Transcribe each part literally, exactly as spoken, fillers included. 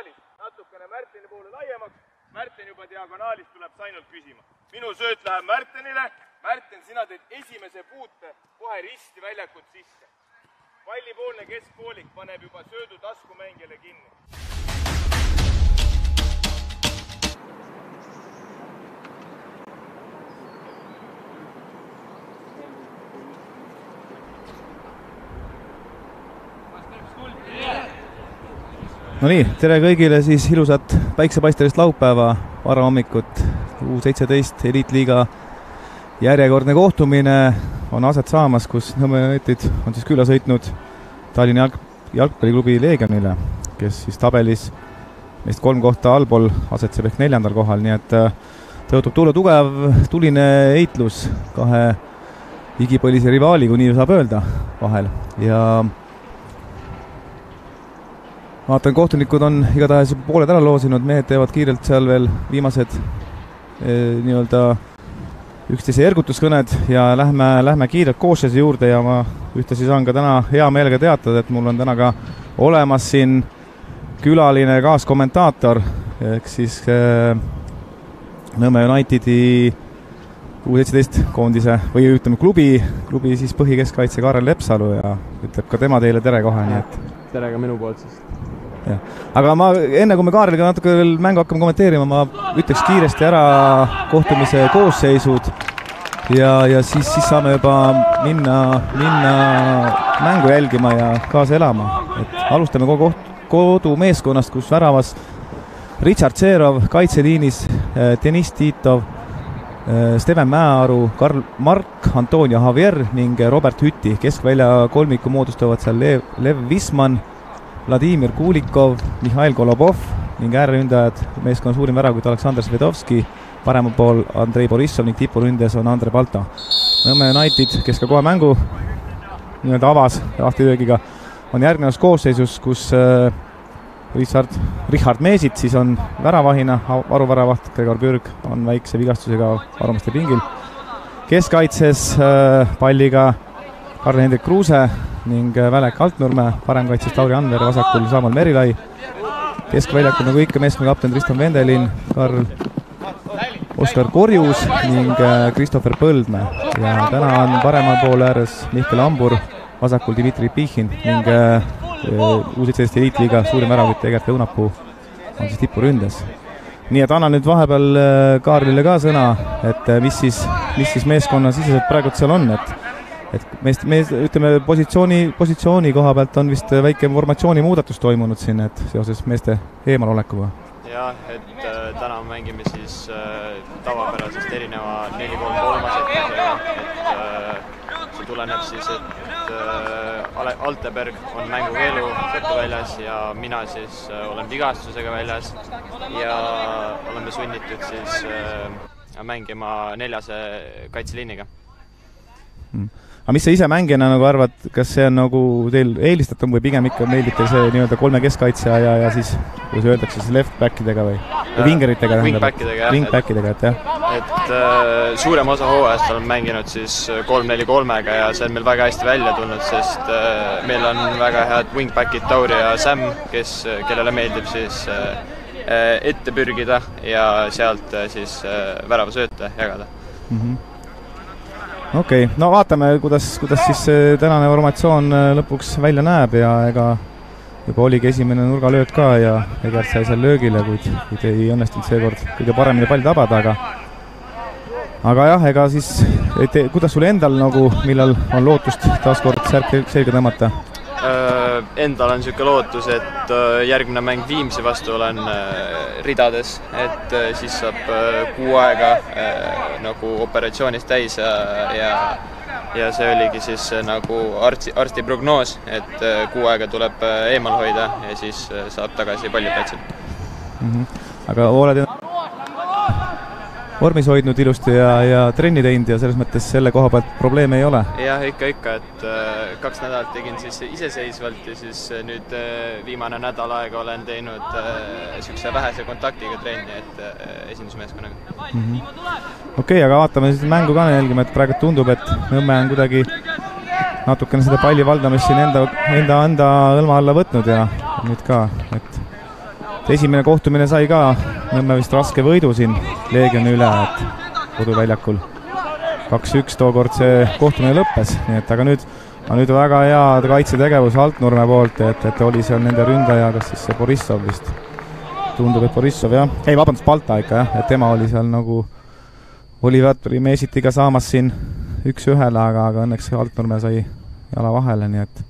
diagonaalis natukene Märteni poole laiemaks. Märten juba diagonaalis tuleb Sainult küsima. Minu sööt läheb Märtenile. Märten, sina teed esimese puute kohe risti väljakut sisse. Pallipoolne keskpoolik paneb juba söödu taskumängijale kinni. No nii, tere kõigile siis ilusat päiksepaistelist laupäeva, varahommikut, U seitseteist Eliitliiga järjekordne kohtumine on aset saamas, kus Nõmme Unitid on siis külla sõitnud Tallinna jalg jalgpalliklubi Leegionile, kes siis tabelis meist kolm kohta allpool asetseb ehk neljandal kohal, nii et tõotub tulla tugev, tuline eitlus kahe igipõlise rivaali, kui nii saab öelda, vahel ja vaatan, kohtunikud on igatahes pooled ära loosinud, mehed teevad kiirelt seal veel viimased eh, nii-öelda üksteise ergutuskõned ja lähme, lähme kiirelt koosseisu juurde ja ma ühtlasi saan ka täna hea meelega teatada, et mul on täna ka olemas siin külaline kaaskommentaator, ehk siis eh, Nõmme Unitedi U seitseteist koondise või ütleme klubi, klubi siis põhikeskkaitse Kaarel Lepsalu ja ütleb ka tema teile tere kohe, nii et tere ka minu poolt siis. Ja. Aga ma, enne kui me Kaareliga natuke veel mängu hakkame kommenteerima, ma ütleks kiiresti ära kohtumise koosseisud ja, ja siis, siis saame juba minna, minna mängu jälgima ja kaasa elama. Et alustame kogu kodumeeskonnast, kus väravas Richard Serov, kaitseliinis Deniss Titov, Steven Mäearu, Karl Mark, Antonio Javier ning Robert Hütti. Keskvälja kolmiku moodustavad seal Lev, Lev Visman, Vladimir Kulikov, Mihhail Golobov ning ääreründajad meeskonna suurim väravkütt Aleksandr Svedovski, paremal pool Andrei Borissov ning tipuründes on Andre Balta. Nõmme United, kes ka kohe mängu nii-öelda avas lahtilöögiga, on järgnevas koosseisus, kus äh, Richard, Richard Meesit siis on väravahina, varuväravaht Gregor Bürg on väikse vigastusega varumaste pingil. Keskkaitses äh, palliga Karl-Hendrik Kruuse ning Välek Altnurme, paremkaitses Tauri Anver, vasakul Samuel Merilai. Keskväljakul nagu ikka meeskonna kapten Tristan Vendelin, Karl Oskar Korjus ning Kristoffer Põldmäe. Ja täna on paremal pool ääres Mihkel Ambur, vasakul Dmitri Pihhin ning U seitseteist Eliitliiga suurim väravkütt Egert Õunapuu on siis tipuründes. Nii et annan nüüd vahepeal Kaarlile ka sõna, et mis siis, mis siis meeskonna siseselt praegu seal on, et et meest, mees, ütleme, positsiooni, positsiooni koha pealt on vist väike formatsiooni muudatus toimunud siin, et seoses meeste eemalolekuga. Jah, et äh, täna mängime siis äh, tavapärasest erineva neli kolm kolm asetusega, et äh, see tuleneb siis, et äh, Alteberg on mängukeelu tõttu väljas ja mina siis äh, olen vigastusega väljas ja oleme sunnitud siis äh, mängima neljase kaitseliiniga. Mm. Aga mis sa ise mängijana nagu arvad, kas see on nagu teil eelistatum või pigem ikka meeldib teil see nii-öelda kolme keskkaitsja ja, ja siis, kui see öeldakse, siis left-backidega või ja vingeritega? Wingbackidega, jah. Wingbackidega, et jah. Et äh, suurem osa hooajast olen mänginud siis kolm neli kolmega ja see on meil väga hästi välja tulnud, sest äh, meil on väga head wingbackid Tauri ja Sam, kes, kellele meeldib siis äh, ette pürgida ja sealt äh, siis äh, väravasööte jagada. Mm-hmm. Okei, okay. No vaatame, kuidas, kuidas siis tänane formatsioon lõpuks välja näeb ja ega juba oligi esimene nurgalöök ka ja Egert sai seal löögile, kuid, kuid ei õnnestunud seekord kõige paremini palli tabada, aga aga jah, ega siis, et, kuidas sul endal nagu, millal on lootust taaskord särk selga tõmmata? Endal on niisugune lootus, et järgmine mäng Viimsi vastu olen ridades, et siis saab kuu aega nagu operatsioonist täis ja, ja, ja see oligi siis nagu arsti, arsti prognoos, et kuu aega tuleb eemal hoida ja siis saab tagasi palliplatsil. Mm-hmm. Aga oled vormis hoidnud ilusti ja, ja trenni teinud ja selles mõttes selle koha pealt probleeme ei ole? Jah, ikka, ikka, et äh, kaks nädalat tegin siis iseseisvalt ja siis nüüd äh, viimane nädal aega olen teinud äh, sükse vähese kontaktiga trenni, et äh, esindusmeeskonnaga. Mm-hmm. Okei, okay, aga vaatame siis mängu ka jälgima, et praegu tundub, et Nõmme on kuidagi natukene seda palli valdamist siin enda, enda, enda õlma alla võtnud ja nüüd ka, et esimene kohtumine sai ka Nõmme vist raske võidu siin Leegioni üle, et koduväljakul kaks-üks tookord see kohtumine lõppes, nii et aga nüüd, aga nüüd väga hea kaitsetegevus Altnurme poolt, et, et oli seal nende ründaja, kas siis see Borissov vist, tundub, et Borissov jah, ei vabandust, Balta ikka jah, et tema oli seal nagu Olivatri Meesitiga saamas siin üks-ühele, aga, aga õnneks Altnurme sai jala vahele, nii et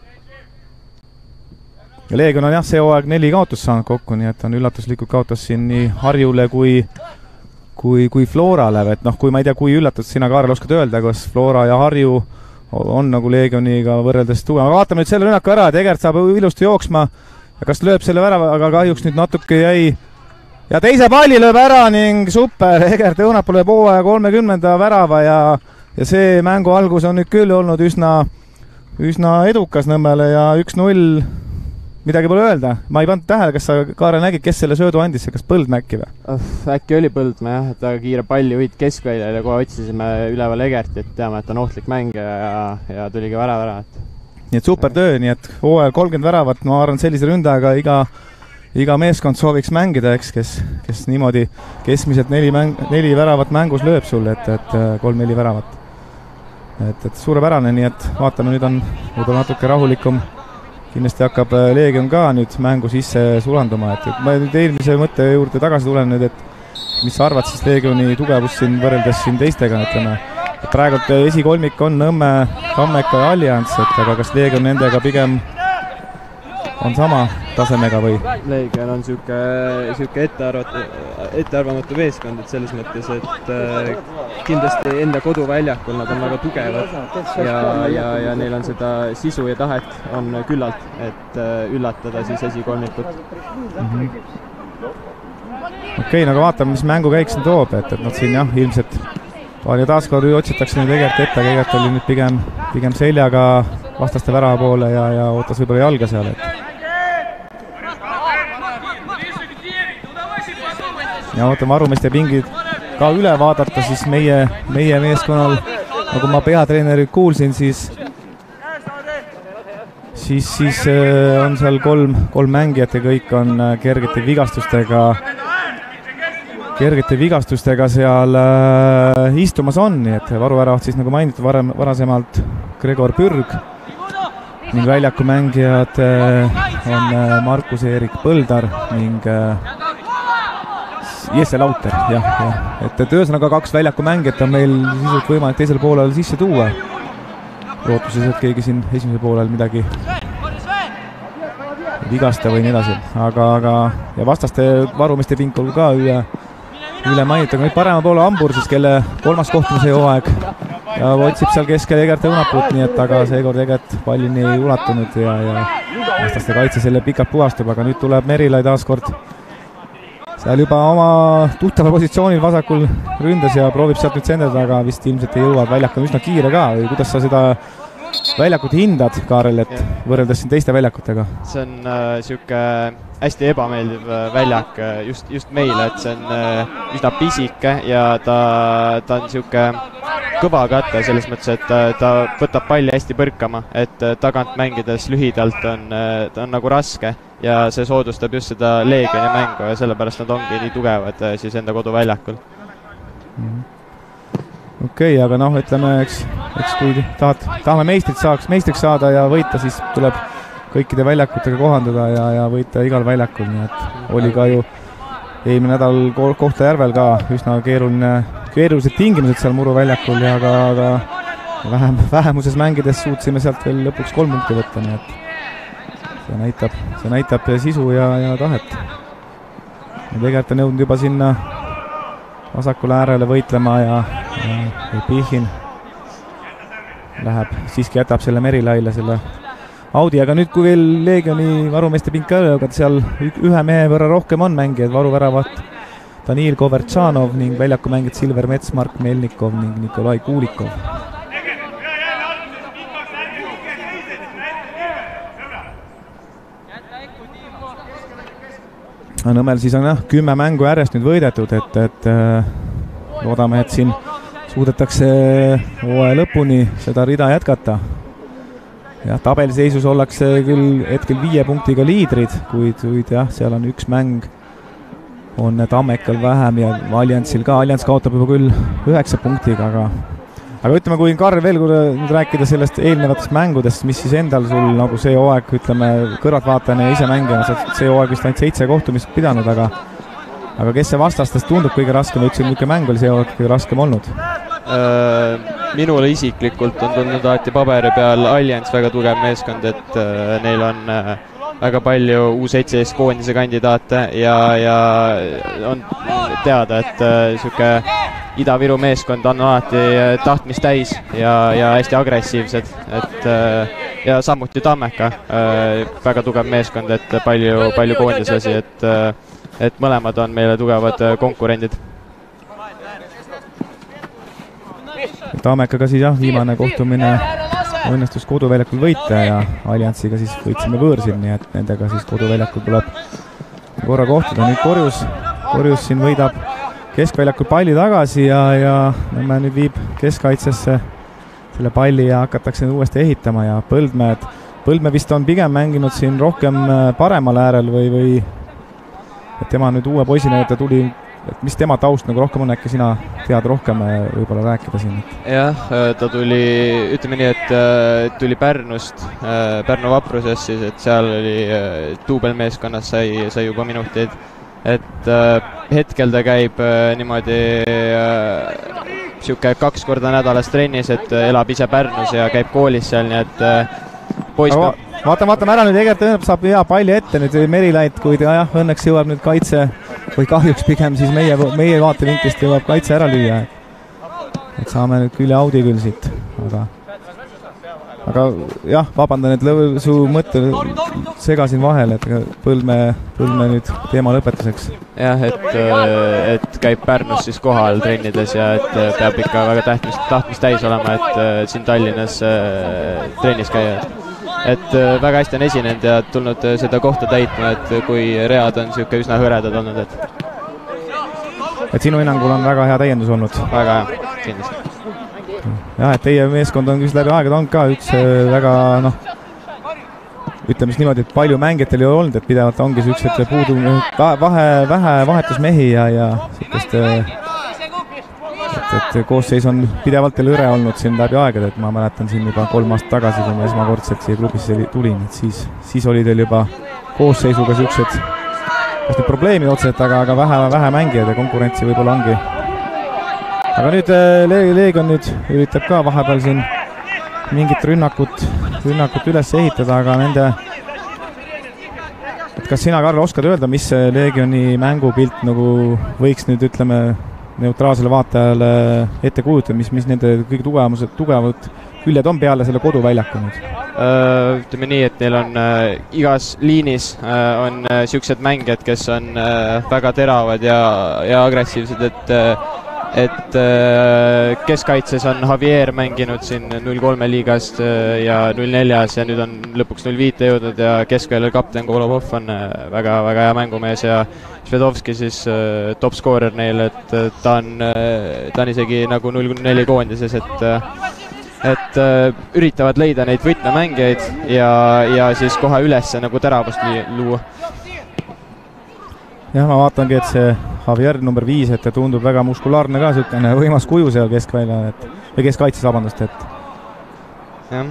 ja Leegion on jah, see hooaeg neli kaotust saanud kokku, nii et on üllatuslikult kaotas siin nii Harjule kui kui, kui Florale, et noh, kui ma ei tea, kui üllatud sina, Kaarel, oskad öelda, kas Flora ja Harju on nagu Leegioniga võrreldes tugev, aga vaatame nüüd selle rünnaku ära, et Egert saab ilusti jooksma ja kas lööb selle värava, aga kahjuks nüüd natuke jäi ja teise palli lööb ära ning super, Egert Õunapuu lööb hooaja kolmekümnenda värava ja ja see mängu algus on nüüd küll olnud üsna üsna edukas Nõmmele ja üks-null midagi pole öelda, ma ei pannud tähele, kas sa, Kaarel, nägid, kes selle söödu andis, kas Põldmäki või? Äkki oli Põldmäe jah, et väga kiire palli võid keskväljal ja kohe otsisime üleval Egerti, et teame, et on ohtlik mängija ja, ja tuligi värav ära. Et... nii et super töö, nii et hooajal kolmkümmend väravat, ma arvan, sellise ründajaga iga, iga meeskond sooviks mängida, eks, kes, kes niimoodi keskmiselt neli, mäng, neli väravat mängus lööb sulle, et, et kolm-neli väravat. Et, et suurepärane, nii et vaatame, nüüd on võib-olla natuke rahulikum. Kindlasti hakkab Leegion ka nüüd mängu sisse sulanduma, et ma nüüd eelmise mõtte juurde tagasi tulen nüüd, et mis sa arvad siis Leegioni tugevust siin võrreldes siin teistega, ütleme, et praegult esikolmik on Nõmme, Tammeka ja Allianz, et aga kas Leegion nendega pigem on sama tasemega või? Leegion on siuke, siuke ettearvatu, ettearvamatu meeskond, et selles mõttes, et äh, kindlasti enda koduväljakul nad on väga tugevad ja, ja, ja neil on seda sisu ja tahet on küllalt, et äh, üllatada siis esikolmikut. Mm-hmm. Okei, okay, no aga vaatame, mis mängukäik siin toob, et, et nad siin jah, ilmselt ja taaskord otsitakse nüüd Egert ette, aga Egert oli nüüd pigem, pigem seljaga vastaste värava poole ja, ja ootas võib-olla jalga seal, et ja ootame Arumeeste pingid ka üle vaadata, siis meie, meie meeskonnal, nagu ma peatreenerilt kuulsin, siis siis, siis on seal kolm, kolm mängijat ja kõik on kergete vigastustega kergete vigastustega seal äh, istumas on, nii et varuväravat siis nagu mainitud varem, varasemalt Gregor Pürg ning väljaku mängijad äh, on äh, Markus-Erik Põldar ning äh, Jesse Lauter, jah, jah. Et, et ühesõnaga kaks väljaku mängijat on meil sisult võimalik teisel poolel sisse tuua. Lootuses, et keegi siin esimesel poolel midagi vigasta või nii edasi. Aga, aga ja vastaste Varumeeste pinkul ka üle, üle mainitud. Aga nüüd parema poole Hambur, siis kelle kolmas kohtumise hooaeg ja otsib seal keskel Egert Õunapuut, nii et aga seekord Egert pallini ei ulatunud ja, ja vastaste kaitse selle pikalt puhastub, aga nüüd tuleb Merilai taaskord seal juba oma tuttaval positsioonil vasakul ründas ja proovib sealt nüüd sendada, aga vist ilmselt ei jõua, väljak on üsna kiire ka või kuidas sa seda väljakut hindad, Kaarel, et võrreldes siin teiste väljakutega? See on äh, siuke hästi ebameeldiv väljak just, just meile, et see on äh, üsna pisike ja ta, ta on siuke kõva katte selles mõttes, et ta, ta võtab palli hästi põrkama, et tagant mängides lühidalt on, ta on nagu raske ja see soodustab just seda Leegioni mängu ja sellepärast nad ongi nii tugevad siis enda koduväljakul. Mm-hmm. Okei, okay, aga noh, ütleme, eks, eks kui tahad, tahame meistrit saaks, meistriks saada ja võita, siis tuleb kõikide väljakutega kohanduda ja, ja võita igal väljakul, nii et oli ka ju eelmine nädal Kohtla-Järvel ka üsna keeruline, keerulised tingimused seal Muru väljakul ja aga, aga vähem, vähemuses mängides suutsime sealt veel lõpuks kolm punkti võtta, nii et see näitab, see näitab sisu ja, ja tahet. Ja tegelikult on jõudnud juba sinna vasakule äärele võitlema ja, ja, ja Pihin läheb, siiski jätab selle Merilaile selle Audi, aga nüüd kui veel Leegioni Varumeeste pink ka, aga seal ühe mehe võrra rohkem on mängijad, varuväravat Danil Kovertšanov ning väljaku mängijad Silver Mets, Mark Melnikov ning Nikolai Kuulikov. Nõmmel siis on jah, kümme mängu järjest nüüd võidetud, et, et äh, loodame, et siin suudetakse hooaja lõpuni seda rida jätkata. jah, tabeliseisus ollakse küll hetkel viie punktiga liidrid, kuid, kuid jah, seal on üks mäng, on Tammekal vähem ja Alliansil ka, Allians kaotab juba küll üheksa punktiga, aga aga ütleme, kui Karl veel nüüd rääkida sellest eelnevatest mängudest, mis siis endal sul nagu see hooaeg, ütleme, kõrvaltvaatajana ja ise mängijana, sa see hooaeg vist ainult seitse kohtumist pidanud, aga aga kes see vastastest tundub kõige raskem, ütlesin, niisugune mäng oli see hooaeg kõige raskem olnud? Minule isiklikult on tulnud alati paberi peal Allianz väga tugev meeskond, et neil on väga palju U seitseteist koondise kandidaate ja, ja on teada, et niisugune Ida-Viru meeskond on alati tahtmist täis ja, ja hästi agressiivsed, et ja samuti Tammeka, väga tugev meeskond, et palju, palju koondislasi, et, et mõlemad on meile tugevad konkurendid. Tammekaga siis jah, viimane kohtumine õnnestus koduväljakul võita ja Alliansiga siis võitsime võõrsil, nii et nendega siis koduväljakul tuleb korra kohtuda. Nüüd Korjus, Korjus siin võidab keskväljakul palli tagasi ja, ja me nüüd viib keskkaitsesse selle palli ja hakatakse uuesti ehitama ja Põldmäed, Põldmäe vist on pigem mänginud siin rohkem paremal äärel või, või et tema nüüd uue poisina, et ta tuli, et mis tema taust nagu rohkem on, äkki sina tead rohkem võib-olla rääkida siin? Jah, ta tuli, ütleme nii, et tuli Pärnust, Pärnu Vaprusest siis, et seal oli duubelmeeskonnas sai, sai juba minuteid, et hetkel ta käib niimoodi siuke kaks korda nädalas trennis, et elab ise Pärnus ja käib koolis seal, nii et poiss va vaatame, vaatame ära nüüd, Egert saab hea palli ette nüüd Merilaid, kuid jah, õnneks jõuab nüüd kaitse või kahjuks pigem siis meie, meie vaatevinklist jõuab kaitse ära lüüa, et saame nüüd küll audi küll siit, aga aga jah, vabandan, et lõu, su mõtte segasin vahele, et Põldmäe, Põldmäe nüüd teema lõpetuseks. Jah, et, et käib Pärnus siis kohal trennides ja et peab ikka väga tähtmist, tahtmist täis olema, et siin Tallinnas trennis käia. Et väga hästi on esinenud ja tulnud seda kohta täitma, et kui read on niisugune üsna hõredad olnud, et et sinu hinnangul on väga hea täiendus olnud? Väga hea, kindlasti. Jah, et teie meeskond on küll läbi aegade olnud ka üks väga, noh, ütleme siis niimoodi, et palju mängijatel ei ole olnud, et pidevalt ongi niisugused puudu vahe, vähe vahetusmehi ja, ja niisugust, et, et koosseis on pidevalt teil üre olnud siin läbi aegade, et ma mäletan siin juba kolm aastat tagasi, kui ma esmakordselt siia klubisse tulin, et siis, siis oli teil juba koosseisuga niisugused, kas nüüd probleemid otseselt, aga, aga vähe, vähe mängijad ja konkurentsi võib-olla ongi. Aga nüüd Leegion nüüd üritab ka vahepeal siin mingit rünnakut, rünnakut üles ehitada, aga nende, et kas sina, Karl, oskad öelda, mis Leegioni mängupilt nagu võiks nüüd, ütleme, neutraalsele vaatajale ette kujutada, mis, mis nende kõige tugevamused, tugevad küljed on peale selle koduväljaku nüüd? Ütleme nii, et neil on äh, igas liinis äh, on äh, siuksed mängijad, kes on äh, väga teravad ja, ja agressiivsed, et äh, et keskkaitses on Javier mänginud siin null kolme liigast ja null neljas ja nüüd on lõpuks null viite jõudnud ja keskväljal kapten Golubov on väga, väga hea mängumees ja Švedovski siis top scorer neil, et ta on, ta on isegi nagu null neli koondises, et et üritavad leida neid võtmemängijaid ja, ja siis kohe üles nagu teravust luua. Jah, ma vaatangi, et see Javier number viis, et ta tundub väga muskulaarne ka, niisugune võimas kuju seal keskvälja, et või keskkaitses, vabandust, et jah.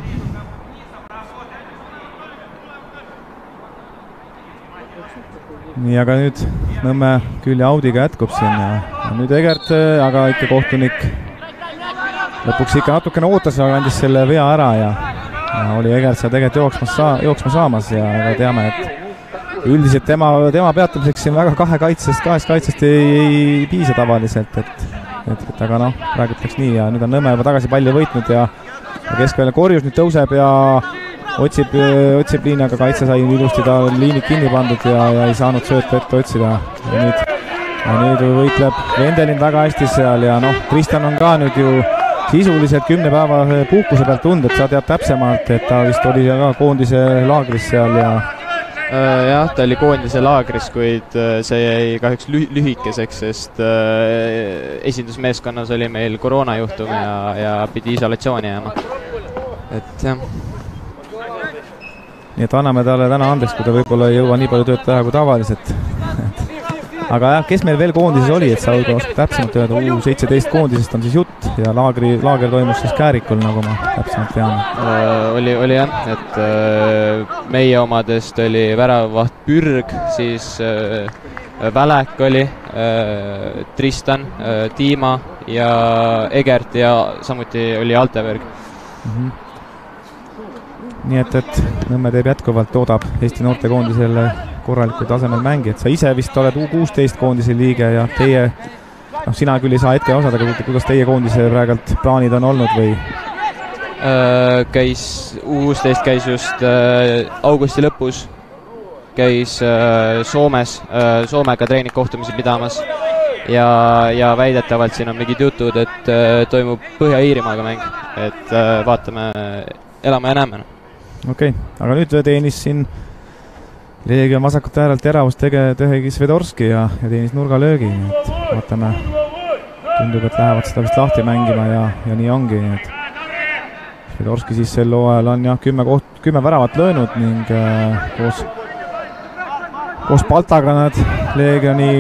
Nii, aga nüüd Nõmme küll ja Audiga jätkub siin ja, ja nüüd Egert, aga ikka kohtunik lõpuks ikka natukene ootas, aga andis selle vea ära ja, ja oli Egert seal tegelikult jooksma, saa, jooksma saamas ja, ja teame, et üldiselt tema, tema peatamiseks siin väga kahe kaitsest, kahest kaitsest ei, ei piisa tavaliselt, et, et, et aga noh, räägitakse nii ja nüüd on Nõmme juba tagasi palli võitnud ja, ja keskvälja Korjus nüüd tõuseb ja otsib, otsib liini, aga kaitse sai ilusti ta liinid kinni pandud ja, ja ei saanud sööta ette otsida. Ja nüüd, ja nüüd võitleb Vendelin väga hästi seal ja noh, Kristjan on ka nüüd ju sisuliselt kümne päeva puhkuse pealt tund, et sa tead täpsemalt, et ta vist oli ka koondise laagris seal ja jah, ta oli koondise laagris, kuid see jäi kahjuks lüh lühikeseks, sest esindusmeeskonnas oli meil koroonajuhtum ja, ja pidi isolatsiooni jääma. Et jah. nii et anname talle täna andeks, kui ta võib-olla ei jõua nii palju tööd teha kui tavaliselt. Aga jah, kes meil veel koondises oli, et sa oskad täpsemalt öelda, U seitseteist koondisest on siis jutt ja laagri, laager toimus siis Käärikul, nagu ma täpsemalt tean. Äh, oli, oli jah, et äh, meie omadest oli väravaht Pürg, siis äh, Välek oli, äh, Tristan, äh, Tiima ja Egert ja samuti oli Alteberg. Mm-hmm. Nii et, et Nõmme teeb jätkuvalt, toodab Eesti noortekoondisele korralikul tasemel mängijad. Sa ise vist oled U kuusteist koondise liige ja teie, noh sina küll ei saa hetke osada, aga kuidas teie koondise praegult plaanid on olnud või? Äh, käis, U kuusteist käis just äh, augusti lõpus, käis äh, Soomes, äh, Soomega treeningkohtumisi pidamas ja, ja väidetavalt siin on mingid jutud, et äh, toimub Põhja-Iirimaaga mäng, et äh, vaatame, elame ja näeme. Okei, okay. Aga nüüd teenis siin Leegion vasakut äärelt teravust tege, tegi Svedorski ja, ja teenis nurgalöögi, et vaatame, tundub, et lähevad seda vist lahti mängima ja, ja nii ongi, et Svedorski siis sel hooajal on jah kümme, koht, kümme väravat löönud ning äh, koos, koos Baltaga nad Leegioni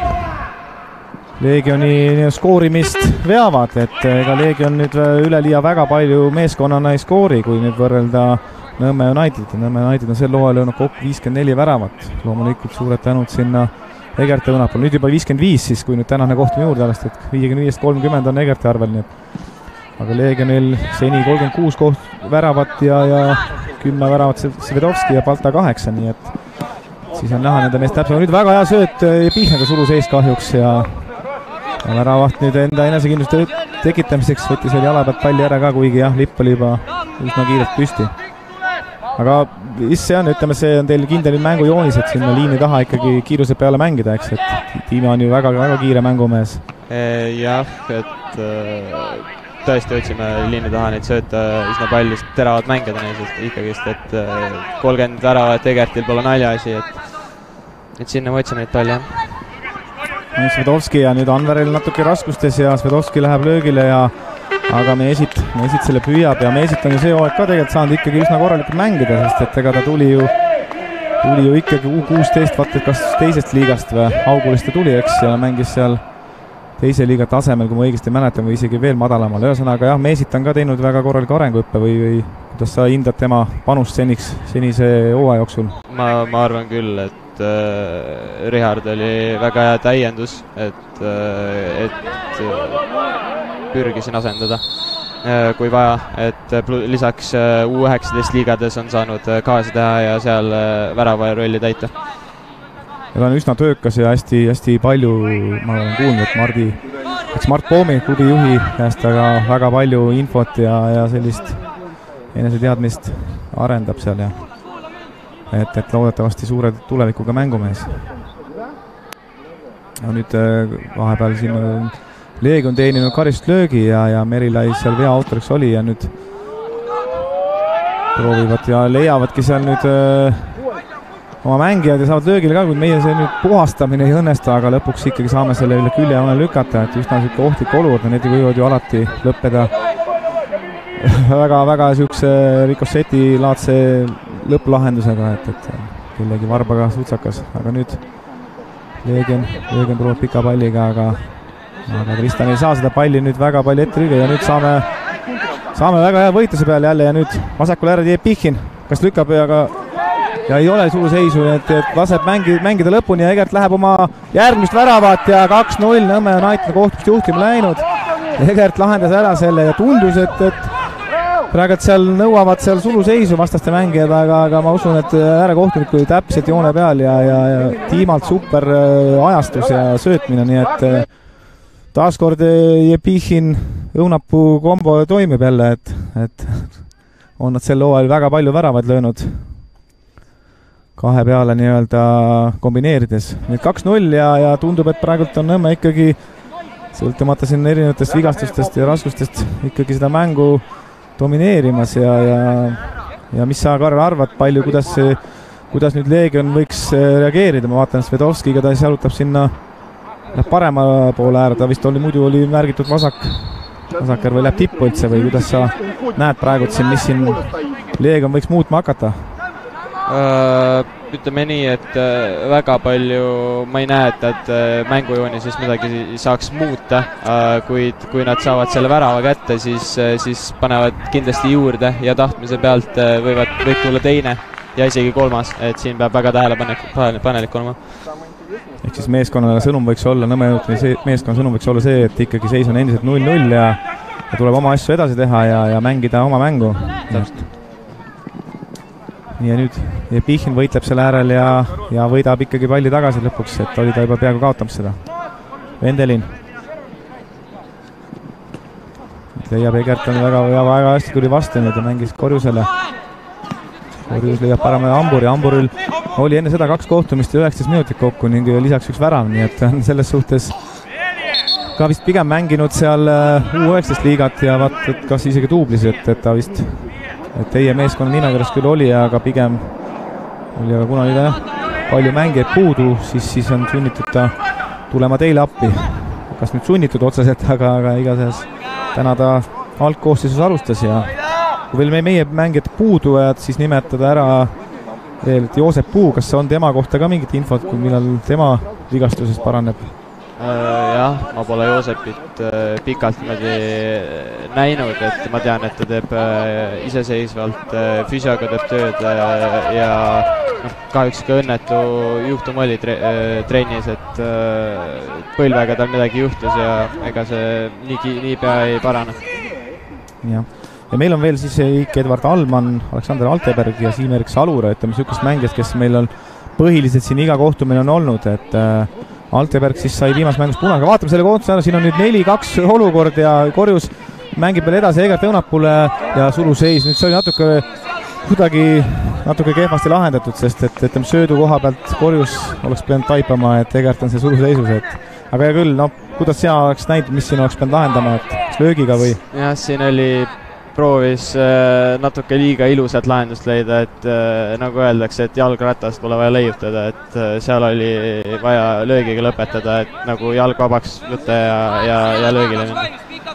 Leegioni skoorimist veavad, et ega Leegion nüüd üleliia väga palju meeskonnana ei skoori, kui nüüd võrrelda Nõmme United. Nõmme United on sel hooajal löönud kokku viiskümmend neli väravat. Loomulikult suured tänud sinna Egerte õunapul. Nüüd juba viiskümmend viis, siis kui nüüd tänane kohtumine juurde alasti, et viiekümne viiest kolmkümmend on Egerte arvel. Nii et. Aga Leegionil seni kolmkümmend kuus koht väravat ja, ja kümme väravat Svedovski ja Balta kaheksa, nii et siis on näha nende meest täpselt. Nüüd väga hea sööt Pihnaga suru sees kahjuks ja väravaht nüüd enda enesekindluste tekitamiseks võttis veel jala pealt palli ära ka, kuigi jah, lipp oli juba üsna kiirelt püsti. Aga mis see on, ütleme, see on teil kindel mängujoonis, et sinna liini taha ikkagi kiiruse peale mängida, eks, et Tiima on ju väga, väga kiire mängumees. Jah, et tõesti otsime liini taha neid sööta üsna palju teravad mängida neist ikkagist, et kolmkümmend väravat Egertil pole naljaasi, et, et sinna me otsime neid palju, jah. Svedovski ja nüüd Anveril natuke raskustes ja Svedovski läheb löögile ja aga Meesit, Meesit selle püüab ja Meesit on ju see hooaeg ka tegelikult saanud ikkagi üsna korralikult mängida, sest et ega ta tuli ju tuli ju ikkagi U kuusteist, vaata kas teisest liigast või Augurist ta tuli, eks, ja mängis seal teise liiga tasemel, kui ma õigesti mäletan, või isegi veel madalamal. Ühesõnaga jah, Meesit on ka teinud väga korraliku arenguõppe või, või kuidas sa hindad tema panust seniks, senise hooaja jooksul? Ma, ma arvan küll, et äh, Richard oli väga hea täiendus, et, äh, et äh, pürgisin asendada, kui vaja, et lisaks U üheksateist liigades on saanud kaasa teha ja seal värava rolli täita. Ja ta on üsna töökas ja hästi, hästi palju, ma olen kuulnud, et Mardi, et Mart Poomi klubi juhi käest aga väga palju infot ja, ja sellist eneseteadmist arendab seal ja et, et loodetavasti suure tulevikuga mängumees. Ja nüüd vahepeal siin Leegion teeninud karistlöögi ja, ja Merilai seal vea autoriks oli ja nüüd proovivad ja leiavadki seal nüüd öö, oma mängijad ja saavad löögile ka, kui meie see nüüd puhastamine ei õnnestu, aga lõpuks ikkagi saame selle üle küljejoone lükata, et üsna siuke ohtlik olukord, need võivad ju alati lõppeda väga, väga siukse Ricossetti laadse lõpplahendusega, et, et kellegi varbaga sutsakas, aga nüüd Leegion, Leegion proovib pika palliga, aga aga Tristan ei saa seda palli nüüd väga palju ette lüüa ja nüüd saame saame väga hea võitluse peale jälle ja nüüd vasakul äärel teeb Pihhin, kas lükkab aga ja ei ole suur seisu, et, et laseb mängi, mängida lõpuni ja Egert läheb oma järgmist väravat ja kaks null Nõmme United kohtust juhtima läinud. Egert lahendas ära selle ja tundus, et, et praegu seal nõuavad seal suluseisu vastaste mängijad, aga, aga ma usun, et äärekohtunik oli täpselt joone peal ja, ja, ja tiimalt super ajastus ja söötmine, nii et taaskord Jepichin õunapuu kombo toimib jälle, et, et on nad sel hooajal väga palju väravaid löönud kahe peale nii-öelda kombineerides. Nüüd kaks null ja, ja tundub, et praegult on Nõmme ikkagi sõltumata siin erinevatest vigastustest ja raskustest ikkagi seda mängu domineerimas ja, ja, ja mis sa, Karl, arvad, palju, kuidas, kuidas nüüd Leegion võiks reageerida? Ma vaatan Svedovskiga, ta jalutab sinna parema poole äär, ta vist oli, muidu oli märgitud vasak, vasakär või läheb tippu üldse või kuidas sa näed praegu siin, mis siin Leegion võiks muutma hakata? Ütleme nii, et väga palju ma ei näe, et nad mängujoonises midagi saaks muuta, kuid kui nad saavad selle värava kätte, siis, siis panevad kindlasti juurde ja tahtmise pealt võivad, võib tulla teine ja isegi kolmas, et siin peab väga tähelepanelik olema. Ehk siis meeskonnale sõnum võiks olla, Nõmme meeskonna sõnum võiks olla see, et ikkagi seis on endiselt null null ja, ja tuleb oma asju edasi teha ja, ja mängida oma mängu. Ja nüüd Jepichin võitleb selle äärel ja, ja võidab ikkagi palli tagasi lõpuks, et oli ta juba peaaegu kaotamas seda. Vendelin. Leiab Egerton väga, väga hästi tuli vastu nüüd ja mängis Korjusele. Korjus leiab parema Amburi. Amburil oli enne seda kaks kohtumist ja üheksateist minutit kokku ning lisaks üks värav, nii et on selles suhtes ka vist pigem mänginud seal U üheksateist liigat ja vaat, et kas isegi duublis, et, et ta vist et teie meeskonna nimekirjas küll oli, aga pigem oli, aga kuna oli palju mängijaid puudu, siis, siis on sunnitud ta tulema teile appi. Kas nüüd sunnitud otseselt, aga, aga igatahes täna ta algkoosseisus alustas ja kui veel meie mängijad puudujad, siis nimetada ära veel Joosep Puu, kas on tema kohta ka mingit infot, kui millal tema vigastuses paraneb? Jah, ma pole Joosepit pikalt näinud, et ma tean, et ta teeb iseseisvalt füsioga teeb tööd ja no, kahjuks ka õnnetu juhtum oli tre trennis, et põlvega tal midagi juhtus ja ega see nii, nii pea ei parane. Jah. Ja meil on veel siis Eik Edvard Alman, Aleksander Alteberg ja Siim-Erik Salura, ütleme sükast mängijad, kes meil on põhiliselt siin iga kohtumine on olnud, et Alteberg siis sai viimast mängust puna, aga vaatame selle kohtuse ära, siin on nüüd neli kaks olukord ja Korjus mängib veel edasi Egert Õunapule ja suluseis, nüüd see oli natuke kuidagi natuke kehvasti lahendatud, sest et ütleme söödu koha pealt Korjus oleks pidanud taipama, et Egert on see suluseisus, et aga ja küll, no kuidas sina oleks näinud, mis siin oleks pidanud lahendama, et löögiga või? Jah, siin oli proovis äh, natuke liiga ilusat lahendust leida, et äh, nagu öeldakse, et jalgratast pole vaja leiutada, et äh, seal oli vaja löögiga lõpetada, et nagu jalg vabaks võtta ja, ja, ja löögile minna.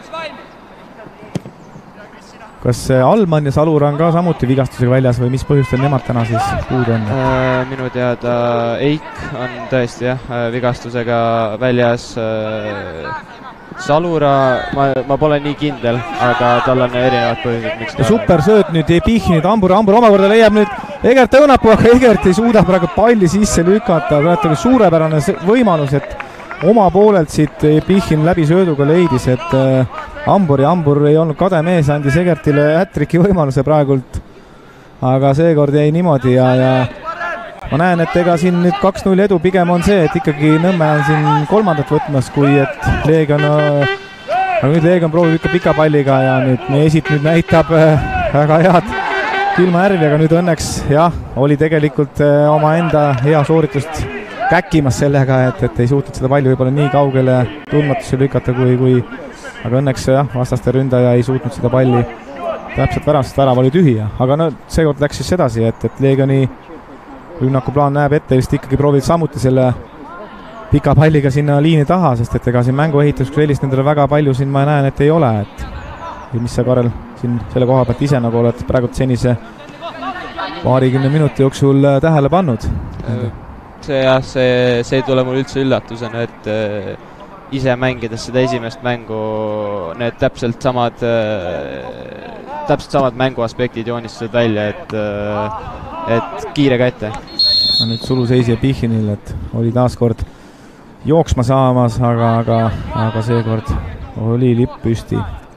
Kas Alman ja Salur on ka samuti vigastusega väljas või mis põhjustel nemad täna siis puudu on? Äh, minu teada Eik on tõesti jah, vigastusega väljas. Äh, Salura, ma, ma pole nii kindel, aga tal on erinevad põhjused, miks ta... Super sööt nüüd Jepichinid, Ambur, Ambur omakorda leiab nüüd Egert Õunapuu, aga Egert ei suuda praegu palli sisse lükata, praegu oli suurepärane võimalus, et oma poolelt siit Jepichin läbi sööduga leidis, et Ambur ja Ambur ei olnud kade mees, andis Egertile hätriki võimaluse praegult, aga seekord jäi niimoodi ja, ja ma näen, et ega siin nüüd kaks null edu pigem on see, et ikkagi Nõmme on siin kolmandat võtmas, kui et Leegion, aga nüüd Leegion proovib ikka pika palliga ja nüüd meie esit nüüd näitab väga head külmaärvi, aga nüüd õnneks jah, oli tegelikult omaenda hea sooritust käkkimas sellega, et, et ei suutnud seda palli võib-olla nii kaugele tundmatusse lükata, kui, kui aga õnneks jah, vastaste ründaja ei suutnud seda palli täpselt värast, värav oli tühi, aga no seekord läks siis edasi, et, et Leegioni rünnakuplaan näeb ette, vist ikkagi proovid samuti selle pika palliga sinna liini taha, sest et ega siin mänguehitus kui sellist nendele väga palju siin ma näen, et ei ole, et ja mis sa, Karel, siin selle koha pealt ise nagu oled praegu senise paarikümne minuti jooksul tähele pannud? See jah, see, see ei tule mul üldse üllatusena, et äh, ise mängides seda esimest mängu need täpselt samad äh, täpselt samad mänguaspektid joonistatud välja, et äh, et kiirega ette. No nüüd suluseis Jepichinil, et oli taaskord jooksma saamas, aga, aga, aga seekord oli lipp püsti.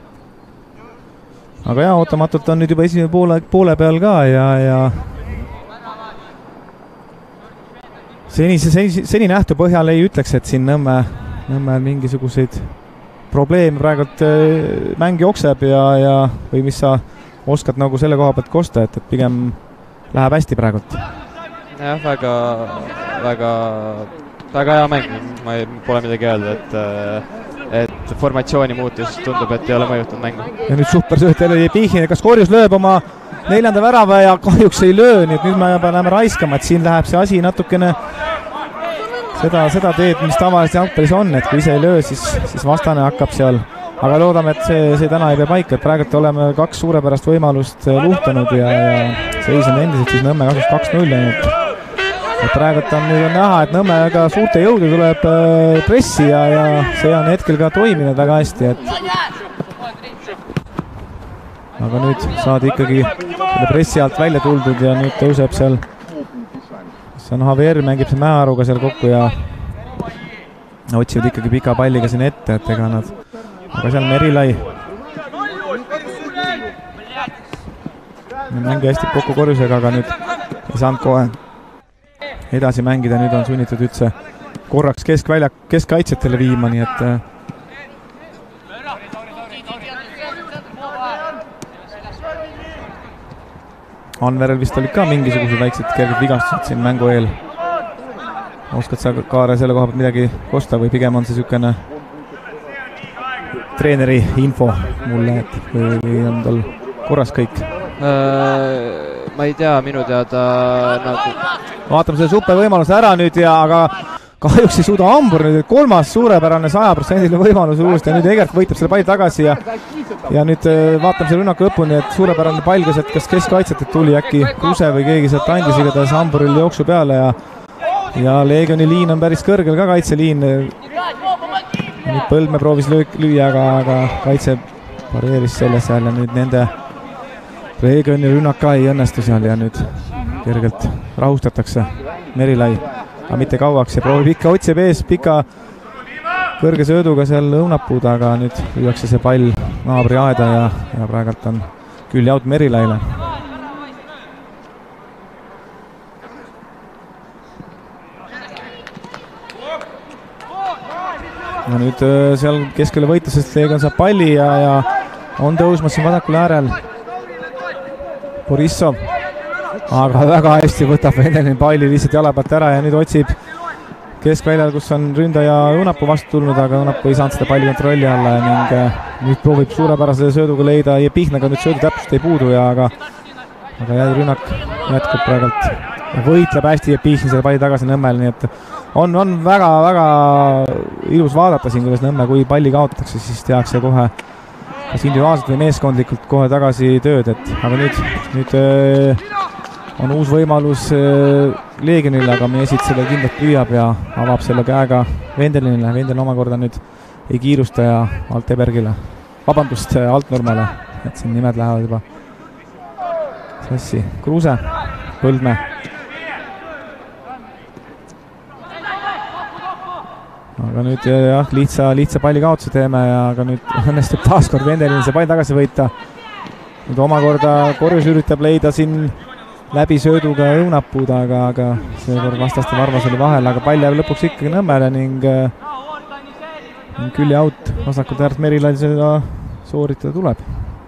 Aga jah, ootamatult on nüüd juba esimene poole, poole peal ka ja, ja seni, seni, seni nähtu põhjal ei ütleks, et siin Nõmme, Nõmmel mingisuguseid probleeme praegult mäng jookseb ja, ja või mis sa oskad nagu selle koha pealt kosta, et, et pigem läheb hästi praegult. Jah, väga, väga, väga hea mäng, ma ei, pole midagi öelda, et, et formatsiooni muutus tundub, et ei ole mõjutanud mängu. Ja nüüd super sööt jälle Jepichin, kas Korjus lööb oma neljanda värava ja kahjuks ei löö, nii et nüüd me peame raiskama, et siin läheb see asi natukene seda, seda teed, mis tavaliselt jalgpallis on, et kui ise ei löö, siis, siis vastane hakkab seal aga loodame, et see, see täna ei pea paika, et praegult oleme kaks suurepärast võimalust luhtanud ja, ja seis on endiselt siis Nõmme kasuks kaks null ainult. Et praegult on nüüd on näha, et Nõmme väga suurte jõudu tuleb pressi ja, ja see on hetkel ka toiminud väga hästi, et aga nüüd saadi ikkagi selle pressi alt välja tuldud ja nüüd tõuseb seal, see on Javier, mängib see Mäearuga seal kokku ja otsivad ikkagi pika palliga siin ette, et ega nad, aga seal Merilai mängi hästi kokku korjusega, aga nüüd ei saanud kohe edasi mängida, nüüd on sunnitud üldse korraks keskvälja, keskkaitsjatele viima, nii et Anverel vist olid ka mingisugused väiksed kerged vigastused siin mängu eel. Oskad sa, Kaare, selle koha pealt midagi kosta või pigem on see niisugune treeneri info mulle, et või, või on tal korras kõik? Äh, ma ei tea, minu teada nagu... Vaatame selle super võimaluse ära nüüd ja aga kahjuks ei suuda Hambur nüüd kolmas suurepärane saja protsendiline võimalus uuesti ja nüüd Egert võitab selle palli tagasi ja ja nüüd vaatame selle rünnaku lõpuni, et suurepärane pall, kas, et kas keskkaitsetelt tuli äkki Kuse või keegi sealt andis igatahes Hamburil jooksu peale ja ja Leegioni liin on päris kõrgel ka, kaitseliin. Nüüd Põldme proovis löök, lüüa, aga, aga kaitse pareeris selle seal ja nüüd nende Leegioni rünnak ka ei õnnestu seal ja nüüd kergelt rahustatakse Merilai, aga mitte kauaks ja proovib ikka, otsib ees pika kõrge sööduga seal õunapuud, aga nüüd lüüakse see pall naabri aeda ja, ja praegult on küll jaut Merilaile. ja nüüd seal keskele võitlusest Leegion saab palli ja, ja on tõusmas siin vasakul äärel Borissov, aga väga hästi võtab Vendelin palli lihtsalt jala pealt ära ja nüüd otsib keskväljal, kus on ründaja Õunapuu vastu tulnud, aga Õunapuu ei saanud seda palli kontrolli alla ning nüüd proovib suurepärase sööduga leida Jepihnaga, nüüd söödu täpselt ei puudu ja aga aga jäi rünnak jätkub praegult ja võitleb hästi Jepihn selle palli tagasi Nõmmel, nii et on, on väga, väga ilus vaadata siin, kuidas Nõmme, kui palli kaotatakse, siis tehakse kohe kas individuaalselt või meeskondlikult kohe tagasi tööd, et aga nüüd, nüüd äh, on uus võimalus äh, Leegionile, aga Meesit selle kindlalt püüab ja avab selle käega Vendelinile, Vendelin omakorda nüüd ei kiirusta ja Altebergile, vabandust, Altnurmele, et siin nimed lähevad juba sassi, Kruuse, Põldme. aga nüüd jah, lihtsa, lihtsa palli kaotuse teeme ja aga nüüd õnnestub taaskord Vendelin see pall tagasi võita. Nüüd omakorda korjus üritab leida siin läbi sööduga Õunapuud, aga, aga seekord vastaste Varvas oli vahel, aga pall jääb lõpuks ikkagi Nõmmele ning külje out vasakult äärt Merilail seda sooritada tuleb.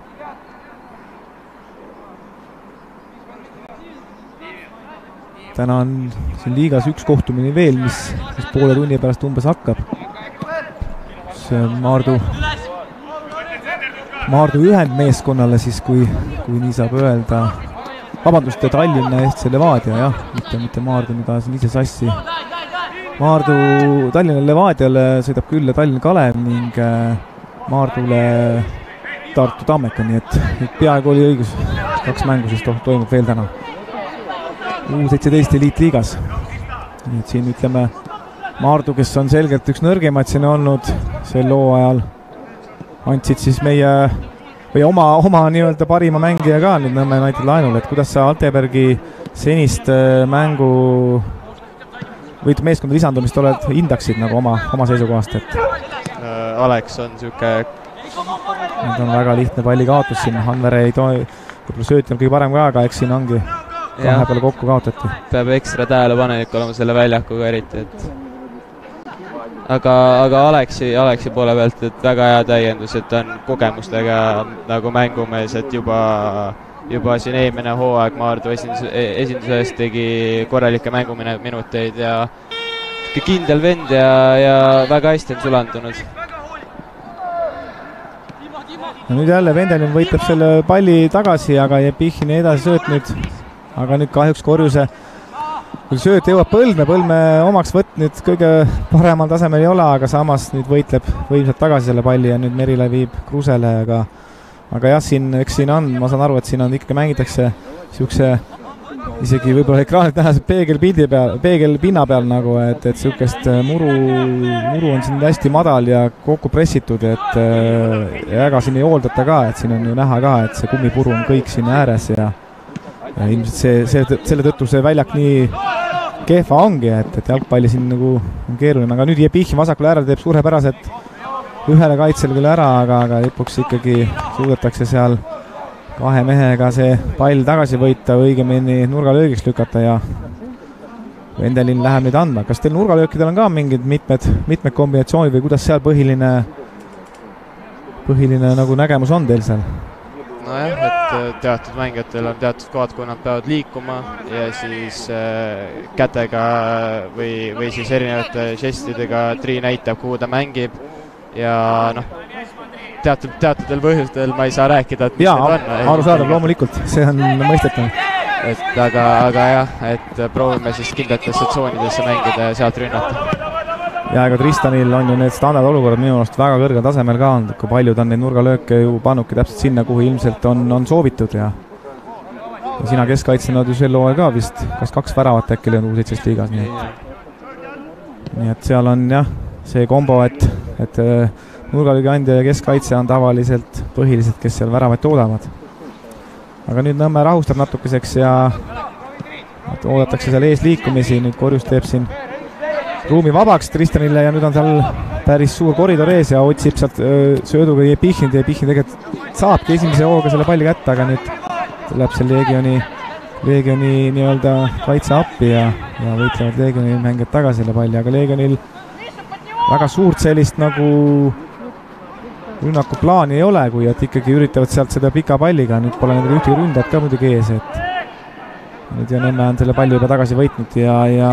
täna on siin liigas üks kohtumine veel, mis, mis poole tunni pärast umbes hakkab. Maardu, Maardu ühendmeeskonnale siis, kui, kui nii saab öelda. Vabandust, Tallinna eest see Levadia, jah, mitte, mitte Maardu, mida siin ise sassi. Maardu Tallinna Levadiale sõidab küll Tallinna Kalev ning Maardule Tartu Tammeka, nii et, et peaaegu oli õigus. Kaks mängu siis to, toimub veel täna. U seitseteist eliitliigas. Nii et siin ütleme Maardu, kes on selgelt üks nõrgemaid siin olnud sel loo ajal, andsid siis meie või oma, oma nii-öelda parima mängija ka nüüd Nõmme United laenul, et kuidas sa Altebergi senist mängu või meeskonda lisandumist oled, hindaksid nagu oma, oma seisukohast, et äh, Alex on niisugune nüüd on väga lihtne palli kaotus siin, Hanvere ei too, võib-olla sööti on kõige parem ka, aga eks siin ongi kahe peale kokku kaotati. Peab ekstra tähelepanelik olema selle väljakuga eriti, et aga, aga Aleksi, Aleksi poole pealt, et väga hea täiendus, et on kogemustega nagu mängumees, et juba, juba siin eelmine hooaeg Maardu esindus, esinduses tegi korralikke mänguminuteid ja kindel vend ja, ja väga hästi on sulandunud. No nüüd jälle Vendelin võitleb selle palli tagasi, aga Jepihini edasi sööt nüüd, aga nüüd kahjuks korjuse kui sööt jõuab Põldme, Põldme omaks võtt nüüd kõige paremal tasemel ei ole, aga samas nüüd võitleb võimsalt tagasi selle palli ja nüüd Merile viib Krusele, aga aga jah, siin, eks siin on, ma saan aru, et siin on ikkagi mängitakse niisuguse isegi võib-olla ekraanilt näha peegelpildi peal, peegelpinna peal nagu, et, et niisugust muru, muru on siin hästi madal ja kokku pressitud, et ja ega siin ei hooldata ka, et siin on ju näha ka, et see kummipuru on kõik siin ääres ja, ja ilmselt see, see, selle tõttu see väljak nii kehva ongi, et, et jalgpalli siin nagu on keeruline, aga nüüd Jepichin vasakul äärel teeb suurepäraselt ühele kaitsel küll ära, aga, aga lõpuks ikkagi suudetakse seal kahe mehega see pall tagasi võita, õigemini nurgalöögiks lükata ja Vendelin läheb nüüd andma. Kas teil nurgalöökidel on ka mingid mitmed, mitmed kombinatsioonid või kuidas seal põhiline, põhiline nagu nägemus on teil seal? Nojah, et teatud mängijatel on teatud kohad, kui nad peavad liikuma ja siis äh, kätega või, või siis erinevate žestidega Tri näitab, kuhu ta mängib ja noh, teatud, teatudel põhjustel ma ei saa rääkida, et mis jaa, need on. arusaadav, loomulikult, see on mõistetav. Et aga, aga jah, et proovime siis kindlatesse tsoonidesse mängida ja sealt rünnata. Ja ega Tristanil on ju need standardolukorrad minu arust väga kõrgel tasemel ka olnud, kui paljud on neid nurgalööke ju pannudki täpselt sinna, kuhu ilmselt on, on soovitud ja ja sina keskkaitsena ju sel hooajal ka vist, kas kaks väravat äkki löönud U seitseteist liigas, nii et nii et seal on jah, see kombo, et, et nurgalöögi andja ja keskkaitse on tavaliselt põhilised, kes seal väravaid toodavad. Aga nüüd Nõmme rahustab natukeseks ja oodatakse seal ees liikumisi, nüüd Korjus teeb siin ruumi vabaks Tristanile ja nüüd on seal päris suur koridor ees ja otsib sealt öö, sööduga Jepichin ja Jepichin tegelikult saabki esimese hooga selle palli kätte, aga nüüd tuleb see Leegioni, Leegioni nii-öelda kaitse appi ja, ja võitlevad Leegioni mängijad tagasi selle palli, aga Leegionil väga suurt sellist nagu rünnakuplaani ei ole, kui et ikkagi üritavad sealt seda pika palliga, nüüd pole nendega ühtegi ründajat ka muidugi ees, et nüüd ja Nõmme on selle palli juba tagasi võitnud ja, ja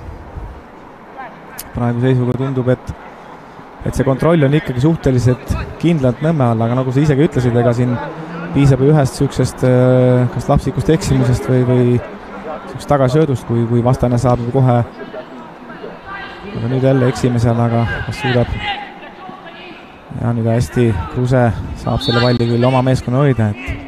praegu seisuga tundub, et et see kontroll on ikkagi suhteliselt kindlalt Nõmme all, aga nagu sa isegi ütlesid, ega siin piisab ühest niisugusest kas lapsikust eksimusest või, või niisugust tagasöödust, kui, kui vastane saab kohe aga nüüd jälle eksime seal, aga kas suudab ja nüüd hästi Kruse saab selle palli küll oma meeskonna hoida, et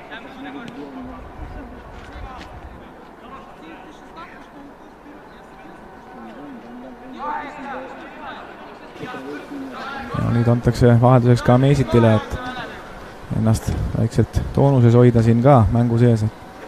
ja nüüd antakse vahelduseks ka Meesitile, et ennast väikselt toonuses hoida siin ka mängu sees.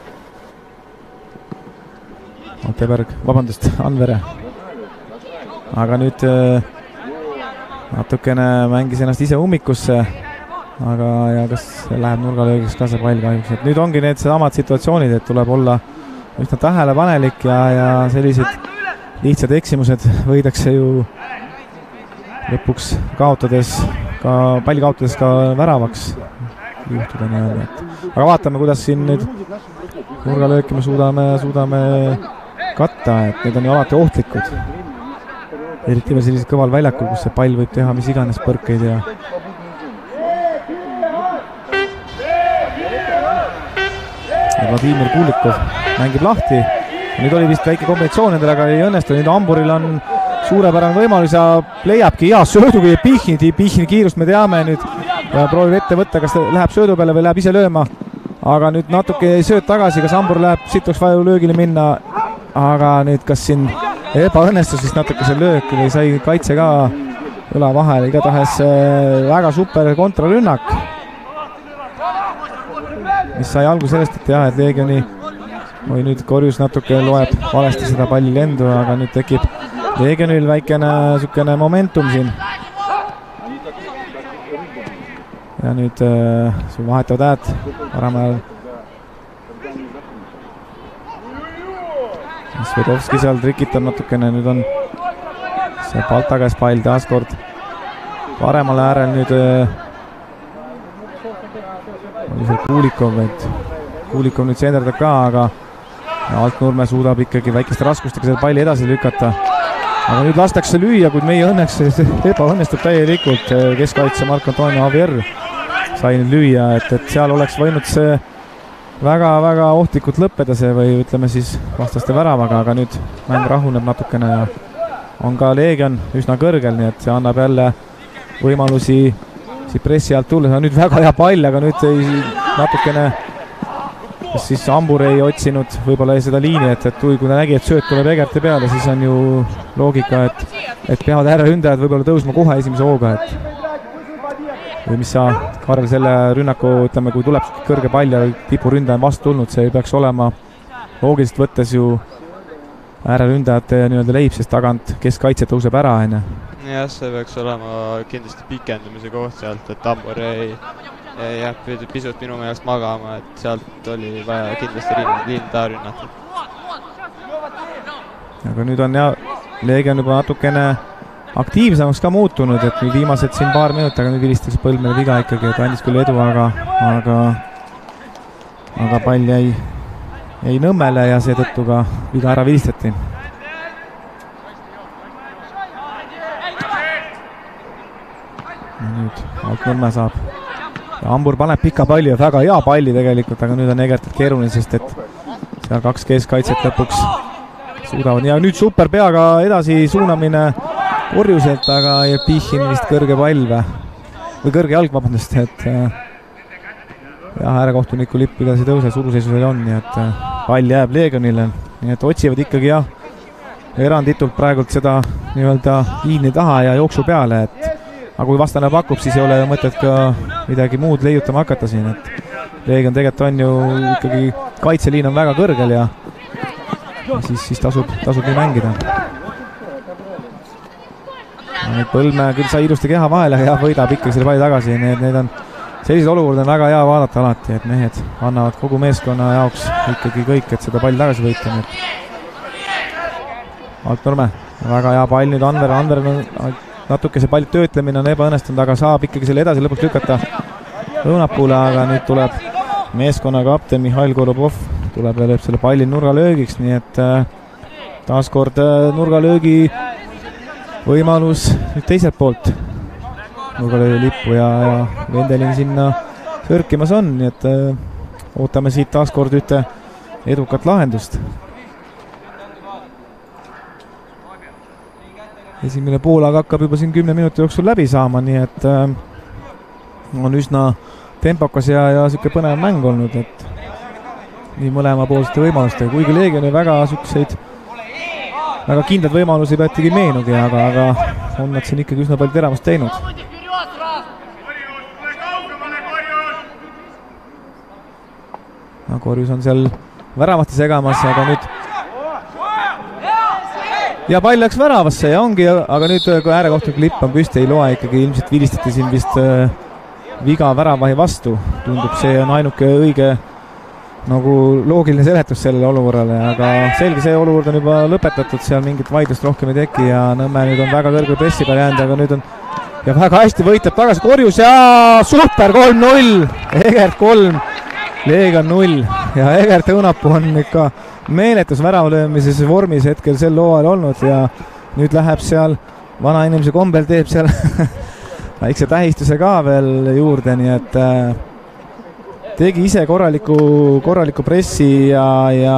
Alteberg, vabandust, Anvere. Aga nüüd natukene mängis ennast ise ummikusse, aga ja kas läheb nurgalöögiks ka see pall kahjuks, et nüüd ongi need samad situatsioonid, et tuleb olla üsna tähelepanelik ja, ja sellised lihtsad eksimused võidakse ju lõpuks kaotades ka, palli kaotades ka väravaks juhtuda nii-öelda, et aga vaatame, kuidas siin nüüd nurgalööki me suudame, suudame katta, et need on ju alati ohtlikud. Eriti veel sellised kõval väljakul, kus see pall võib teha mis iganes põrkeid ja Vladimir Kulikov mängib lahti. Nüüd oli vist väike kombinatsioon nendel, aga ei õnnestu. Nüüd Hamburil on suurepärane võimalus ja leiabki hea sööduga Jepichin, Jepichin kiirust me teame nüüd ja proovib ette võtta, kas ta läheb söödu peale või läheb ise lööma. Aga nüüd natuke sööd tagasi, kas Hambur läheb, siit oleks vaja löögile minna, aga nüüd kas siin ebaõnnestus vist natuke see löök või sai kaitse ka õla vahele, igatahes väga super kontrarünnak, mis sai alguse sellest, et jah, et Leegioni või nüüd Korjus natuke loeb valesti seda palli lendu, aga nüüd tekib Leegionil väikene sükene momentum siin. Ja nüüd äh, sul vahetavad hääd paremal Svedovski seal trikitab natukene, nüüd on see Balta käes pall taaskord paremale äärel nüüd äh, oli see Kulikov, et Kulikov nüüd seenderdab ka, aga Altnurme suudab ikkagi väikeste raskustega selle palli edasi lükata. Aga nüüd lastakse lüüa, kuid meie õnneks ebaõnnestub täielikult. Keskkaitse Marc-Antoine Javier sai nüüd lüüa, et, et seal oleks võinud see väga-väga ohtlikult lõppeda see või ütleme siis vastaste väravaga, aga nüüd mäng rahuneb natukene ja on ka Leegion üsna kõrgel, nii et see annab jälle võimalusi siit pressi alt tulla. Nüüd väga hea pall, aga nüüd ei, natukene siis Ambur ei otsinud võib-olla seda liini, et, et kui ta nägi, et sööt tuleb Egerti peale, siis on ju loogika, et, et peavad ääreründajad võib-olla tõusma kohe esimese hooga, et või mis sa, Karel, selle rünnaku, ütleme, kui tuleb kõrge pall ja tipuründaja on vastu tulnud, see ei peaks olema loogiliselt võttes ju ääreründajate nii-öelda leib, sest tagant keskkaitse tõuseb ära, enne. Jah, see peaks olema kindlasti pikendamise koht sealt, et Ambur ei, ei jääb pisut minu meelest magama, et sealt oli vaja kindlasti liin taha rünnata. Aga nüüd on ja Leegion juba natukene aktiivsemaks ka muutunud, et nüüd viimased siin paar minut, aga nüüd vilistaks Põldmele viga ikkagi, et andis küll edu, aga aga, aga pall jäi, jäi Nõmmele ja seetõttu ka viga ära vilistati. Nüüd alt Nõmme saab. Ja Ambur paneb pika palli ja väga hea palli tegelikult, aga nüüd on Egertil keeruline, sest et seal kaks keskkaitset lõpuks suudavad. Ja nüüd super peaga edasi suunamine Orjuselt, aga jääb Pihhin vist kõrge pall või, või kõrge jalg, vabandust, et jah, äärekohtuniku lipp edasi tõuse, suruseisusel on, nii et pall jääb Leegionile, nii et otsivad ikkagi jah, eranditult praegult seda nii-öelda liini taha ja jooksu peale, et aga kui vastane pakub, siis ei ole mõtet ka midagi muud leiutama hakata siin, et Leegion tegelikult on ju ikkagi, kaitseliin on väga kõrgel ja, ja siis, siis tasub, tasub nii mängida. Nüüd Põldme küll sai ilusti keha vahele ja võidab ikkagi selle palli tagasi, need, need on sellised olukorda on väga hea vaadata alati, et mehed annavad kogu meeskonna jaoks ikkagi kõik, et seda palli tagasi võita. Alt Nurme, väga hea pall nüüd Anver, Anver on natuke see palli töötlemine on ebaõnnestunud, aga saab ikkagi selle edasi lõpuks lükata Õunapuule, aga nüüd tuleb meeskonna kapten Mihhail Korobov, tuleb ja lööb selle palli nurgalöögiks, nii et äh, taaskord äh, nurgalöögi võimalus nüüd teiselt poolt nurgalöögi lippu ja, ja Vendelin sinna sõrkimas on, nii et äh, ootame siit taaskord ühte edukat lahendust. Esimene poolaga hakkab juba siin kümne minuti jooksul läbi saama, nii et äh, on üsna tempokas ja, ja niisugune põnev mäng olnud, et nii mõlemapoolsete võimalustega, kuigi Leegioni väga niisuguseid väga kindlad võimalusi peatigi meenugi, aga, aga on nad siin ikkagi üsna palju teravust teinud. Korjus on seal väravahti segamas, aga nüüd ja pall läks väravasse ja ongi, aga nüüd kui äärekohtuniku lipp on püsti, ei loe ikkagi, ilmselt vilistati siin vist äh, viga väravahi vastu, tundub see on ainuke õige nagu loogiline seletus sellele olukorrale, aga selge, see olukord on juba lõpetatud, seal mingit vaidlust rohkem ei teki ja Nõmme nüüd on väga kõrge pressi peal jäänud, aga nüüd on ja väga hästi võitleb tagasi Korjus ja super kolm null, Egert kolm, Leegion null ja Egert Õunapuu on ikka meeletus väravalöömises vormis hetkel sel hooajal olnud ja nüüd läheb seal vana inimese kombel, teeb seal väikse tähistuse ka veel juurde, nii et äh, tegi ise korraliku, korraliku pressi ja, ja,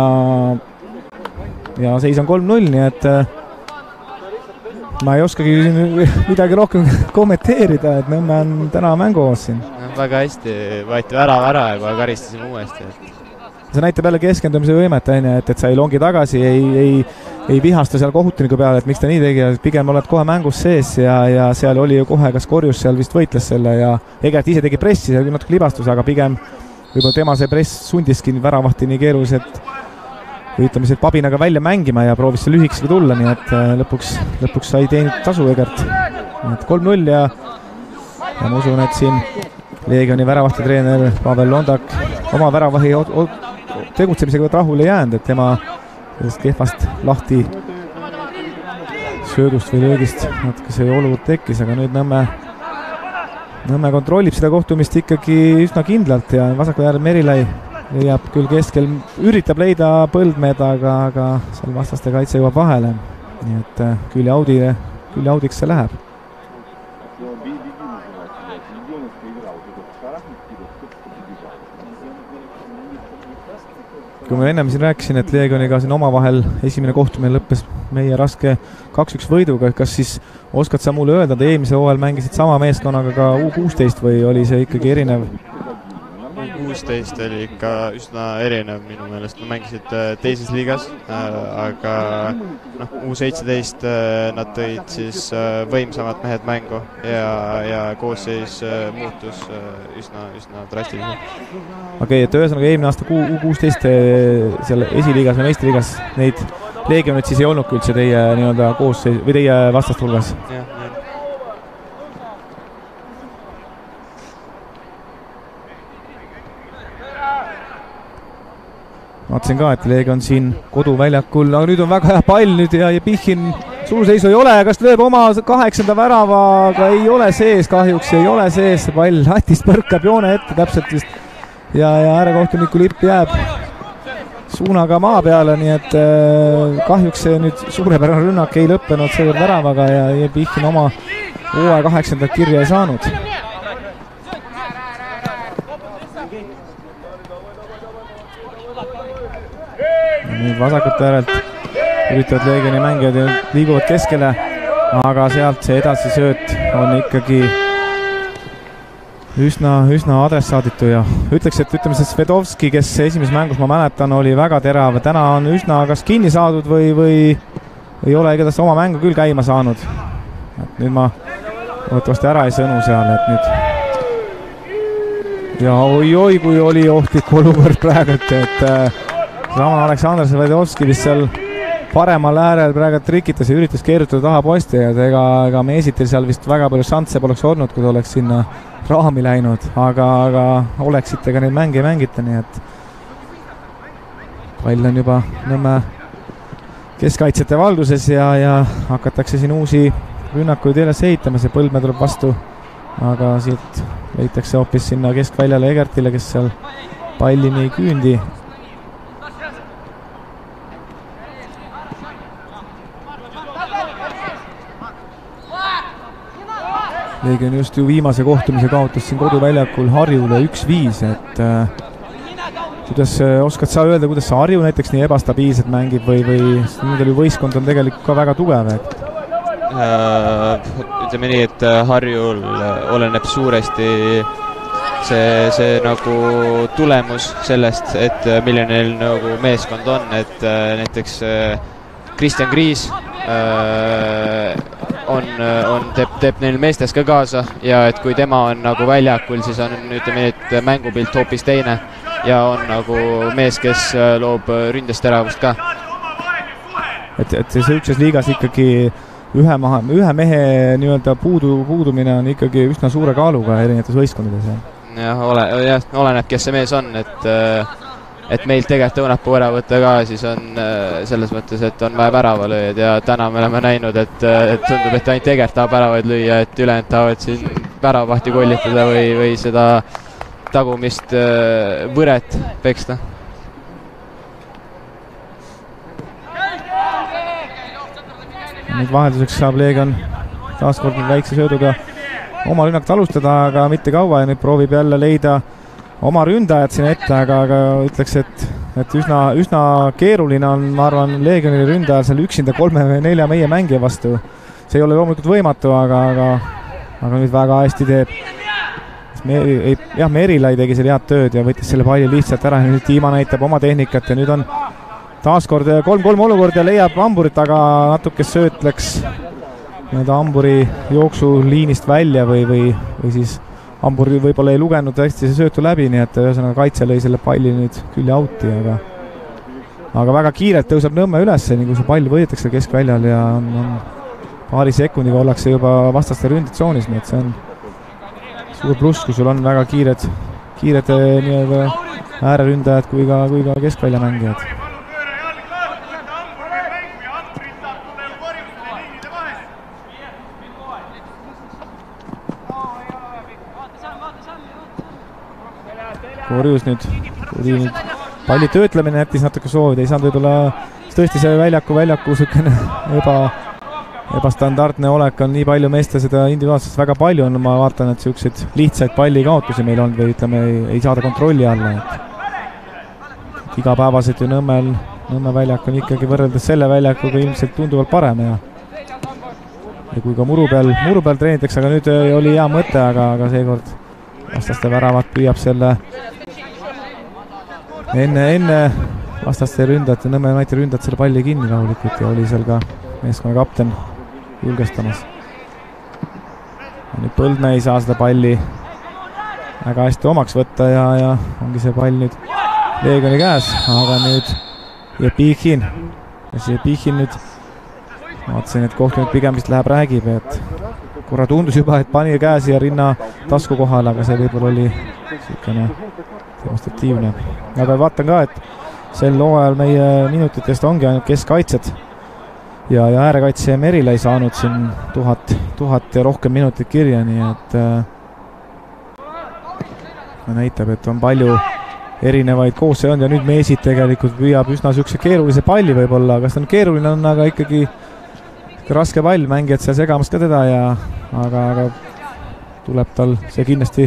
ja seis on kolm null, nii et äh, ma ei oskagi midagi rohkem kommenteerida, et Nõmme on täna mänguoos siin. Väga hästi võeti värav ära ja kohe karistasime uuesti. See näitab jälle keskendumise võimet, et, et sa ei longi tagasi, ei, ei, ei vihasta seal kohtuniku peale, et miks ta nii tegi, pigem oled kohe mängus sees ja, ja seal oli ju kohe, kas Korjus seal vist võitles selle ja Egert ise tegi pressi, see oli natuke libastus, aga pigem võib-olla tema see press sundiski väravahti nii keeruliselt või ütleme, et pabinaga välja mängima ja proovis see lühikesega tulla, nii et lõpuks, lõpuks sai teeninud tasu Egert. kolm null ja, ja ma usun, et siin Leegioni väravahtitreener Pavel Londak oma väravahi tegutsemisega rahule jäänud, et tema sellest kehvast lahti söödust või löögist natuke see olukord tekkis, aga nüüd Nõmme Nõmme kontrollib seda kohtumist ikkagi üsna kindlalt ja vasakul äärel Merilai leiab küll keskel, üritab leida Põldmeed, aga, aga seal vastaste kaitse jõuab vahele, nii et külje audile, külje audiks see läheb. kui ma ennem siin rääkisin, et Leegioniga siin omavahel esimene kohtumine lõppes meie raske kaks üks võiduga, kas siis oskad sa mulle öelda, et eelmise hooajal mängisid sama meeskonnaga ka U kuusteist või oli see ikkagi erinev? U kuusteist oli ikka üsna erinev minu meelest, ma mängisid teises liigas, aga noh, U seitseteist nad tõid siis võimsamad mehed mängu ja, ja koosseis muutus üsna, üsna drastiliselt. Okei, okay, et ühesõnaga eelmine aasta U kuusteist seal esiliigas või meistriliigas neid Leegionid siis ei olnudki üldse teie nii-öelda koosseis või teie vastast hulgas? jah, jah. Vaatasin ka, et Leegion siin koduväljakul, aga nüüd on väga hea pall nüüd ja, ja Pihhin suurseisu ei ole, kas lööb oma kaheksanda väravaga, ei ole sees kahjuks, ei ole sees see pall, Atist põrkab joone ette täpselt vist ja, ja äärekohtuniku lipp jääb suunaga maa peale, nii et äh, kahjuks see nüüd suurepärane rünnak ei lõppenud seekord väravaga ja, ja Pihhin oma hooaja kaheksandat kirja ei saanud. Nüüd vasakute äärelt üritavad Leegioni mängijad ja liiguvad keskele, aga sealt see edasisööt on ikkagi üsna, üsna adressaaditu ja ütleks, et ütleme see Svedovski, kes esimeses mängus ma mäletan, oli väga terav, täna on üsna kas kinni saadud või, või ei ole igatahes oma mängu küll käima saanud. Et nüüd ma loodetavasti ära ei sõnu seal, et nüüd ja oi-oi, kui oli ohtlik olukord praegult, et Raman Aleksandr Svedovski vist seal paremal äärel praegu trikitas ja üritas keerutada taha posti ja ega, ega Meesitil seal vist väga palju šansse poleks olnud, kui ta oleks sinna raami läinud, aga, aga oleksite ka neid mänge mängita, nii et pall on juba Nõmme keskkaitsjate valduses ja, ja hakatakse siin uusi rünnakuid üles ehitama, see Põldmäe tuleb vastu, aga siit leitakse hoopis sinna keskväljale Egertile, kes seal pallini ei küündi. Leegion just ju viimase kohtumise kaotas siin koduväljakul Harjule üks viis, et äh, kuidas äh, oskad sa öelda, kuidas sa Harju näiteks nii ebastabiilselt mängib või, või nendel ju võistkond on tegelikult ka väga tugev, et äh, ütleme nii, et Harjul oleneb suuresti see, see nagu tulemus sellest, et milline neil nagu meeskond on, et äh, näiteks äh, Kristjan Kriis äh, on, on, teeb, teeb neil meestes ka kaasa ja et kui tema on nagu väljakul, siis on ütleme nii, et mängupilt hoopis teine ja on nagu mees, kes loob ründest teravust ka. Et, et sellises liigas ikkagi ühe, maha, ühe mehe nii-öelda puudu, puudumine on ikkagi üsna suure kaaluga erinevates võistkondades. Jah, ole, jah, oleneb, kes see mees on, et et meilt tegelikult õunapuu ära võtta ka, siis on selles mõttes, et on vaja väravalööjad ja täna me oleme näinud, et, et tundub, et ainult Egert tahab väravaid lüüa, et ülejäänud tahavad siin väravahti kollitada või, või seda tagumist võret peksta. Nüüd vahelduseks saab Leegion taaskord väikse sööduga oma rünnakt alustada, aga mitte kaua ja nüüd proovib jälle leida oma ründajad siin ette, aga, aga ütleks, et, et üsna, üsna keeruline on, ma arvan, Leegionile ründajal seal üksinda kolme või nelja meie mängija vastu. See ei ole loomulikult võimatu, aga, aga, aga nüüd väga hästi teeb. Me, ei, jah, Merilai tegi seal head tööd ja võttis selle palli lihtsalt ära ja nüüd Tiima näitab oma tehnikat ja nüüd on taaskord kolm kolm olukord ja leiab Hamburit, aga natuke sööt läks nii-öelda Hamburi jooksuliinist välja või, või, või siis Hambur võib-olla ei lugenud hästi see söötu läbi, nii et ühesõnaga kaitse lõi selle palli nüüd küll ja auti, aga aga väga kiirelt tõuseb Nõmme üles, nii kui see pall võidetakse keskväljal ja on, on paari sekundiga ollakse juba vastaste ründetsoonis, nii et see on suur pluss, kui sul on väga kiired, kiired nii-öelda ääreründajad kui ka, kui ka keskvälja mängijad. Korjus nüüd, kui nüüd palli töötlemine jättis natuke soovida, ei saanud võib-olla tõesti see väljaku, väljaku sükene eba, ebastandardne olek on nii palju meeste seda individuaalselt väga palju on, ma vaatan, et siukseid lihtsaid pallikaotusi meil on või ütleme, ei, ei saada kontrolli alla, et igapäevaselt ju Nõmmel, Nõmme väljak on ikkagi võrreldes selle väljakuga ilmselt tunduvalt parem ja ja kui ka muru peal, muru peal treenitakse, aga nüüd oli hea mõte, aga, aga seekord vastaste väravat püüab selle enne, enne vastaste ründajate, Nõmme United ründajad selle palli kinni rahulikult ja oli seal ka meeskonna kapten julgestamas. Nüüd Põldmäe ei saa seda palli väga hästi omaks võtta ja, ja ongi see pall nüüd Leegioni käes, aga nüüd Jepichin. Ja see Jepichin nüüd vaatasin, et kohtunud pigem vist läheb räägib, et korra tundus juba, et pani käe siia rinna tasku kohale, aga see võib-olla oli niisugune demonstratiivne. Aga vaatan ka, et sel hooajal meie minutitest ongi ainult keskkaitsed ja, ja äärekaitse Merila ei saanud siin tuhat, tuhat ja rohkem minutit kirja, nii et äh, näitab, et on palju erinevaid koosseise on ja nüüd Meesid tegelikult püüab üsna niisuguse keerulise palli võib-olla, kas ta on keeruline on, aga ikkagi raske pall, mängijad seal segamas ka teda ja aga, aga tuleb tal see kindlasti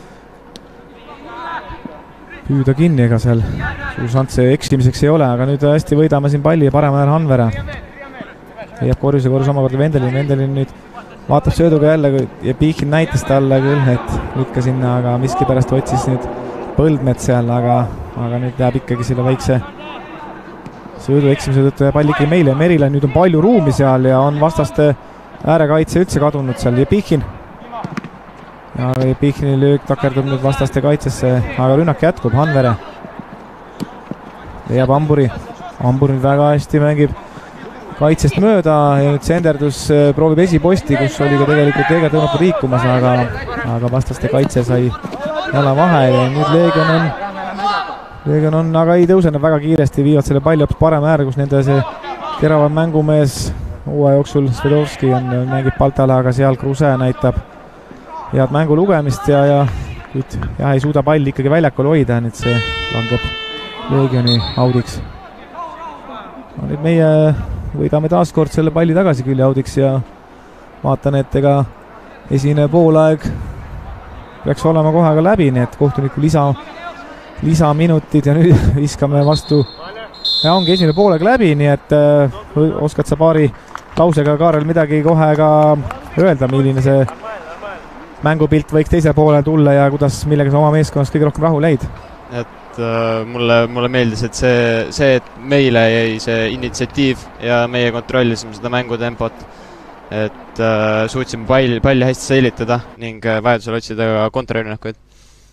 püüda kinni, ega seal suur šants eksimiseks ei ole, aga nüüd hästi võidame siin palli ja parem ajal Hanvere. Jääb korjuse korjus omakorda Vendelin, Vendelin nüüd vaatab sööduga jälle ja Piikin näitas talle küll, et lükka sinna, aga miskipärast otsis nüüd Põldmet seal, aga, aga nüüd jääb ikkagi selle väikse söödu eksimise tõttu ja pall ikkagi meile. Merile nüüd on palju ruumi seal ja on vastaste äärekaitse üldse kadunud seal ja Piikin. Ja Piikini löök takerdub nüüd vastaste kaitsesse, aga rünnak jätkub, Hanvere. Leiab Amburi, Ambur nüüd väga hästi mängib kaitsest mööda ja nüüd senderdus proovib esiposti, kus oli ka tegelikult Eega tõmmata liikumas, aga, aga vastaste kaitse sai jala vahe ja nüüd Leegion on, Leegion on, aga ei tõusene väga kiiresti, viivad selle palli hoopis parema äär, kus nende see teravam mängumees uue jooksul Svedovski on, mängib Paltale, aga seal Kruse näitab head mängu lugemist ja, ja kuid jah, ei suuda palli ikkagi väljakul hoida, nüüd see langeb Leegioni audiks. No, nüüd meie võidame taas kord selle palli tagasi külje audiks ja vaatan, et ega esine poolaeg peaks olema kohe ka läbi, nii et kohtuniku lisa, lisaminutid ja nüüd viskame vastu ja ongi esine poolaeg läbi, nii et äh, oskad sa paari lausega, Kaarel, midagi kohe ka öelda, milline see mängupilt võiks teisel poolel tulla ja kuidas, millega sa oma meeskonnas kõige rohkem rahul jäid? Et uh, mulle, mulle meeldis, et see, see, et meile jäi see initsiatiiv ja meie kontrollisime seda mängutempot, et uh, suutsime pall, palli hästi säilitada ning uh, vajadusel otsida ka kontrarünnakuid.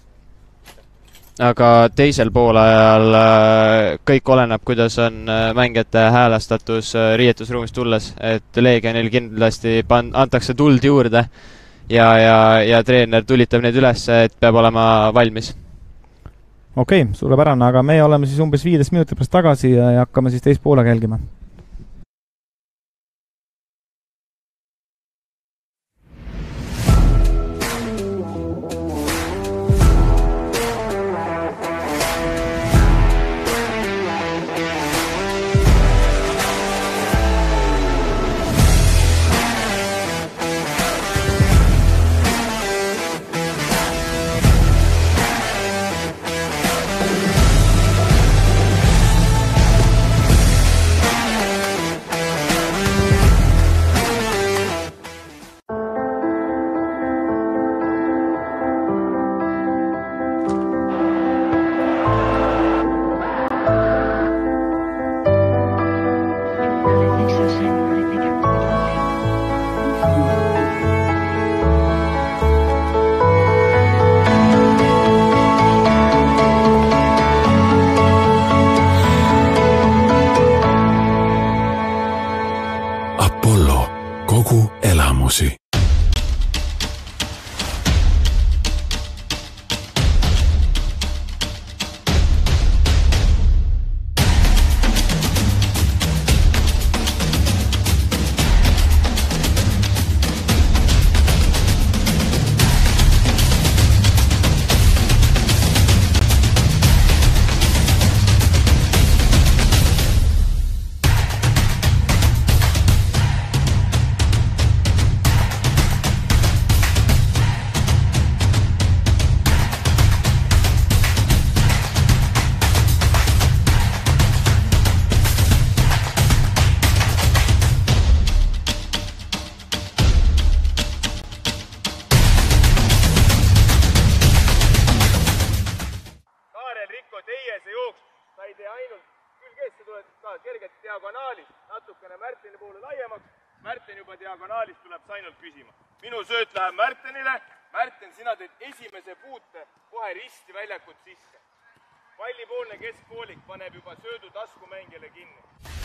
Aga teisel poolajal uh, kõik oleneb, kuidas on uh, mängijate häälestatus uh, riietusruumist tulles, et Leegionil kindlasti pan-, antakse tuld juurde ja, ja, ja treener tulitab neid üles, et peab olema valmis. Okei, okay, suurepärane, aga meie oleme siis umbes viieteist minuti pärast tagasi ja hakkame siis teist poolega jälgima. tempo, teie see jooks, sa ei tee ainult külgest, sa tuled ka kergelt diagonaalis, natukene Märteni poole laiemaks, Märten juba diagonaalis tuleb sa ainult küsima. Minu sööt läheb Märtenile, Märten, sina teed esimese puute kohe risti väljakut sisse. Pallipoolne keskpoolik paneb juba söödu taskumängijale kinni.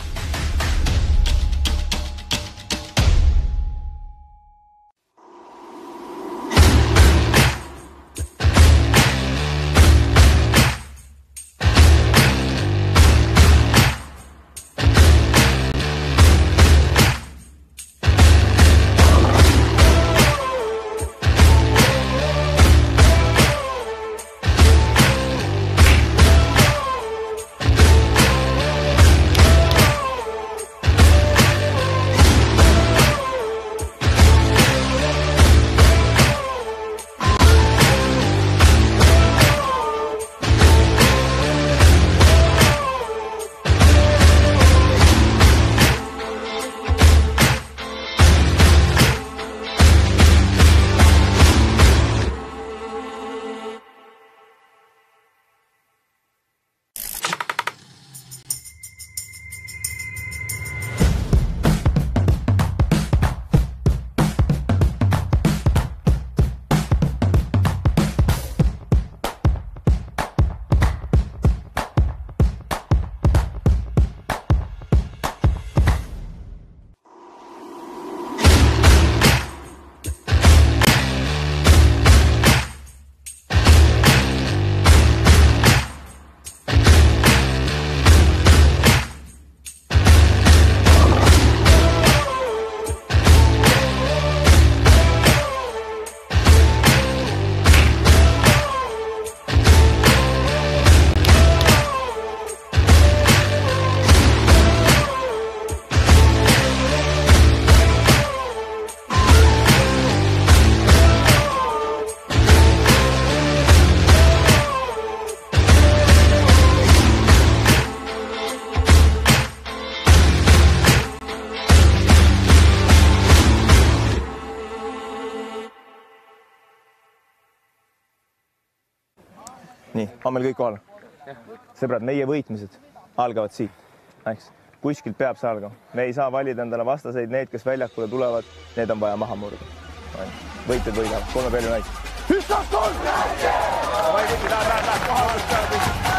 Nii, on meil kõik kohal? Sõbrad, meie võitmised algavad siit. Eks? Kuskilt peab see algama. Me ei saa valida endale vastaseid, need, kes väljakule tulevad, need on vaja maha murda. Võitjad võidavad, kolme palju näit. Hüstas kolm! Vai võti, lähe, lähe, lähe, kohal, lähe,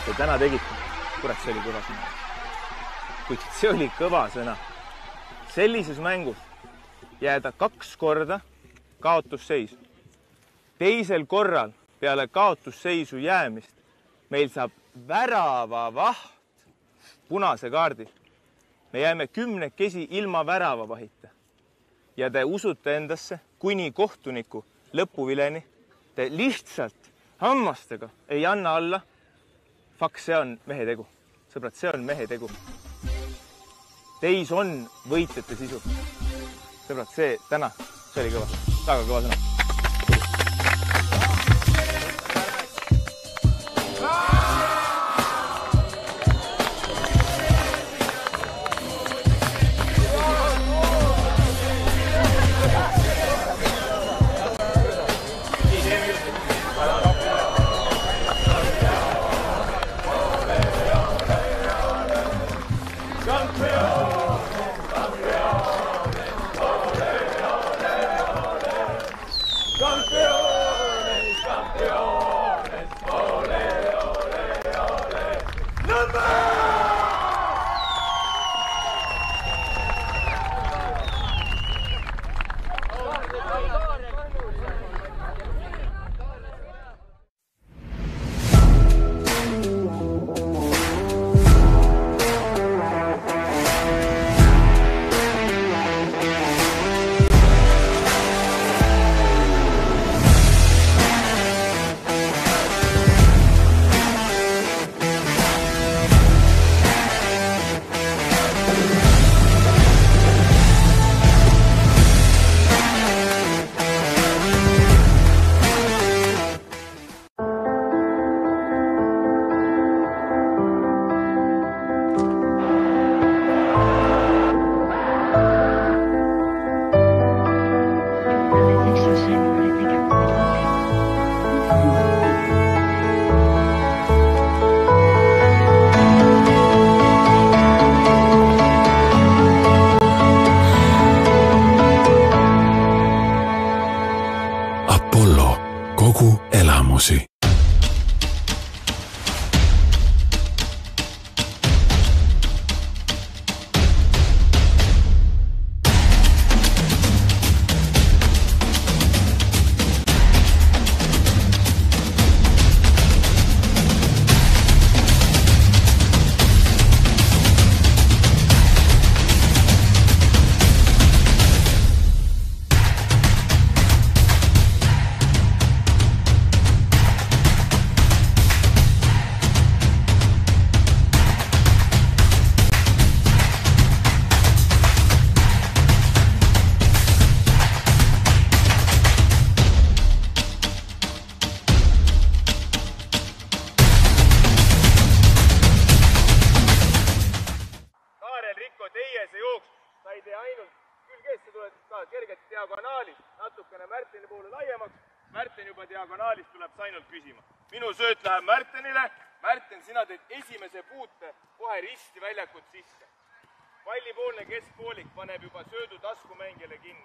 ja täna tegite. Kurat, see oli kõva sõna. Kuid see oli kõva sõna. Sellises mängus jääda kaks korda kaotusseisu. Teisel korral peale kaotusseisu jäämist meil saab värava vaht punase kaardi. Me jääme kümnekesi ilma värava vahita. Ja te usute endasse kuni kohtuniku lõpuvileni. Te lihtsalt hammastega ei anna alla. Faks, see on mehe tegu. Sõbrad, see on mehe tegu. Teis on võitjate sisu. Sõbrad, see täna, see oli kõva. Väga kõva sõna. Märten juba diagonaalist tuleb ainult küsima. Minu sööt läheb Märtenile. Märten, sina teed esimese puute kohe risti väljakut sisse. Pallipoolne keskpoolik paneb juba söödu taskumängijale kinni.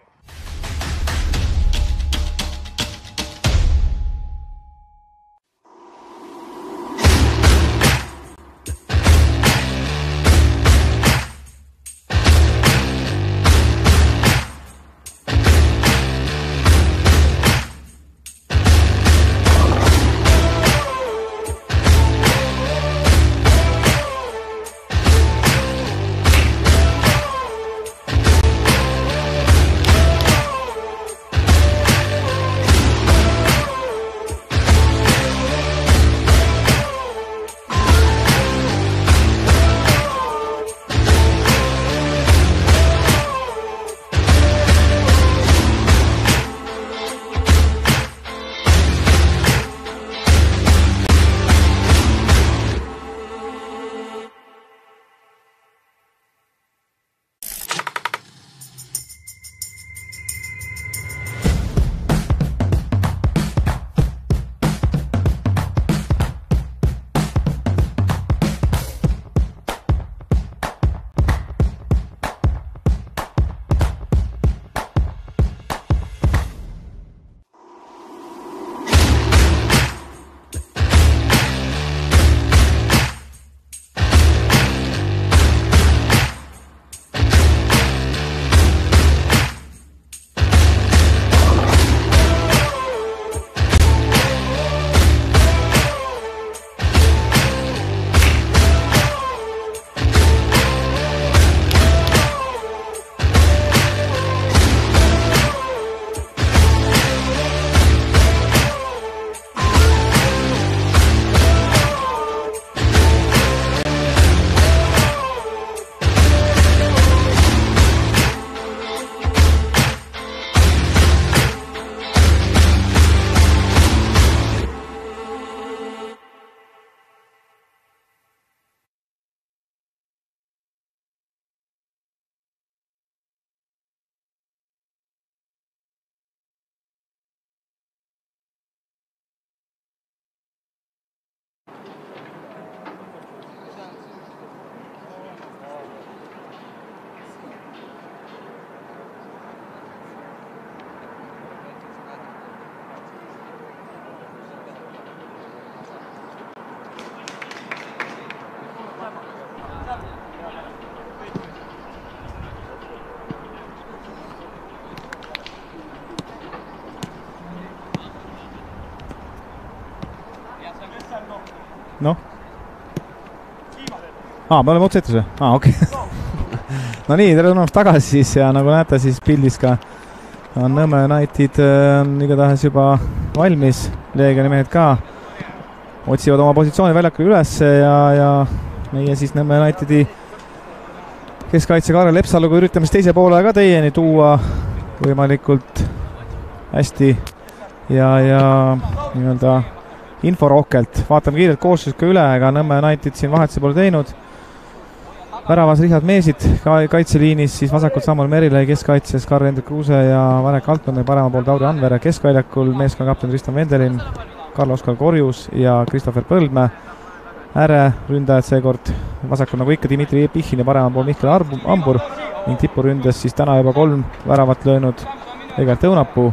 Aa, me oleme otsetus või? Aa, okei okay. No nii, tere tulemast tagasi siis ja nagu näete siis pildis ka on Nõmme United on igatahes juba valmis, Leegioni mehed ka otsivad oma positsiooni väljakul üles ja, ja meie siis Nõmme Unitedi keskkaitse Kaarel Lepsaluga üritame teise poole ka teieni tuua võimalikult hästi ja, ja nii-öelda inforohkelt. Vaatame kiirelt koostöös ka üle, aga Nõmme United siin vahetuse pole teinud. Väravas Richard Meesid kaitseliinis, siis vasakult Samuel Merilai keskkaitses Karl-Hendrik Kruuse ja Marek Altmann ja parema pool Tauri Anvere keskväljakul meeskonna kapten Tristan Vendelin, Karl-Oskar Korjus ja Kristoffer Põldmäe. Ääre ründajad seekord vasakul nagu ikka Dimitri Epichin ja parema pool Mihkel Ambur ning tipuründes siis täna juba kolm väravat löönud Egert Õunapuu.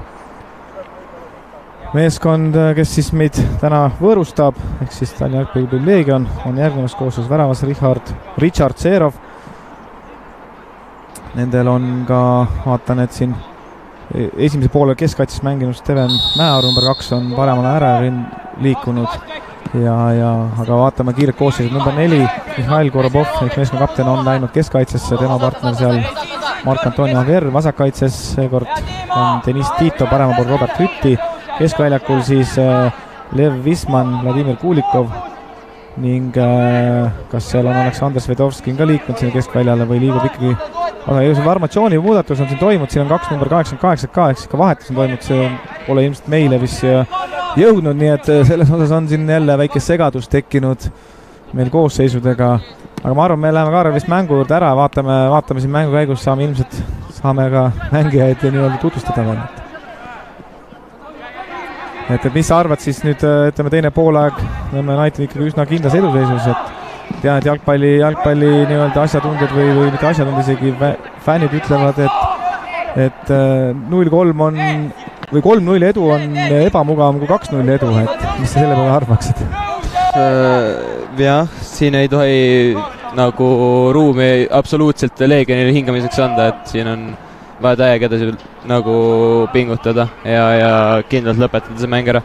Meeskond, kes siis meid täna võõrustab, ehk siis Tallinna Jalgpalliklubi Leegion, on järgnevas koostöös väravas Richard, Richard Seerov. Nendel on ka, vaatan, et siin esimese poole keskkaitses mänginud Steven Mäearu number kaks on paremale äärel liikunud. Ja, ja, aga vaatame kiiret koostöös. Number neli, Mihhail Korobov, ehk meeskonna kapten on läinud keskkaitsesse, tema partner seal Marc-Antonio Javier vasakkaitses, seekord on Deniss Tito, parema pool Robert Hütti. Keskväljakul siis äh, Lev Visman, Vladimir Kulikov ning äh, kas seal on Aleksandr Svedovski ka liikunud sinna keskväljale või liigub ikkagi aga ilusel armatsiooni muudatus on siin toimunud, siin on kaks number kaheksakümmend kaheksa kaheksa, ka vahetus on toimunud, see pole ilmselt meile vist jõudnud, nii et selles osas on siin jälle väike segadus tekkinud meil koosseisudega, aga ma arvan, me läheme Kaarel vist mängu juurde ära, vaatame, vaatame siin mängu käigus, saame ilmselt saame ka mängijaid nii-öelda tutvustada veel. Et, et mis sa arvad siis nüüd, ütleme teine poolaeg, Nõmme United ikkagi üsna kindlas eduseisus, et tean, et jalgpalli, jalgpalli nii-öelda asjatundjad või, või mitte asjatundjad, isegi fännid ütlevad, et et null kolm on või kolm null edu on ebamugavam kui kaks null edu, et mis sa selle peale arvaksid? Jah, siin ei tohi nagu ruumi absoluutselt Leegionile hingamiseks anda, et siin on vaja täiega edasi nagu pingutada ja, ja kindlalt lõpetada see mäng ära.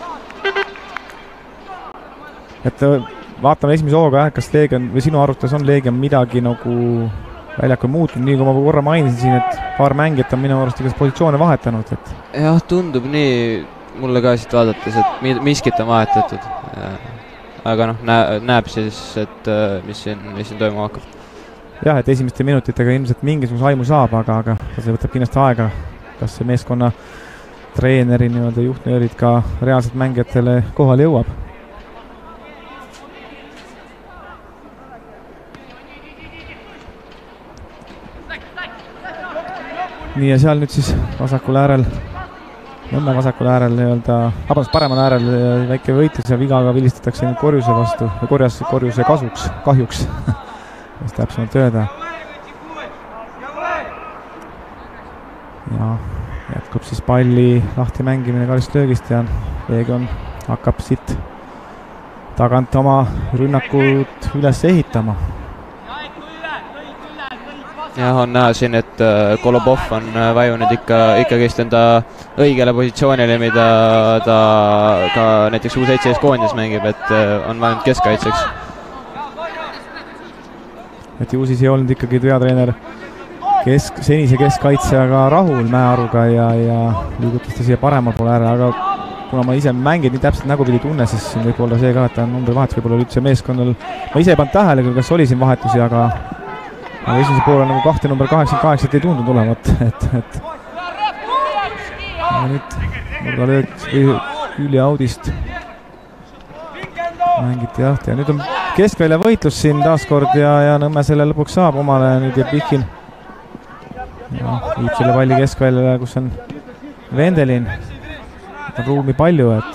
Et vaatame esimese hooga, kas Leegion või sinu arvutus on Leegion midagi nagu väljakul muutunud, nii kui ma korra mainisin siin, et paar mängijat on minu arust igas positsioone vahetanud. Et... jah, tundub nii mulle ka siit vaadates, et miskit on vahetatud. Aga noh, näeb siis, et mis siin, mis siin toimuma hakkab. Jah, et esimeste minutitega ilmselt mingisuguse aimu saab, aga, aga see võtab kindlasti aega, kas see meeskonna treeneri nii-öelda juhtnöörid ka reaalselt mängijatele kohale jõuab. Nii ja seal nüüd siis vasakul äärel, Nõmme vasakul äärel nii-öelda, vabandust, paremal äärel väike võitlus ja vigaga vilistatakse nüüd korjuse vastu või korjas, korjuse kasuks, kahjuks. Mis täpsemalt öelda. Ja jätkub siis palli lahti mängimine karistlöögist ja Leegion hakkab siit tagant oma rünnakut üles ehitama. Jah, on näha siin, et Kolobov on vajunud ikka, ikkagist enda õigele positsioonile, mida ta ka näiteks U seitse koondis mängib, et on vajunud keskkaitseks. Et ju siis ei olnud ikkagi peatreener kesk, senise keskkaitsjaga rahul Mäearuga ja, ja liigutas ta siia paremal poole ära, aga kuna ma ise mängin nii täpselt nägupidi tunne, siis võib olla see ka, et ta on numbri vahetus, võib olla üldse meeskonnal, ma ise ei pannud tähele küll, kas oli siin vahetusi, aga aga esimese poole nagu kahte number kaheksakümmend kaheksa ei tundu tulevat, et, et ja nüüd nurga löök või külje audist mängiti jah, ja nüüd on keskvälja võitlus siin taaskord ja, ja Nõmme selle lõpuks saab omale nüüd ja Pihkin ja viib selle palli keskväljale, kus on Vendelin, on ruumi palju, et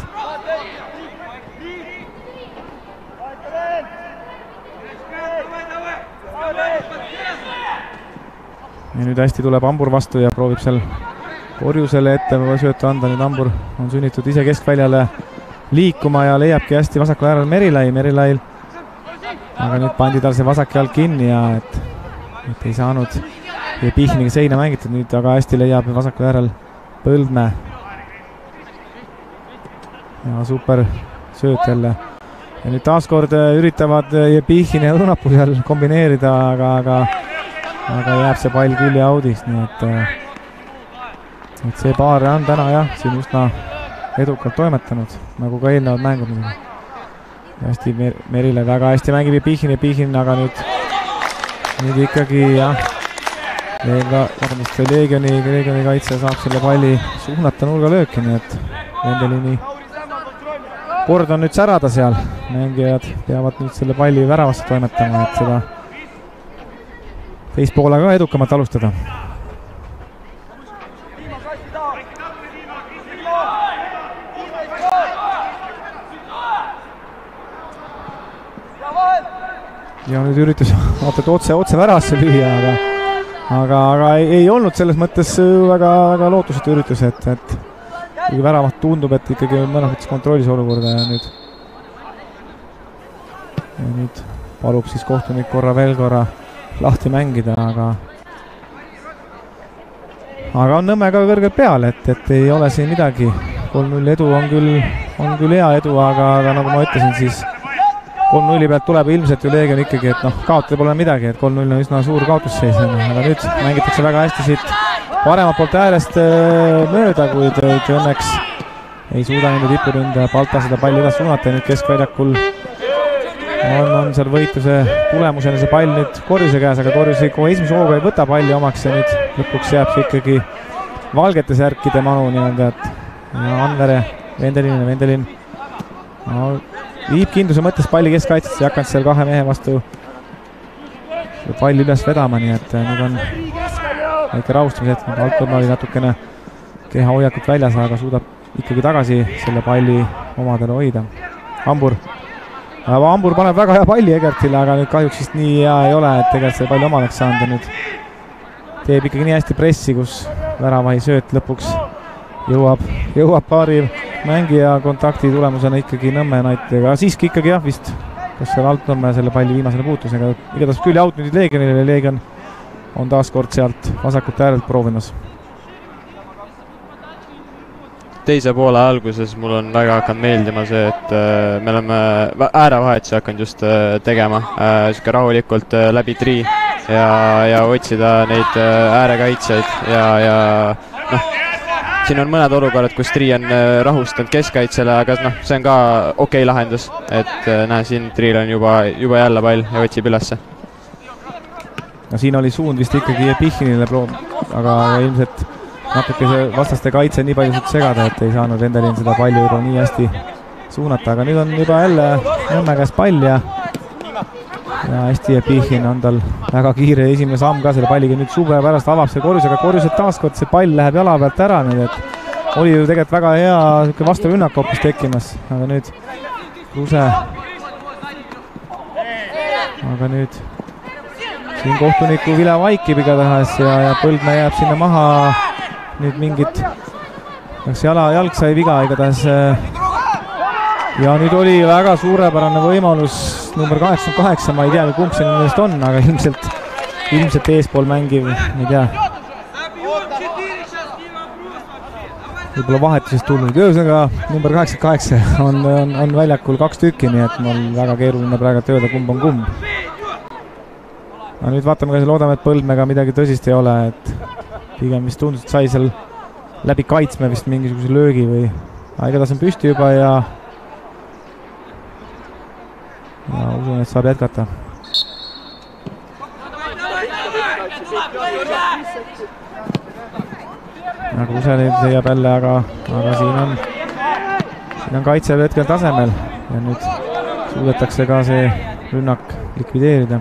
ja nüüd hästi tuleb Ambur vastu ja proovib seal korjusele ette sööta anda, nüüd Ambur on sunnitud ise keskväljale liikuma ja leiabki hästi vasakul äärel Merilai, Merilail aga nüüd pandi tal see vasak jalg kinni ja et, et ei saanud ja Pihniga seina mängitud, nüüd aga hästi leiab vasakul äärel Põldmäe ja super sööt jälle ja nüüd taaskord üritavad Jepihhin ja Õunapuu seal kombineerida, aga, aga, aga jääb see pall küll ja audist, nii et, et see paar on täna jah, siin üsna edukalt toimetanud, nagu ka eelnevad mängud. Hästi Mer Merile väga hästi mängib Jepihhin, Jepihhin, aga nüüd, nüüd ikkagi jah, Leegioni, Leegioni kaitse saab selle palli suunata nurgalööki, nii et Vendelini kord on nüüd särada seal. Mängijad peavad nüüd selle palli väravasse toimetama, et seda teist poole ka edukamalt alustada. Ja nüüd üritus vaatad otse, otse värasse lüüa, aga aga, aga ei, ei olnud selles mõttes väga, väga lootusetu üritus, et, et kui väravat tundub, et ikkagi on mõnes mõttes kontrollis olukorda ja nüüd ja nüüd palub siis kohtunik korra veel korra lahti mängida, aga aga on Nõmme ka kõrgelt peal, et, et ei ole siin midagi. kolm null edu on küll, on küll hea edu, aga, aga nagu ma ütlesin, siis kolm nulli pealt tuleb ilmselt ju Leegion ikkagi, et noh, kaotada pole midagi, et kolm null on üsna suur kaotusseis, aga nüüd mängitakse väga hästi siit paremalt poolt äärest mööda, kuid õnneks ei suuda nende tipuründaja Balta seda palli edasi suunata ja nüüd keskväljakul on, on seal võitluse tulemusena see pall nüüd Korjuse käes, aga Korjus kohe esimese hooga ei võta palli omaks ja nüüd lõpuks jääb see ikkagi valgete särkide manu nii-öelda, et ja Anvere, Vendelin ja Vendelin no, viib kindluse mõttes palli keskkaitsesse ja hakanud seal kahe mehe vastu palli üles vedama, nii et nüüd on väike rahustamise hetk, Altturma oli natukene keha hoiakut väljas, aga suudab ikkagi tagasi selle palli omadele hoida. Hambur. Hambur paneb väga hea palli Egertile, aga nüüd kahjuks vist nii hea ei ole, et tegelikult selle palli oma oleks saanud ja nüüd teeb ikkagi nii hästi pressi, kus väravahi sööt lõpuks jõuab, jõuab paari mängija kontakti tulemusena ikkagi Nõmme Unitediga, siiski ikkagi jah vist, kas seal Altnõmme selle palli viimasele puutusega, igatahes küll out nüüd Leegionile, Leegion on taas kord sealt vasakut äärelt proovimas. Teise poole alguses mul on väga hakanud meeldima see, et me oleme äärevahetusi hakanud just tegema, siuke rahulikult läbi tri ja, ja otsida neid äärekaitseid ja, ja noh, siin on mõned olukorrad, kus tri on rahustanud keskkaitsele, aga noh, see on ka okei lahendus, et näe, siin triil on juba, juba jälle pall ja otsib ülesse. No siin oli suund vist ikkagi Jepihhinile, aga ilmselt natuke see vastaste kaitse nii palju suht segada, et ei saanud Vendelin seda palli juba nii hästi suunata, aga nüüd on juba jälle Nõmme käes pall ja ja hästi Jepihhin on tal väga kiire esimene samm ka selle palliga, nüüd suve pärast avab see Korjusega, Korjuselt taaskord see pall läheb jala pealt ära nüüd, et oli ju tegelikult väga hea vasturünnak hoopis tekkimas, aga nüüd Kruse aga nüüd siin kohtuniku vile vaikib igatahes ja, ja Põldmäe jääb sinna maha nüüd mingit kas jala, jalg sai viga igatahes ja nüüd oli väga suurepärane võimalus number kaheksakümmend kaheksa, ma ei tea, kumb see nendest on, aga ilmselt, ilmselt eespool mängiv, ma ei tea. Võib-olla vahetusest tulnud. Ühesõnaga number kaheksakümmend kaheksa on, on, on väljakul kaks tükki, nii et mul väga keeruline praegu öelda, kumb on kumb. No nüüd vaatame, kas loodame, et Põldmega midagi tõsist ei ole, et pigem vist tundus, et sai seal läbi kaitsme vist mingisuguse löögi või igatahes on püsti juba ja ja usun, et saab jätkata. Nagu Uselid leiab jälle, aga, aga siin on, siin on kaitse hetkel tasemel ja nüüd suudetakse ka see rünnak likvideerida.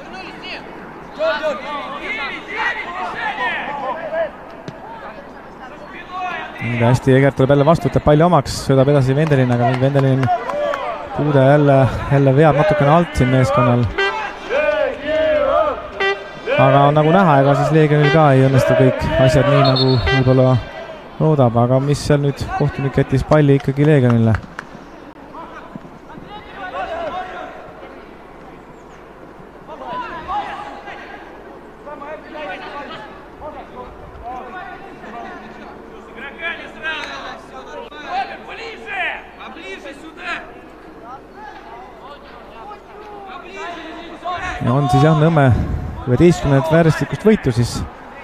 Nüüd hästi Egert tuleb jälle vastu, võtab palli omaks, söödab edasi Vendelin, aga nüüd Vendelin Puude jälle, jälle veab natukene alt siin meeskonnal. Aga nagu näha, ega siis Leegionil ka ei õnnestu kõik asjad nii nagu võib-olla loodab, aga mis seal nüüd kohtunik jättis palli ikkagi Leegionile. ja on siis jah Nõmme üheteistkümnendat väärtuslikust võitu siis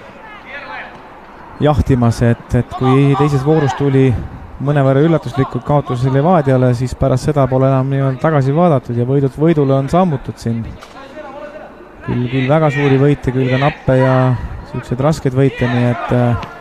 jahtimas, et, et kui teises voorus tuli mõnevõrra üllatuslikult kaotusele Levadiale, siis pärast seda pole enam nii-öelda tagasi vaadatud ja võidud võidule on sammutud siin. Küll, küll väga suuri võite, küll ka nappe ja sellised rasked võite, nii et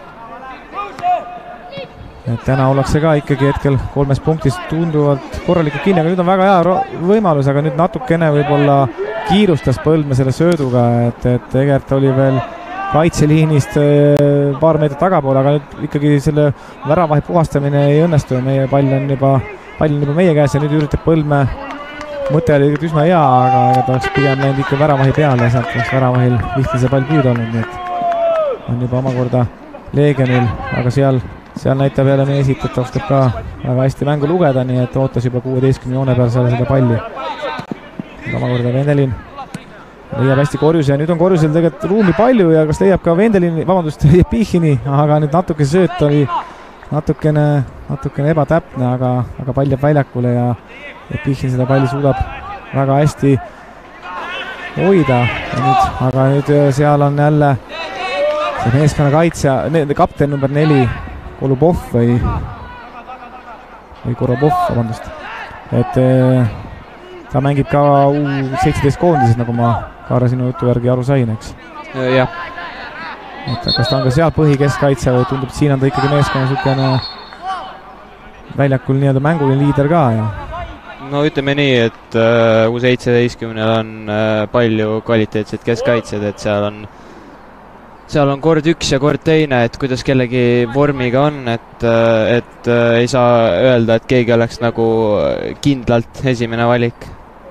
et täna ollakse ka ikkagi hetkel kolmes punktis tunduvalt korralikult kinni, aga nüüd on väga hea võimalus, aga nüüd natukene võib-olla kiirustas Põldme selle sööduga, et, et Egert oli veel kaitseliinist paar meetrit tagapool, aga nüüd ikkagi selle väravahi puhastamine ei õnnestu ja meie pall on juba, pall on juba meie käes ja nüüd üritab Põldme, mõte oli üsna hea, aga ega ta oleks pigem läinud ikka väravahi peale ja sealt oleks väravahil lihtne see pall püüda olnud, nii et on juba omakorda Leegionil, aga seal seal näitab jälle Meesit, et oskab ka väga hästi mängu lugeda, nii et ootas juba kuueteistkümne joone peal seal seda palli. Omakorda Vendelin leiab hästi Korjuse ja nüüd on Korjusel tegelikult ruumi palju ja kas leiab ka Vendelin, vabandust, Pihini, aga nüüd natuke sööt oli natukene, natukene ebatäpne, aga, aga pall jääb väljakule ja, ja Pihin seda palli suudab väga hästi hoida. Ja nüüd, aga nüüd seal on jälle see meeskonna kaitsja, kapten number neli, Kolubov või, või Korobov, vabandust. Et eh, ta mängib ka U seitseteist koondises, nagu ma Kaare sinu jutu järgi aru sain, eks? Jah. Et kas ta on ka seal põhikeskkaitse või tundub, et siin on ta ikkagi meeskonna niisugune väljakul nii-öelda mänguline liider ka ja no ütleme nii, et uh, U seitseteistkümnel on uh, palju kvaliteetseid keskkaitsjad, et seal on seal on kord üks ja kord teine, et kuidas kellegi vormiga on, et, et ei saa öelda, et keegi oleks nagu kindlalt esimene valik.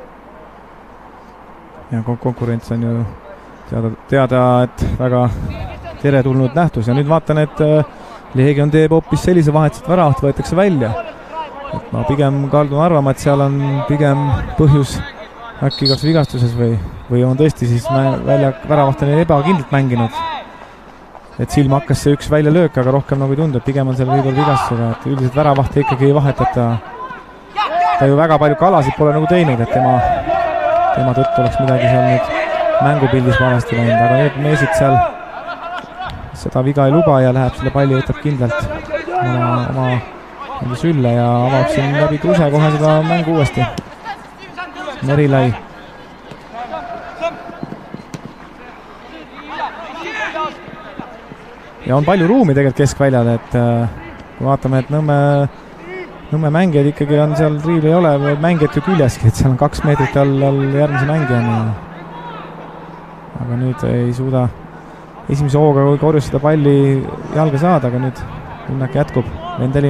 Ja konkurents on ju teada, teada, et väga teretulnud nähtus ja nüüd vaatan, et Leegion teeb hoopis sellise vahetused väravat, võetakse välja. Et ma pigem kaldun arvama, et seal on pigem põhjus äkki kas vigastuses või, või on tõesti siis välja väravat on ebakindlalt mänginud. Et silma hakkas see üks välja löök, aga rohkem nagu ei tundu, et pigem on seal võib-olla vigastusega, et üldiselt väravahti ikkagi ei vahetata. Ta ju väga palju kalasid pole nagu teinud, et tema, tema tõttu oleks midagi seal nüüd mängupildis valesti läinud, aga nüüd Meesit seal seda viga ei luba ja läheb selle palli, võtab kindlalt oma, oma sülle ja avab siin läbi kruse kohe seda mängu uuesti. Merilai. Ja on palju ruumi tegelikult keskväljal, et kui vaatame, et Nõmme, Nõmme mängijad ikkagi on seal, riil ei ole mängijad ju küljeski, et seal on kaks meetrit all, all järgmise mängijani. Aga nüüd ei suuda esimese hooga Korjus seda palli jalga saada, aga nüüd rünnak jätkub. Vendelin.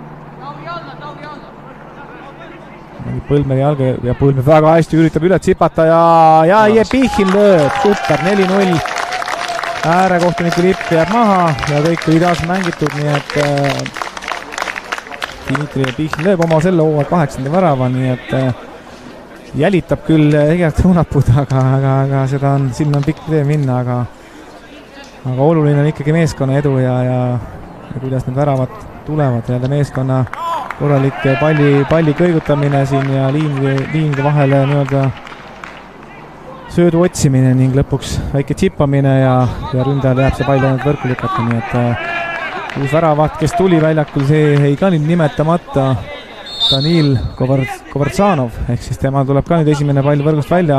Põldme jalga ja Põldme väga hästi üritab üle tsipata ja, ja Jepihin lööb, super, neli null. Äärekohtuniku lipp jääb maha ja kõik oli taas mängitud, nii et äh, Dimitri Jepihin lööb oma selle hooaja kaheksanda värava, nii et äh, jälitab küll Egert Õunapud, aga, aga, aga seda on, sinna on pikk tee minna, aga aga oluline on ikkagi meeskonna edu ja, ja, ja kuidas need väravad tulevad. Jälle meeskonna korralik palli, palli kõigutamine siin ja liinide, liinide vahele nii-öelda söödu otsimine ning lõpuks väike tsipamine ja, ja ründajal jääb see pall ainult võrku lükata, nii et uh, uus väravat, kes tuli väljakul, see ei ka nüüd nimetamata Danil Kovartsanov, ehk siis tema tuleb ka nüüd esimene pall võrgust välja.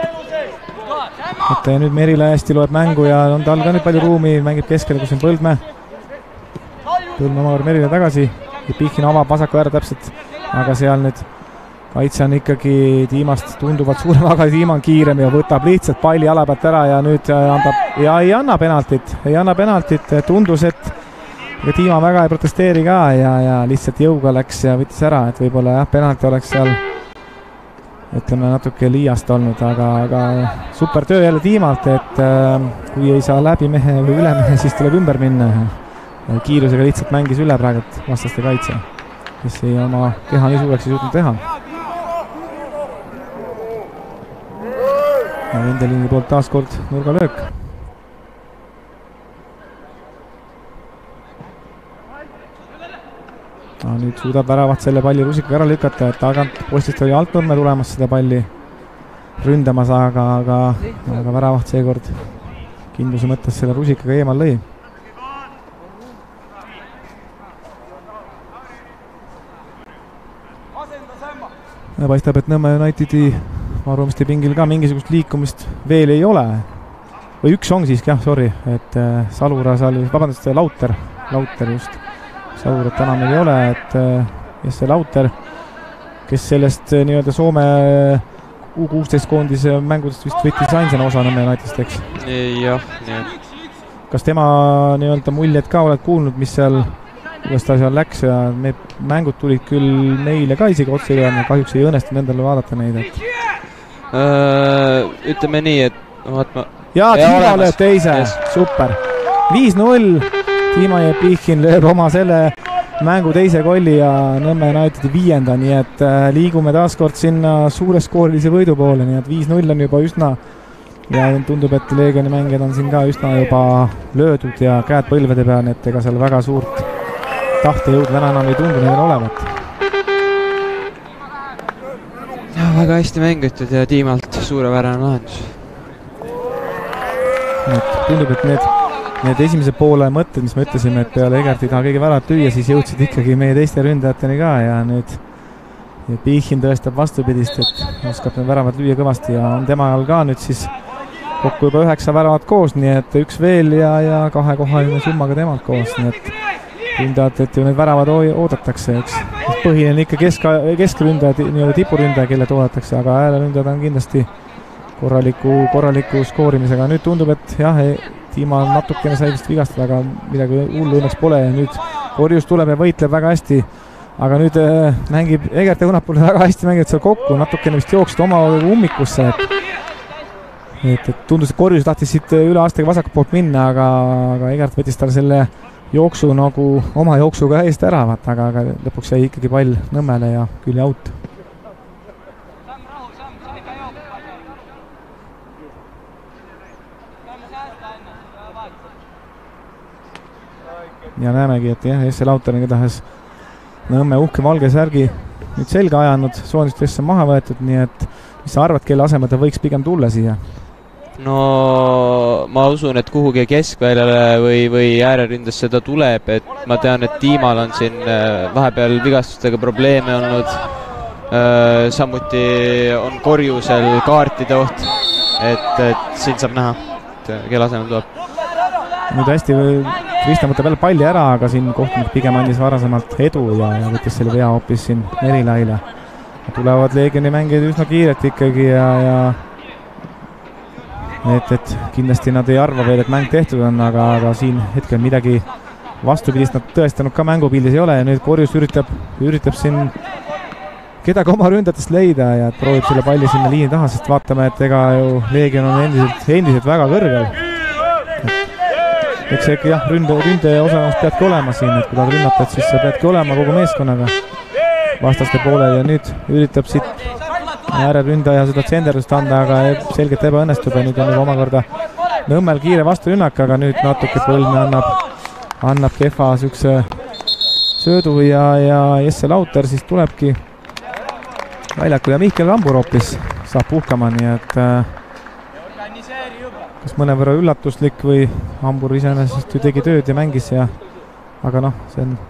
Et nüüd Merile hästi loeb mängu ja on tal ka nüüd palju ruumi, mängib keskele, kus on Põldme. Põldme omakorda Merile tagasi ja Pihin avab vasaku ära täpselt, aga seal nüüd kaitse on ikkagi Tiimast tunduvalt suurem, aga Tiim on kiirem ja võtab lihtsalt palli jala pealt ära ja nüüd andab ja ei anna penaltit, ei anna penaltit, tundus, et Tiima väga ei protesteeri ka ja, ja lihtsalt jõuga läks ja võttis ära, et võib-olla jah, penalti oleks seal ütleme natuke liiast olnud, aga, aga super töö jälle Tiimalt, et äh, kui ei saa läbi mehe või üle mehe, siis tuleb ümber minna. Kiirusega lihtsalt mängis üle praegult vastaste kaitse, kes ei oma keha nii suureks ei suutnud teha. Ja Vendelini poolt taas kord nurgalöök. No, nüüd suudab väravat selle palli rusikaga ära lükata, et tagant postist oli Altnurme tulemas seda palli ründamas, aga, aga, aga väravaht seekord kindluse mõttes selle rusikaga eemal lõi. Ja paistab, et Nõmme Unitedi arvamiste pingil ka mingisugust liikumist veel ei ole. Või üks on siiski, jah, sorry, et Salura seal, vabandust, Lauter, Lauter just. Salurat täna meil ei ole, et Jesse Lauter, kes sellest nii-öelda Soome U kuusteist koondise mängudest vist võttis ainsana osa Nõmme Unitedist, eks? Jah, nii. Kas tema nii-öelda muljed ka oled kuulnud, mis seal, kuidas ta seal läks ja need mängud tulid küll meile ka isegi otse üle, kahjuks ei õnnestunud endale vaadata neid, et öö, ütleme nii, et vaatma jaa, Tiima lööb teise, yes. Super viis null, Tiima Jepichin lööb oma selle mängu teise kolli ja Nõmme Unitedi viienda, nii et äh, liigume taaskord sinna suure skoorilise võidu poole, nii et viis null on juba üsna ja tundub, et Leegioni mängijad on siin ka üsna juba löödud ja käed põlvede peal, et ega seal väga suurt tahtejõudu täna enam ei tundu neil olevat. Ja, väga hästi mängitud ja Tiimalt suurepärane lahendus. Et tundub, et need, need esimese poole mõtted, mis me ütlesime, et peale Egert ei taha kõige väravat lüüa, siis jõudsid ikkagi meie teiste ründajateni ka ja nüüd Pihhin tõestab vastupidist, et oskab need väravad lüüa kõvasti ja on temal ka nüüd siis kokku juba üheksa väravat koos, nii et üks veel ja, ja kahekohaline summaga temalt koos, nii et ründajad, et ju need väravad oodatakse, eks. Põhiline on ikka kesk, keskründajad, nii-öelda tipuründaja, kelle oodatakse, aga ääreründajad on kindlasti korraliku, korraliku skoorimisega. Nüüd tundub, et jah, Tiima natukene sai vist vigastada, aga midagi hullu õnneks pole ja nüüd Korjus tuleb ja võitleb väga hästi. Aga nüüd äh, mängib Egert ja Unapul väga hästi mängivad seal kokku, natukene vist jooksid oma ummikusse, et, et, et tundus, et Korjus tahtis siit üle aastaga vasaku poolt minna, aga, aga Egert võttis tal selle jooksu nagu oma jooksuga eest ära, vaata, aga, aga lõpuks jäi ikkagi pall Nõmmele ja küll out. Ja näemegi, et jah, Jesse Lauter on igatahes Nõmme uhke valge särgi nüüd selga ajanud, soonistesse maha võetud, nii et mis sa arvad, kelle asemel ta võiks pigem tulla siia? No ma usun, et kuhugi keskväljale või, või ääreründasse ta tuleb, et ma tean, et Tiimal on siin vahepeal vigastustega probleeme olnud, samuti on Korjusel kaartide oht, et, et siin saab näha, et kelle asemel tuleb. Nüüd hästi Kristjan võtab jälle palli ära, aga siin kohtunik pigem andis varasemalt edu ja, ja võttis selle vea hoopis siin Merilaile. Tulevad Leegioni mängijad üsna kiiret ikkagi ja, ja et, et kindlasti nad ei arva veel, et mäng tehtud on, aga, aga siin hetkel midagi vastupidist nad tõestanud ka mängupildis ei ole ja nüüd Korjus üritab, üritab siin kedagi oma ründajatest leida ja proovib selle palli sinna liini taha, sest vaatame, et ega ju Leegion on endiselt, endiselt väga kõrgel. Eks see jah, ründe, ründe osamus peadki olema siin, et kui tahad rünnata, et siis sa peadki olema kogu meeskonnaga vastaste poolel ja nüüd üritab siit ääreründaja seda tsenderdust anda, aga selgelt ebaõnnestub ja nüüd on juba omakorda Nõmmel kiire vasturünnak, aga nüüd natuke Põlme annab, annab kehva sükse söödu ja, ja Jesse Lauter siis tulebki väljaku ja Mihkel Rambur hoopis saab puhkama, nii et kas mõnevõrra üllatuslik või Hambur iseenesest ju tegi tööd ja mängis ja aga noh, see on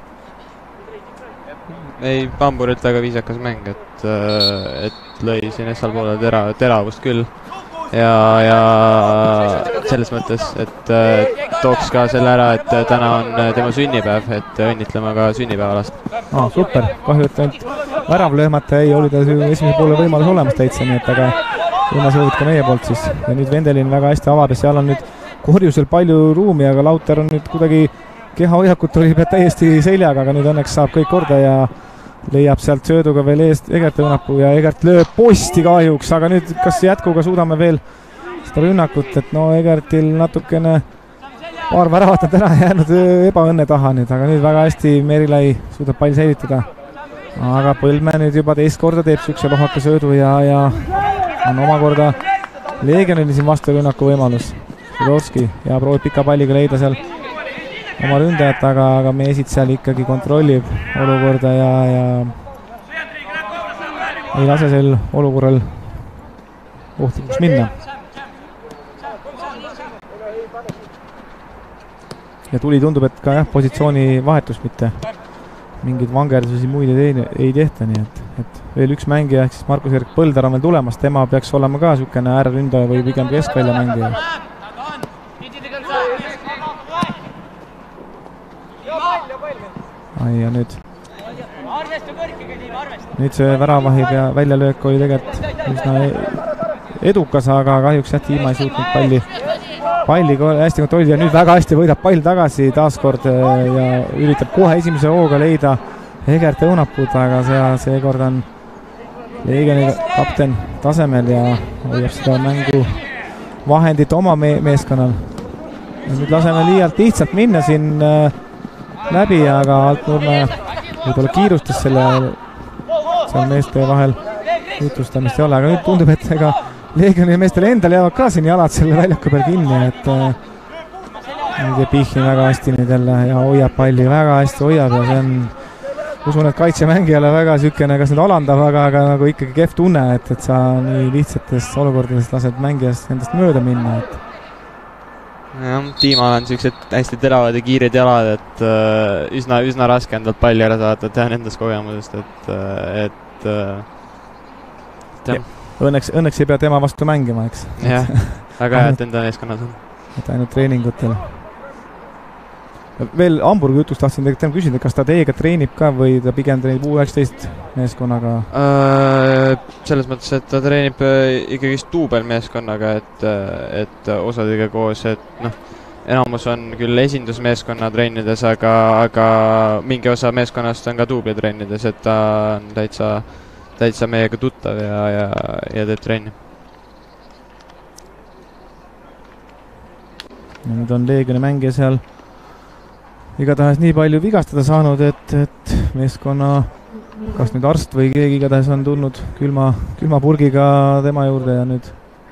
ei, Hamburilt väga viisakas mäng, et, et lõi siin Essal poole tera, teravust küll ja, ja selles mõttes, et tooks ka selle ära, et täna on tema sünnipäev, et õnnitlema ka sünnipäevalast. Ah, super, kahju, et ainult värav löömata ei, oli ta esimese poole võimalus olemas täitsa, nii et aga õnnesoovid ka meie poolt siis ja nüüd Vendelin väga hästi avab ja seal on nüüd Korjusel palju ruumi, aga Lauter on nüüd kuidagi keha hoiakut oli täiesti seljaga, aga nüüd õnneks saab kõik korda ja leiab sealt sööduga veel eest Egert Õunapuu ja Egert lööb posti kahjuks, aga nüüd kas jätkuga suudame veel seda rünnakut, et no Egertil natukene paar väravat on täna jäänud ebaõnne taha nüüd, aga nüüd väga hästi Merilai suudab pall säilitada, aga Põlme nüüd juba teist korda teeb sükse lohaka söödu ja, ja on omakorda Leegionil siin vasturünnaku võimalus. Sudovski ja proovib pika palliga leida seal oma ründajat, aga, aga Meesit seal ikkagi kontrollib olukorda ja, ja ei lase sel olukorral ohtlikuks minna. Ja tuli tundub, et ka jah, positsiooni vahetust mitte mingeid vangerdusi muid ei, ei tehta, nii et, et veel üks mängija, ehk siis Markus-Erik Põldar on veel tulemas, tema peaks olema ka niisugune ääreründaja või pigem keskvälja mängija. Ai, ja nüüd nüüd see väravahib ja väljalöök oli tegelikult üsna edukas, aga kahjuks jah, Tiima ei suutnud palli palli hästi kontrollida ja nüüd väga hästi võidab pall tagasi taaskord ja üritab kohe esimese hooga leida Egert Õunapuud, aga see, seekord on Leegioni kapten tasemel ja hoiab seda mängu vahendit oma me meeskonnal. Ja nüüd laseme liialt lihtsalt minna siin läbi, aga Altnurme võib-olla kiirustas selle seal meeste vahel jutustamist ei ole, aga nüüd tundub, et ega Leegioni meestel endal jäävad ka siin jalad selle väljaku peal kinni, et nüüd ei Pihhin väga hästi nüüd jälle ja hoiab palli, väga hästi hoiab ja see on, usun, et kaitsemängijale väga sükene, kas nüüd alandav, aga, aga nagu ikkagi kehv tunne, et, et sa nii lihtsatest olukordadest lased mängijast endast mööda minna, et jah, Tiimal on niisugused hästi teravad ja kiired jalad, et äh, üsna, üsna raske endalt palli ära saada, tean endast kogemusest, et, et, et ja. Õnneks, õnneks ei pea tema vastu mängima, eks? Jah, väga hea, et enda meeskonnas on. Et ainult treeningutel. Veel Hamburgi jutust tahtsin tegelikult küsida, kas ta teiega treenib ka või ta pigem treenib U üheksateist meeskonnaga? Äh, selles mõttes, et ta treenib ikkagist duubel meeskonnaga, et, et osadega koos, et noh, enamus on küll esindusmeeskonna treenides, aga, aga mingi osa meeskonnast on ka duubli treenides, et ta on täitsa, täitsa meiega tuttav ja, ja, ja teeb treeni. Ja nüüd on Leegioni mängija seal igatahes nii palju vigastada saanud, et, et meeskonna, kas nüüd arst või keegi igatahes on tulnud külma, külma purgiga tema juurde ja nüüd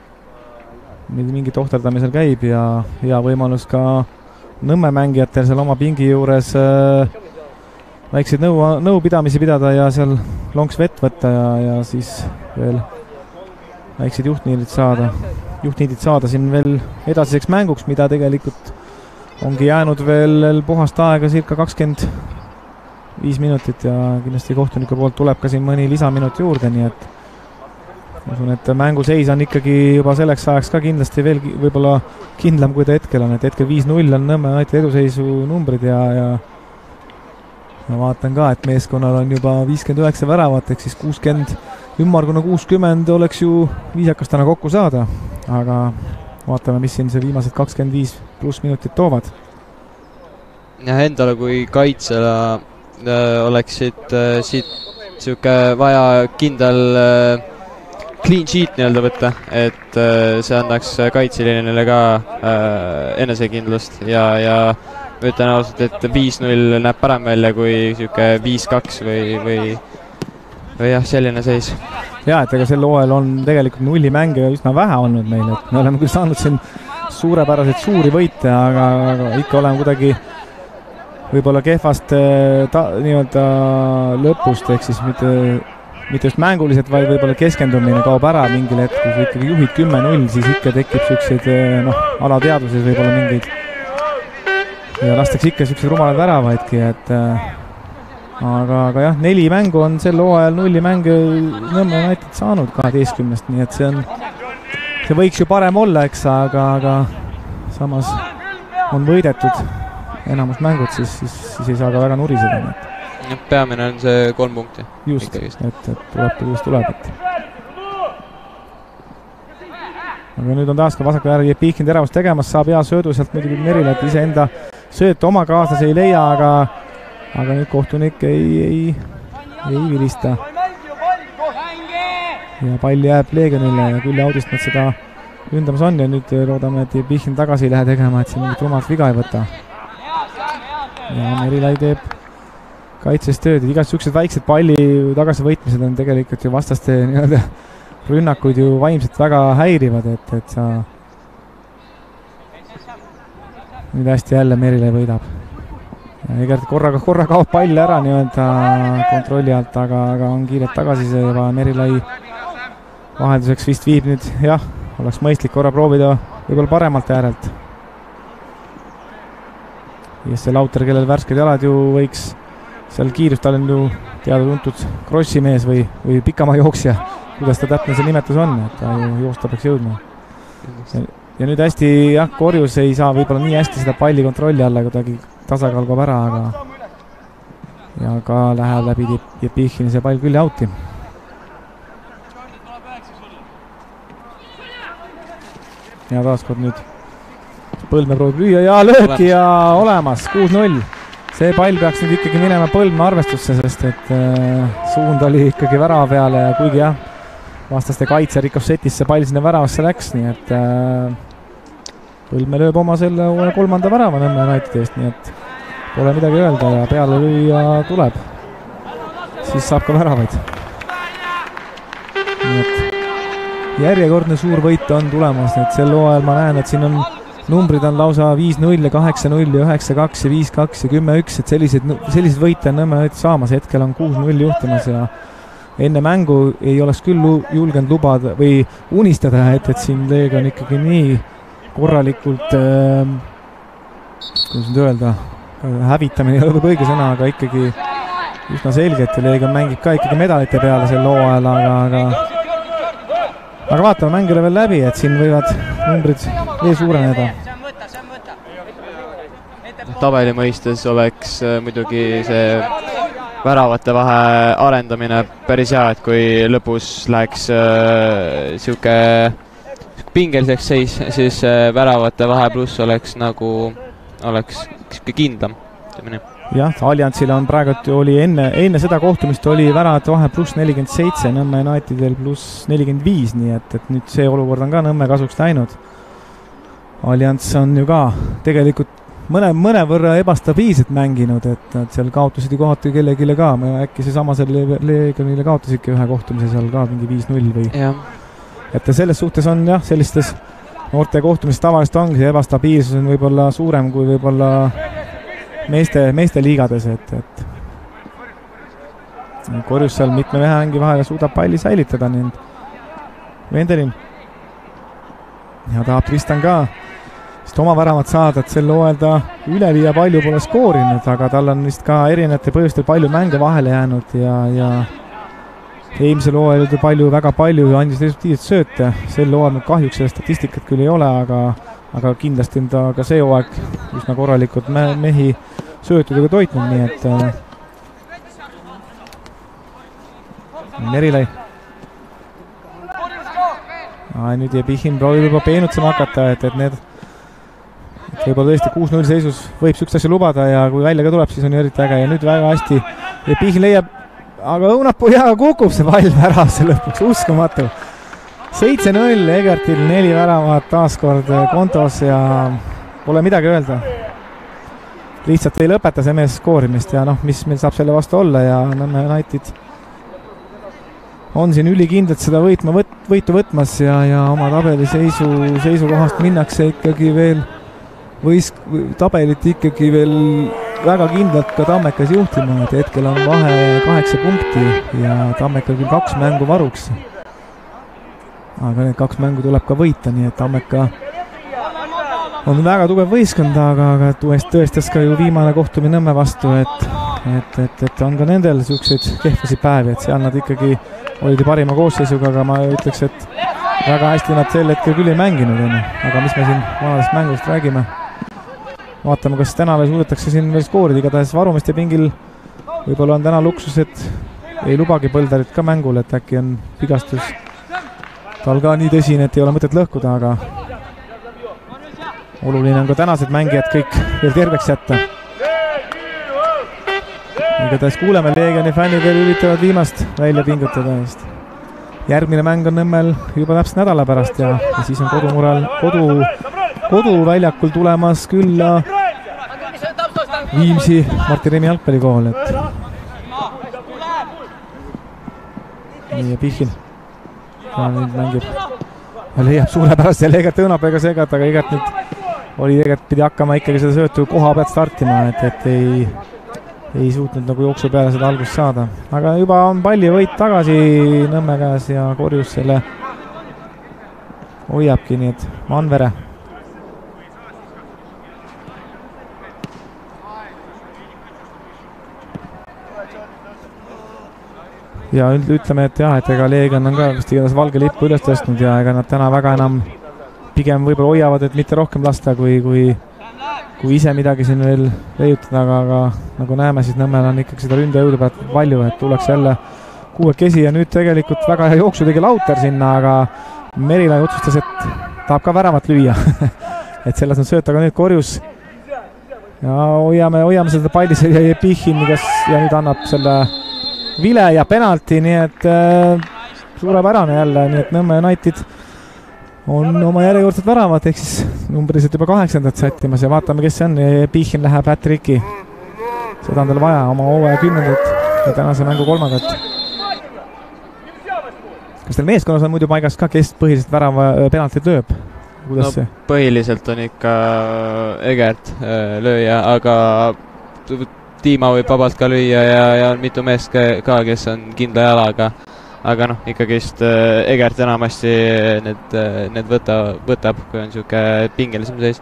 mingi tohterdamisel käib ja hea võimalus ka Nõmme mängijatel seal oma pingi juures äh, väikseid nõu, nõupidamisi pidada ja seal lonks vett võtta ja, ja siis veel väikseid juhtniidid saada, juhtniidid saada siin veel edasiseks mänguks, mida tegelikult ongi jäänud veel puhast aega circa kakskümmend viis minutit ja kindlasti kohtuniku poolt tuleb ka siin mõni lisaminut juurde, nii et usun, et mänguseis on ikkagi juba selleks ajaks ka kindlasti veel võib-olla kindlam, kui ta hetkel on, et hetkel viis null on Nõmme United eduseisu numbrid ja, ja ma vaatan ka, et meeskonnal on juba viiskümmend üheksa väravat, ehk siis kuuskümmend, ümmargune kuuskümmend oleks ju viisakas täna kokku saada, aga vaatame, mis siin see viimased kakskümmend viis pluss minutit toovad. Ja endale kui kaitsele äh, oleksid äh, siit siuke vaja kindel äh, clean sheet nii-öelda võtta, et äh, see annaks kaitseliinile ka äh, enesekindlust ja, ja ma ütlen ausalt, et viis null näeb parem välja kui siuke viis kaks või, või, või jah, selline seis. Jaa, et ega sel hooajal on tegelikult nullimänge üsna vähe olnud meil, et me oleme küll saanud siin suurepäraseid suuri võite, aga, aga ikka oleme kuidagi võib-olla kehvast ta, nii-öelda lõpust, ehk siis mitte, mitte just mänguliselt, vaid võib-olla keskendumine kaob ära mingil hetkel, kui ikkagi juhid kümme null, siis ikka tekib selliseid noh, alateadvuses võib-olla mingeid ja lastakse ikka selliseid rumalad väravaidki, et aga, aga jah, neli mängu on sel hooajal nulli mänge Nõmme United saanud kaheteistkümnest, nii et see on, see võiks ju parem olla, eks, aga, aga samas on võidetud enamus mängud, siis, siis, siis ei saa ka väga nuriseda. Ja, peamine on see kolm punkti. Just, et, et tuleb, kuidas tuleb, et aga nüüd on taas ka vasakul järgi Pihkin teravust tegemas, saab hea söödu sealt muidugi Merile, et ise enda söötu oma kaaslasi ei leia, aga aga nüüd kohtunik ei, ei, ei vilista. Ja pall jääb Leegionile ja küll Audist nad seda ründamas on ja nüüd loodame, et Pihkin tagasi ei lähe tegema, et siin mingit rumalat viga ei võta. Ja Merilai teeb kaitses tööd, et igast siuksed väiksed palli tagasivõitmised on tegelikult ju vastaste nii-öelda rünnakuid ju vaimselt väga häirivad, et, et sa nüüd hästi jälle Merilai võidab. Ja Egert korraga, korra kaob pall ära nii-öelda kontrolli alt, aga, aga on kiiret tagasi see juba Merilai vahelduseks vist viib nüüd, jah, oleks mõistlik korra proovida võib-olla paremalt äärelt. ja see Lauter, kellel värsked jalad ju võiks seal kiirust, tal on ju teada-tuntud krossi mees või, või pikamaa jooksja, kuidas ta täpne see nimetus on, et ta ju joosta peaks jõudma. Ja, ja nüüd hästi, jah, Korjus ei saa võib-olla nii hästi seda palli kontrolli alla, kuidagi tasakaal kaob ära, aga ja ka läheb läbi Jepihhini see pall küll out'i. ja taaskord nüüd Põldmäe proovib lüüa ja lööki ja olemas, kuus null. See pall peaks nüüd ikkagi minema Põldmäe arvestusse, sest et äh, suund oli ikkagi värava peale ja kuigi jah, vastaste kaitse rikossetis see pall sinna väravasse läks, nii et äh, Põldmäe lööb oma selle kolmanda värava Nõmme Unitedi eest, nii et pole midagi öelda ja peale lüüa tuleb. Siis saab ka väravaid. Nii et järjekordne suur võit on tulemas, et sel hooajal ma näen, et siin on numbrid on lausa viis null ja kaheksa null ja üheksa kaks ja viis kaks ja kümme üks, et sellised, sellised võite on Nõmme United saamas, hetkel on kuus null juhtimas ja enne mängu ei oleks küll julgenud lubada või unistada, et, et siin Leega on ikkagi nii korralikult äh, kuidas nüüd öelda, hävitamine ei ole võib õige sõna, aga ikkagi üsna selgelt ja Leega mängib ka ikkagi medalite peale sel hooajal, aga, aga aga vaatame mängile veel läbi, et siin võivad numbrid veel suureneda. Tabeli mõistes oleks muidugi see väravate vahe arendamine päris hea, et kui lõpus läheks äh, siuke pingeliseks seis, siis äh, väravate vahe pluss oleks nagu, oleks kindlam. jah, Alliansil on praegu, oli enne, enne seda kohtumist oli väravate vahe pluss nelikümmend seitse, Nõmme Unitedil pluss nelikümmend viis, nii et, et nüüd see olukord on ka Nõmme kasuks läinud. Allians on ju ka tegelikult mõne, mõne võrra ebastabiilselt mänginud, et, et seal kaotasid ju kohati kellegile ka, äkki see sama seal Leegionile kaotasidki ühe kohtumise seal ka mingi viis null või ja. Et selles suhtes on jah, sellistes noorte kohtumistes tavaliselt ongi see ebastabiilsus on võib-olla suurem kui võib-olla meeste, meeste liigades, et, et Korjus seal mitme mängi vahel suudab palli säilitada nüüd Vendelin ja tahab Tristan ka sest oma väravat saada, et sel hooajal ta üleliia palju pole skoorinud, aga tal on vist ka erinevatel põhjustel palju mänge vahele jäänud ja, ja eelmisel hooajal palju, väga palju andis resultiivset sööte, sel hooajal kahjuks seda statistikat küll ei ole, aga aga kindlasti on ta ka see hooaeg üsna korralikult me mehi söötudega toitnud, nii et äh, Merilai. Nüüd Jepihhin proovib juba peenutsema hakata, et, et need et võib-olla tõesti kuus null seisus võib sükst asja lubada ja kui välja ka tuleb, siis on ju eriti äge ja nüüd väga hästi Jepihhin leiab, aga õunapuu ja kukub see pall väravasse lõpuks, uskumatu. seitse null, Egertil neli väravat taaskord kontos ja pole midagi öelda. Lihtsalt ei lõpeta see mees skoorimist ja noh, mis meil saab selle vastu olla ja Nõmme United on siin ülikindlalt seda võitma võt, võitu võtmas ja, ja oma tabeli seisu, seisukohast minnakse ikkagi veel võis tabelit ikkagi veel väga kindlalt ka Tammekas juhtima, et hetkel on vahe kaheksa punkti ja Tammekal küll kaks mängu varuks. Aga need kaks mängu tuleb ka võita, nii et Tammeka on väga tugev võistkond, aga, aga tõestas ka ju viimane kohtumine Nõmme vastu, et, et, et, et on ka nendel niisuguseid kehvasi päevi, et seal nad ikkagi olid parima koosseisuga, aga ma ütleks, et väga hästi nad sel hetkel küll ei mänginud, enne. Aga mis me siin vanadest mängudest räägime? Vaatame, kas täna veel suudetakse siin veel skoorida, igatahes varumiste pingil võib-olla on täna luksus, et ei lubagi Põldarit ka mängul, et äkki on vigastus tal ka nii tõsine, et ei ole mõtet lõhkuda, aga oluline on ka tänased mängijad kõik veel terveks jätta. Igatahes kuuleme, Leegioni fännid veel üritavad viimast välja pingutada eest. Järgmine mäng on Nõmmel juba täpselt nädala pärast ja, ja siis on kodumural, kodu, koduväljakul tulemas külla Viimsi Martin Remi jalgpallikool, et nii ja Pihhin ja nüüd mängib ja leiab suurepärast ja Egert õunapäega segad, aga Egert nüüd oli Egert pidi hakkama ikkagi seda söötu koha pealt startima, et, et ei ei suutnud nagu jooksu peale seda algust saada, aga juba on palli võit tagasi Nõmme käes ja Korjus selle hoiabki, nii et Manvere. ja ütleme, et jah, et ega Leegion on ka vist igatahes valge lippu üles tõstnud ja ega nad täna väga enam pigem võib-olla hoiavad, et mitte rohkem lasta, kui, kui, kui ise midagi siin veel leiutada, aga, aga nagu näeme, siis Nõmmel on ikkagi seda ründajõudu pealt palju, et tuleks jälle kuuekesi ja nüüd tegelikult väga hea jooksu tegi Lauter sinna, aga Merilai otsustas, et tahab ka väravat lüüa et selles on sööt, aga nüüd korjus ja hoiame, hoiame seda palli ja Jepichin, kes ja nüüd annab selle vile ja penalti, nii et äh, suurepärane jälle, nii et Nõmme United on oma järjekordset väravat, ehk siis numbriliselt juba kaheksandat sättimas ja vaatame, kes see on. Jepichin läheb hat-tricki. Seda on tal vaja, oma hooaja kümnendat ja tänase mängu kolmandat. Kas teil meeskonnas on muidu paigas ka, kes põhiliselt värava penaltit lööb? Kuidas no, see? Põhiliselt on ikka Egert lööja, aga Tiima võib vabalt ka lüüa ja, ja on mitu meest ka, ka, kes on kindla jalaga. Aga noh, ikkagist Egert enamasti need, need võta, võtab, kui on siuke pingelisem seis.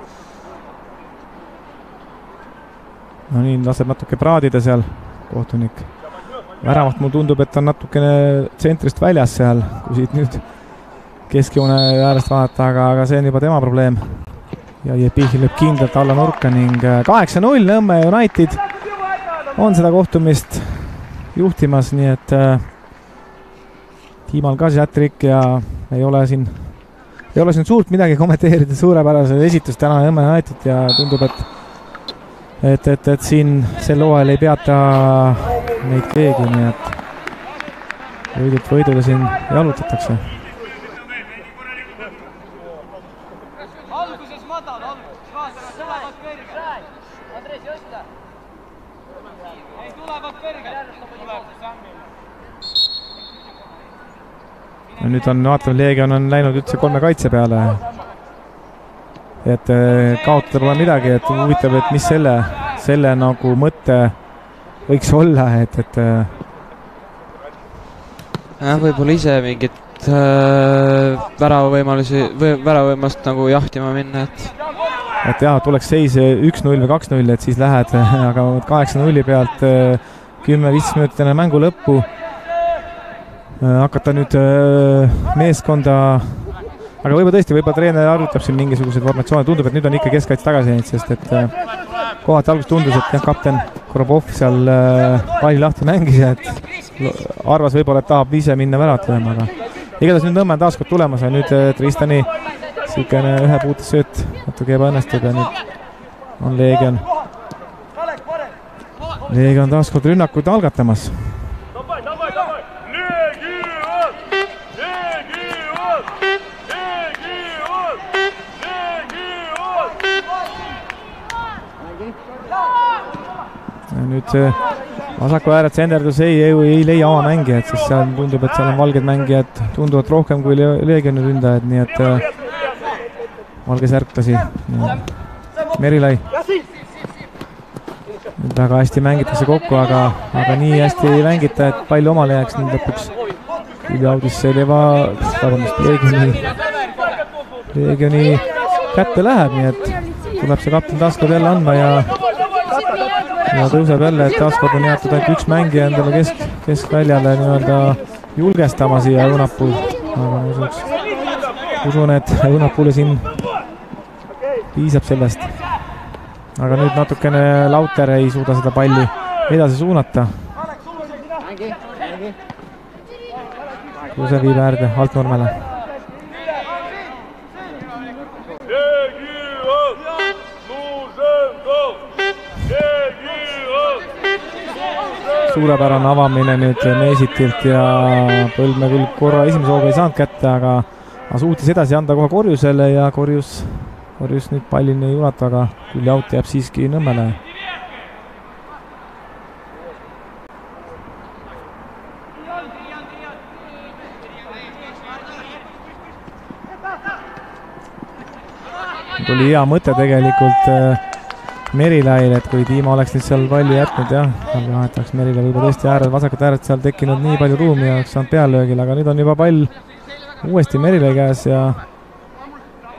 No nii, laseb natuke praadida seal kohtunik. Väravat mul tundub, et on natukene tsentrist väljas seal, kui siit nüüd keskjoone äärest vaadata, aga, aga see on juba tema probleem. Ja Jepichin lööb kindlalt alla nurka ning kaheksa null Nõmme United on seda kohtumist juhtimas, nii et Tiimal ka siis hat-trick ja ei ole siin ei ole siin suurt midagi kommenteerida, suurepärase esitust täna Nõmme United ja tundub, et et, et, et siin sel hooajal ei peata neid keegi, nii et võidult võidule siin jalutatakse. Alguses madal, alguses vaatame, tulevad kõrge. Andres, Josta. Ei, tulevad kõrge. Ja nüüd on, vaatame, Leegion on läinud üldse kolme kaitse peale. Et kaotada pole midagi, et huvitav, et mis selle, selle nagu mõte võiks olla, et, et jah, võib-olla ise mingit äh, väravavõimalusi või väravavõimalust nagu jahtima minna, et et jah, tuleks seis üks null või kaks null, et siis lähed, aga kaheksa nulli pealt kümme viis minutit enne mängu lõppu hakata nüüd meeskonda, aga võib-olla tõesti, võib-olla treener arvutab siin mingisuguseid formatsioone, tundub, et nüüd on ikka keskkaitse tagasi neid, sest et kohati alguses tundus, et jah, kapten Korobov seal palli lahti mängis, et arvas võib-olla, et tahab ise minna väravat lööma, aga igatahes nüüd Nõmme on taas kord tulemas ja nüüd Tristani siukene ühe puutes sööt natuke ebaõnnestub ja nüüd on Leegion Leegion taas kord rünnakuid algatamas. Nüüd vasaku ääret senderdus ei, ei, ei leia oma mängijad, sest seal tundub, et seal on valged mängijad tunduvalt rohkem kui Leegioni ründajad, nii et äh, valge särklasi. Merilai. Nüüd väga hästi mängitakse kokku, aga, aga nii hästi ei mängita, et pall omale jääks nüüd lõpuks. Üliaudisse Leva, vabandust, Leegioni, Leegioni kätte läheb, nii et tuleb see kapten taaskord jälle andma ja ja tõuseb jälle, et taaskord on jäetud ainult üks mängija endale kesk, keskväljale nii-öelda julgestama siia Õunapuu. aga usuks, usun, et Õunapuule siin piisab sellest. aga nüüd natukene Lauter ei suuda seda palli edasi suunata. Kuse viib äärde Altnurmele. Suurepärane avamine nüüd Meesitilt ja Põldmäe küll korra esimese hooga ei saanud kätte, aga, aga suutis edasi anda kohe Korjusele ja Korjus, Korjus nüüd pallini ei ulatu, aga küll jaut jääb siiski Nõmmele. Tuli hea mõte tegelikult Merilail, et kui Tiima oleks nüüd seal palli jätnud, jah, aga vahetaks Merilai võib-olla tõesti äärel, vasakut äärelt seal tekkinud nii palju ruumi ja oleks saanud peallöögil, aga nüüd on juba pall uuesti Merilai käes ja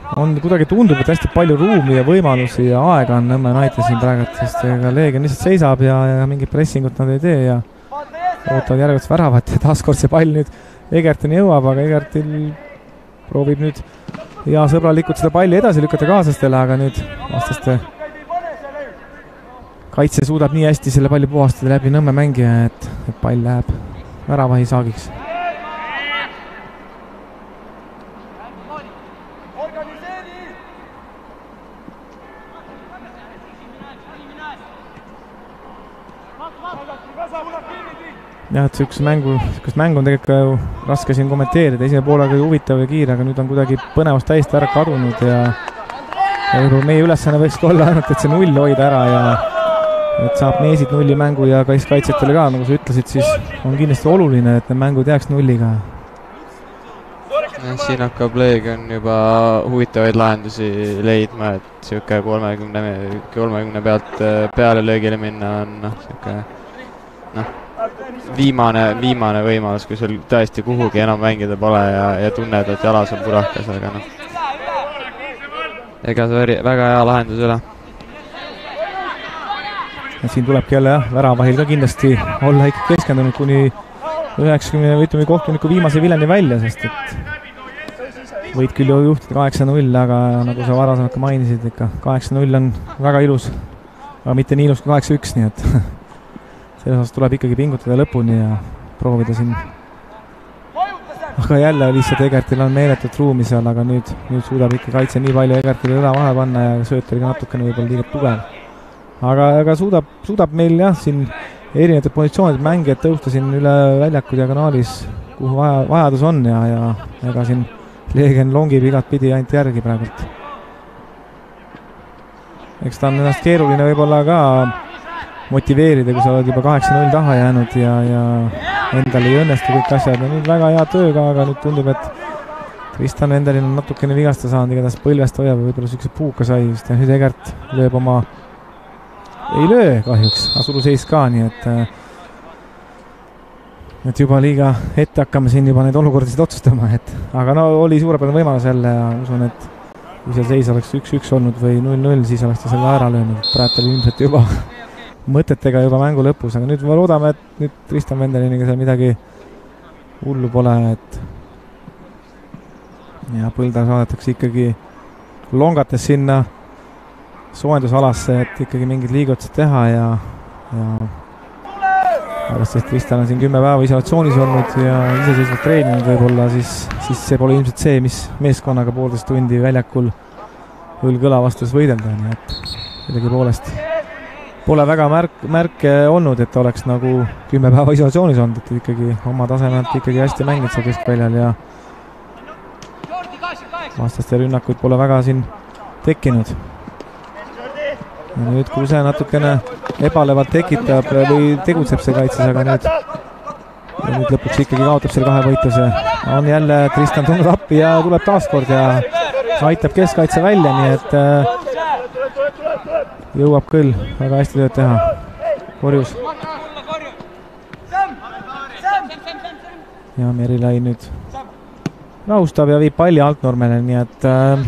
on kuidagi tundub, et hästi palju ruumi ja võimalusi ja aega on Nõmme United siin praegu, sest ega Leegion lihtsalt seisab ja, ja mingit pressingut nad ei tee ja ootavad järgmist väravat ja taaskord see pall nüüd Egertini jõuab, aga Egertil proovib nüüd ja sõbralikult seda palli edasi lükata kaaslastele, aga nüüd vastaste kaitse suudab nii hästi selle palli puhastada läbi Nõmme mängija, et, et pall läheb väravahi saagiks. jah, et sihukest mängu, sihukest mängu on tegelikult ju raske siin kommenteerida, esimene poolega huvitav ja kiire, aga nüüd on kuidagi põnevust täiesti ära kadunud ja, ja võib-olla meie ülesanne võiks olla ainult, et see null hoida ära ja et saab meesid nulli mängu ja kaitsjatele ka, nagu sa ütlesid, siis on kindlasti oluline, et need mängud jääks nulliga. Siin hakkab Leegion juba huvitavaid lahendusi leidma, et sihuke kolmekümne, kolmekümne pealt peale löögile minna on noh, sihuke noh, viimane, viimane võimalus, kui sul tõesti kuhugi enam mängida pole ja, ja tunned, et jalas on purakas, aga noh, ega see oli väga hea lahendus üle. siin tulebki jälle jah, väravahil ka kindlasti olla ikka keskendunud kuni üheksakümne või ütleme kohtuniku viimase vileni välja, sest et võid küll ju juhtida kaheksa null, aga nagu sa varasemalt ka mainisid, ikka kaheksa null on väga ilus, aga mitte nii ilus kui kaheksa üks, nii et selles osas tuleb ikkagi pingutada lõpuni ja proovida siin. Aga jälle lihtsalt Egertil on meeletut ruumi seal, aga nüüd, nüüd suudab ikka kaitse nii palju Egertile õla vahe panna ja sööt oli ka natukene võib-olla liiga tugev. Aga, aga suudab, suudab meil jah, siin erinevad positsioonid mängijad tõusta siin üle väljaku diagonaalis, kuhu vaja, vajadus on ja, ja ega siin Leegion longib igat pidi ainult järgi praegult. Eks ta on ennast keeruline võib-olla ka motiveerida, kui sa oled juba kaheksa null taha jäänud ja, ja endal ei õnnestu kõik asjad ja nüüd väga hea tööga, aga nüüd tundub, et Tristan Vendelin on natukene vigasta saanud, igatahes põlvest hoiab või võib-olla sükse puuka sai just ja nüüd Egert lööb oma, ei löö kahjuks, asulu seis ka, nii et et juba liiga ette hakkame siin juba neid olukordasid otsustama, et aga no oli suurepärane võimalus jälle ja usun, et kui seal seis oleks üks üks olnud või null null, siis oleks ta selle ära löönud, praegu oli ilmselt juba mõtetega juba mängu lõpus, aga nüüd loodame, et nüüd Tristan Vendeliniga seal midagi hullu pole, et ja Põlda saadetakse ikkagi longates sinna soojendusalasse, et ikkagi mingid liigutused teha ja, ja arvestades, et Tristan on siin kümme päeva isolatsioonis olnud ja iseseisvalt treeninud võib-olla, siis, siis see pole ilmselt see, mis meeskonnaga poolteist tundi väljakul õlg-õla vastus võidelda, nii et midagi poolest pole väga märk, märke olnud, et oleks nagu kümme päeva isolatsioonis olnud, et ikkagi oma tasemelt ikkagi hästi mängid seal keskväljal ja vastaste rünnakuid pole väga siin tekkinud. Ja nüüd Kuse natukene ebalevalt tekitab või tegutseb see kaitses, aga nüüd, nüüd lõpuks ikkagi kaotab selle kahe võitluse. On jälle Tristan tulnud appi ja tuleb taaskord ja aitab keskkaitse välja, nii et jõuab küll väga hästi tööd teha. Korjus. Ja Merilai nüüd rahustab ja viib palli altnormele, nii et äh,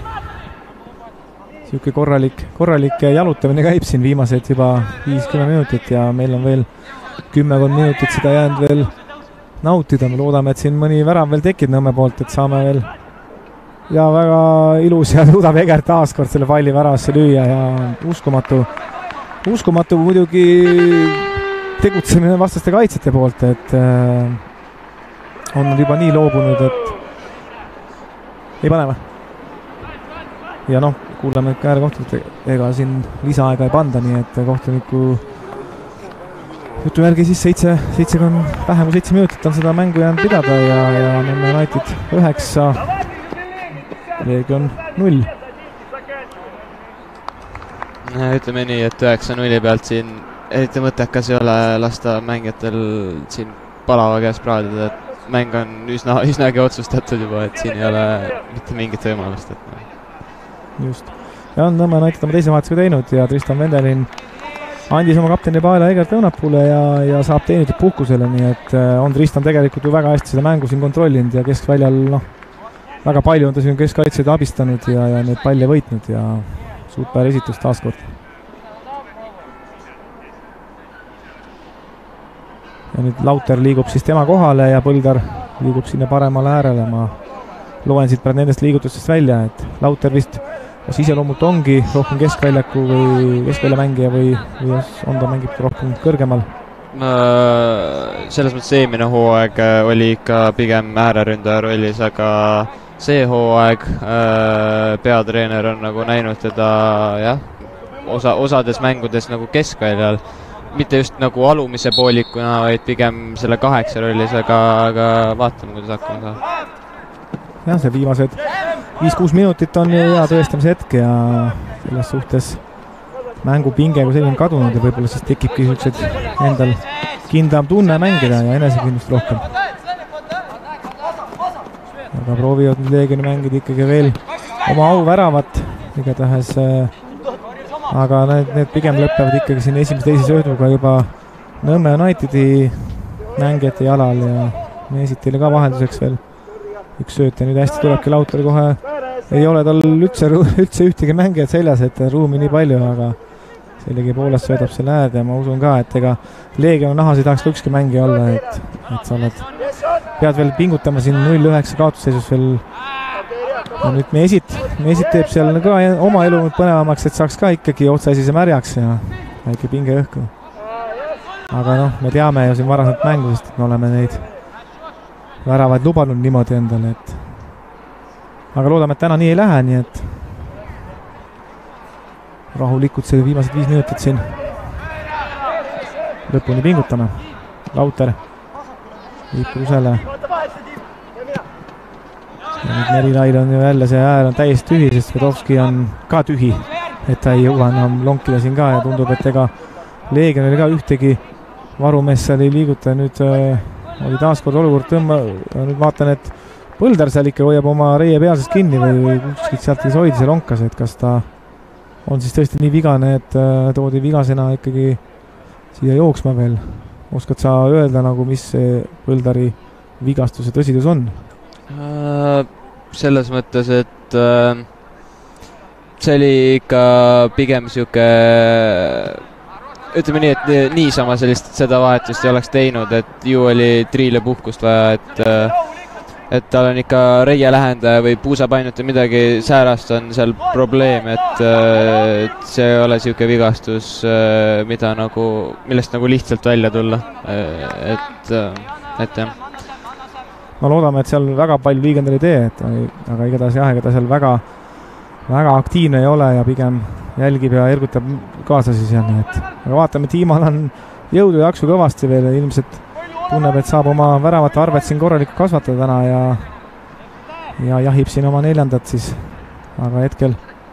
siuke korralik, korralik jalutamine käib siin viimased juba viiskümmend minutit ja meil on veel kümmekond minutit seda jäänud veel nautida. Me loodame, et siin mõni värav veel tekib Nõmme poolt, et saame veel ja väga ilus ja suudab Egert taaskord selle palli väravasse lüüa ja uskumatu, uskumatu muidugi tegutsemine vastaste kaitsjate poolt, et äh, on juba nii loobunud, et ei pane või? Ja noh, kuulame ka ära kohtunik, ega siin lisaaega ei panda, nii et kohtuniku jutu järgi siis seitse, seitsekümmend, vähem kui seitse minutit on seda mängu jäänud pidada ja, ja Nõmme United üheksa, Leegion null. Ütleme nii, et üheksa nulli pealt siin eriti mõttekas ei ole lasta mängijatel siin palava käes praadida, et mäng on üsna, üsnagi otsustatud juba, et siin ei ole mitte mingit võimalust. Et... just. Ja on Nõmme United oma teise vahetusega teinud ja Tristan Vendelin andis oma kapteni paela Egert Õunapuule ja, ja saab teenitud puhkusele, nii et on Tristan tegelikult ju väga hästi seda mängu siin kontrollinud ja keskväljal noh, väga palju on ta siin keskkaitseid abistanud ja, ja neid palle võitnud ja super esitus taaskord. Ja nüüd Lauter liigub siis tema kohale ja Põldar liigub sinna paremale äärele. Ma loen siit praegu nendest liigutustest välja, et Lauter vist kas iseloomult ongi rohkem keskväljaku või keskväljamängija või, või on ta mängib rohkem kõrgemal? Selles mõttes eelmine hooaeg oli ikka pigem ääreründaja rollis, aga see hooaeg peatreener on nagu näinud teda jah, osa, osades mängudes nagu keskväljal. Mitte just nagu alumise poolikuna, vaid pigem selle kaheksa rollis, aga, aga vaatame, kuidas hakkama saab. Jah, see viimased viis-kuus minutit on ju hea tõestamise hetk ja selles suhtes mängupinge kui selline kadunud ja võib-olla siis tekibki sellised endal kindlam tunne mängida ja enesekindlust rohkem. Aga proovivad nüüd Leegioni mängida ikkagi veel oma au väravat, igatahes aga need, need pigem lõpevad ikkagi siin esimese-teise sööduga juba Nõmme Unitedi mängijate jalal ja Meesitile ka vahelduseks veel üks sööt ja nüüd hästi tulebki Lauter kohe. Ei ole tal üldse, üldse ühtegi mängijat seljas, et ruumi nii palju, aga sellegi poolest söödab selle äärde ja ma usun ka, et ega Leegion naha ei tahaks ükski mängija olla, et, et sa oled, pead veel pingutama siin null üheksa kaotusseisus veel. Ja nüüd Meesit, Meesit teeb seal ka oma elu põnevamaks, et saaks ka ikkagi otsesise märjaks ja väike pinge õhku. Aga noh, me teame ju siin varaselt mängusest, et me oleme neid väravaid lubanud niimoodi endale, et aga loodame, et täna nii ei lähe, nii et rahulikult see viimased viis minutit siin lõpuni pingutame. Lauter viib Krusele. Ja nüüd Merilail on ju jälle see äär on täiesti tühi, sest Vedovski on ka tühi, et ta ei jõua enam lonkida siin ka ja tundub, et ega Leegionil ka ühtegi varumees seal ei liiguta. Nüüd äh, oli taaskord olukord tõmba, nüüd vaatan, et Põldar seal ikka hoiab oma reie pealsest kinni või, või kuskilt sealt ei hoidi see lonkas, et kas ta on siis tõesti nii vigane, et äh, toodi vigasena ikkagi siia jooksma veel. Oskad sa öelda nagu, mis see Põldari vigastuse tõsidus on? Äh, selles mõttes, et äh, see oli ikka pigem siuke, ütleme nii, et niisama sellist seda vahetust ei oleks teinud, et ju oli Triile puhkust vaja, et äh, et tal on ikka reie lähendaja või puusapainut ja midagi säärast on seal probleem, et, et see ei ole siuke vigastus, mida nagu, millest nagu lihtsalt välja tulla, et, et jah. No loodame, et seal väga palju liigendal ei tee, et aga igatahes jah, ega ta seal väga, väga aktiivne ei ole ja pigem jälgib ja ergutab kaasa siis jah, nii et aga vaatame, Tiimal on jõudu ja jaksu kõvasti veel ja ilmselt tunneb, et saab oma väravate arvet siin korralikult kasvatada täna ja ja jahib siin oma neljandat siis, aga hetkel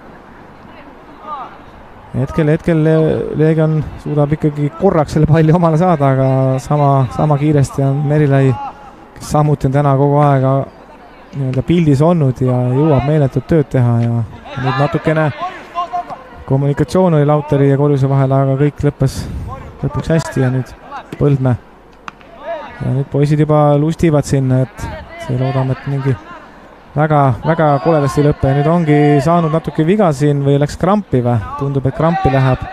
hetkel, hetkel Leegion suudab ikkagi korraks selle palli omale saada, aga sama, sama kiiresti on Merilai, kes samuti on täna kogu aega nii-öelda pildis olnud ja jõuab meeletut tööd teha ja nüüd natukene kommunikatsioon oli Lauteri ja Korjuse vahel, aga kõik lõppes lõpuks hästi ja nüüd Põldmäe. Ja nüüd poisid juba lustivad siin, et see loodame, et mingi väga, väga koledasti ei lõppe ja nüüd ongi saanud natuke viga siin või läks krampi või? Tundub, et krampi läheb.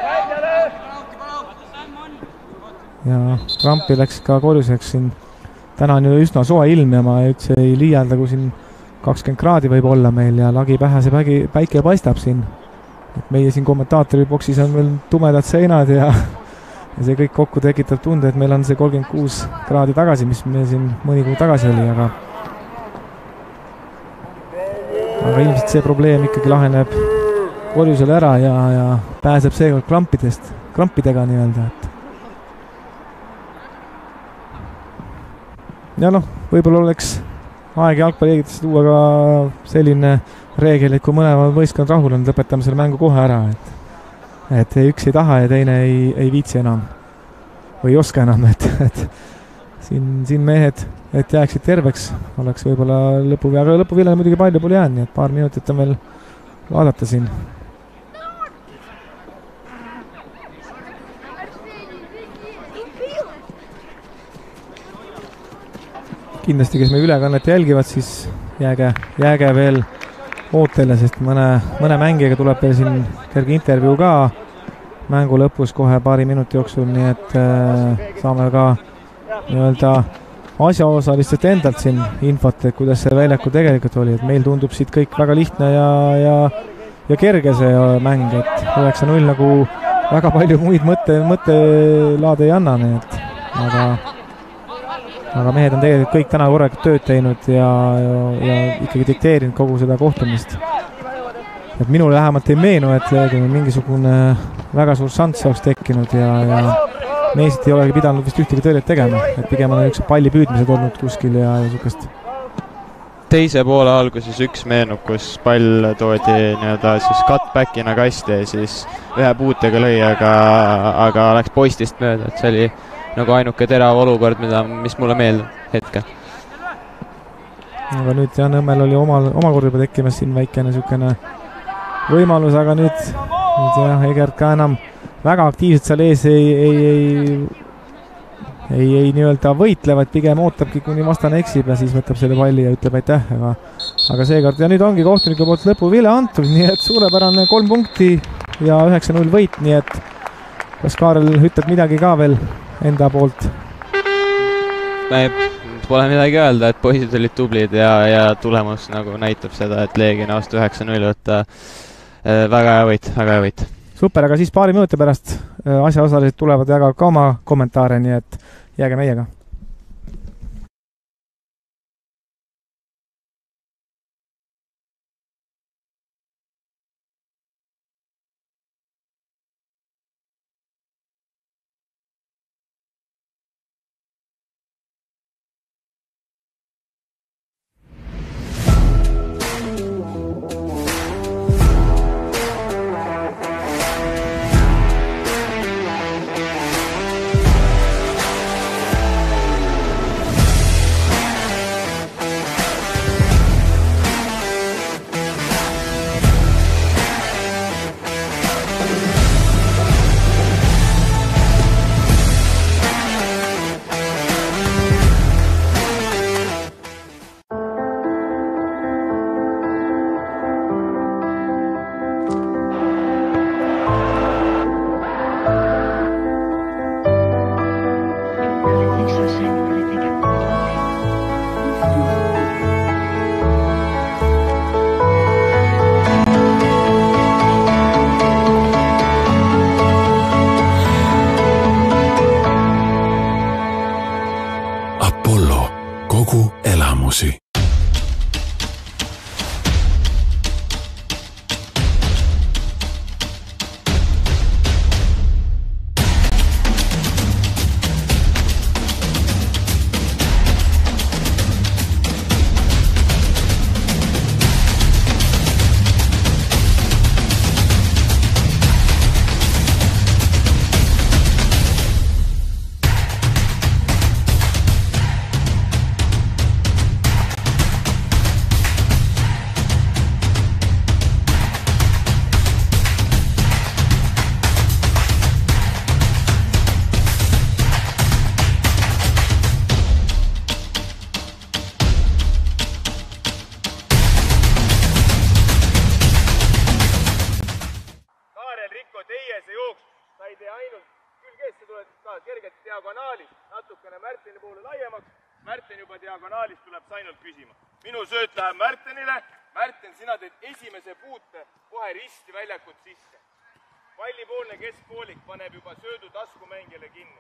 Ja krampi läks ka Korjuseks siin. Täna on ju üsna soe ilm ja ma üldse ei liialda, kui siin kakskümmend kraadi võib olla meil ja lagi pähe see pägi, päike paistab siin. Et meie siin kommentaatori boksis on veel tumedad seinad ja ja see kõik kokku tekitab tunde, et meil on see kolmkümmend kuus kraadi tagasi, mis meil siin mõni kuu tagasi oli, aga aga ilmselt see probleem ikkagi laheneb Korjusele ära ja, ja pääseb seekord krampidest, krampidega nii-öelda, et ja noh, võib-olla oleks aeg jalgpallireeglitesse tuua ka selline reegel, et kui mõlema võistkond rahul on, lõpetame selle mängu kohe ära, et et üks ei taha ja teine ei, ei viitsi enam või ei oska enam, et, et siin, siin mehed, et jääksid terveks, oleks võib-olla lõpu, aga lõpuvillane muidugi palju pole jäänud, nii et paar minutit on veel vaadata siin. Kindlasti, kes me ülekannet jälgivad, siis jääge, jääge veel ootele, sest mõne, mõne mängijaga tuleb veel siin kerge intervjuu ka mängu lõpus kohe paari minuti jooksul, nii et äh, saame ka nii-öelda asjaosalistest endalt siin infot, et kuidas see väljakul tegelikult oli, et meil tundub siit kõik väga lihtne ja, ja, ja kerge see mäng, et üheksa null nagu väga palju muid mõtte, mõttelaade ei anna, nii et aga aga mehed on tegelikult kõik täna korralikult tööd teinud ja, ja, ja ikkagi dikteerinud kogu seda kohtumist. Et minule vähemalt ei meenu, et mingisugune väga suur šanss oleks tekkinud ja, ja meesid ei olegi pidanud vist ühtegi tõrjet tegema, et pigem on üks palli püüdmised olnud kuskil ja, ja sukest. Teise poole alguses üks meenub, kus pall toodi nii-öelda siis cutbackina kasti ja siis ühe puutega lõi, aga, aga läks postist mööda, et see oli nagu ainuke terav olukord, mida, mis mulle meeldib hetkel. Aga nüüd jah, Nõmmel oli omal, omakorda juba tekkimas siin väikene niisugune võimalus, aga nüüd, nüüd jah, Egert ka enam väga aktiivselt seal ees ei, ei, ei, ei, ei nii-öelda võitlevad, pigem ootabki, kuni vastane eksib ja siis võtab selle palli ja ütleb aitäh, aga, aga seekord ja nüüd ongi kohtuniku poolt lõpuvile antud, nii et suurepärane kolm punkti ja üheksa null võit, nii et kas Kaarel ütleb midagi ka veel enda poolt? Pole midagi öelda, et poisid olid tublid ja, ja tulemus nagu näitab seda, et Leegioni vastu üheksa null võtta väga hea võit, väga hea võit. Super, aga siis paari minuti pärast asjaosalised tulevad jagavad ka oma kommentaare, nii et jääge meiega. Minu sööt läheb Märtenile. Märten, sina teed esimese puute kohe risti väljakut sisse. Pallipoolne keskpoolik paneb juba söödu taskumängijale kinni.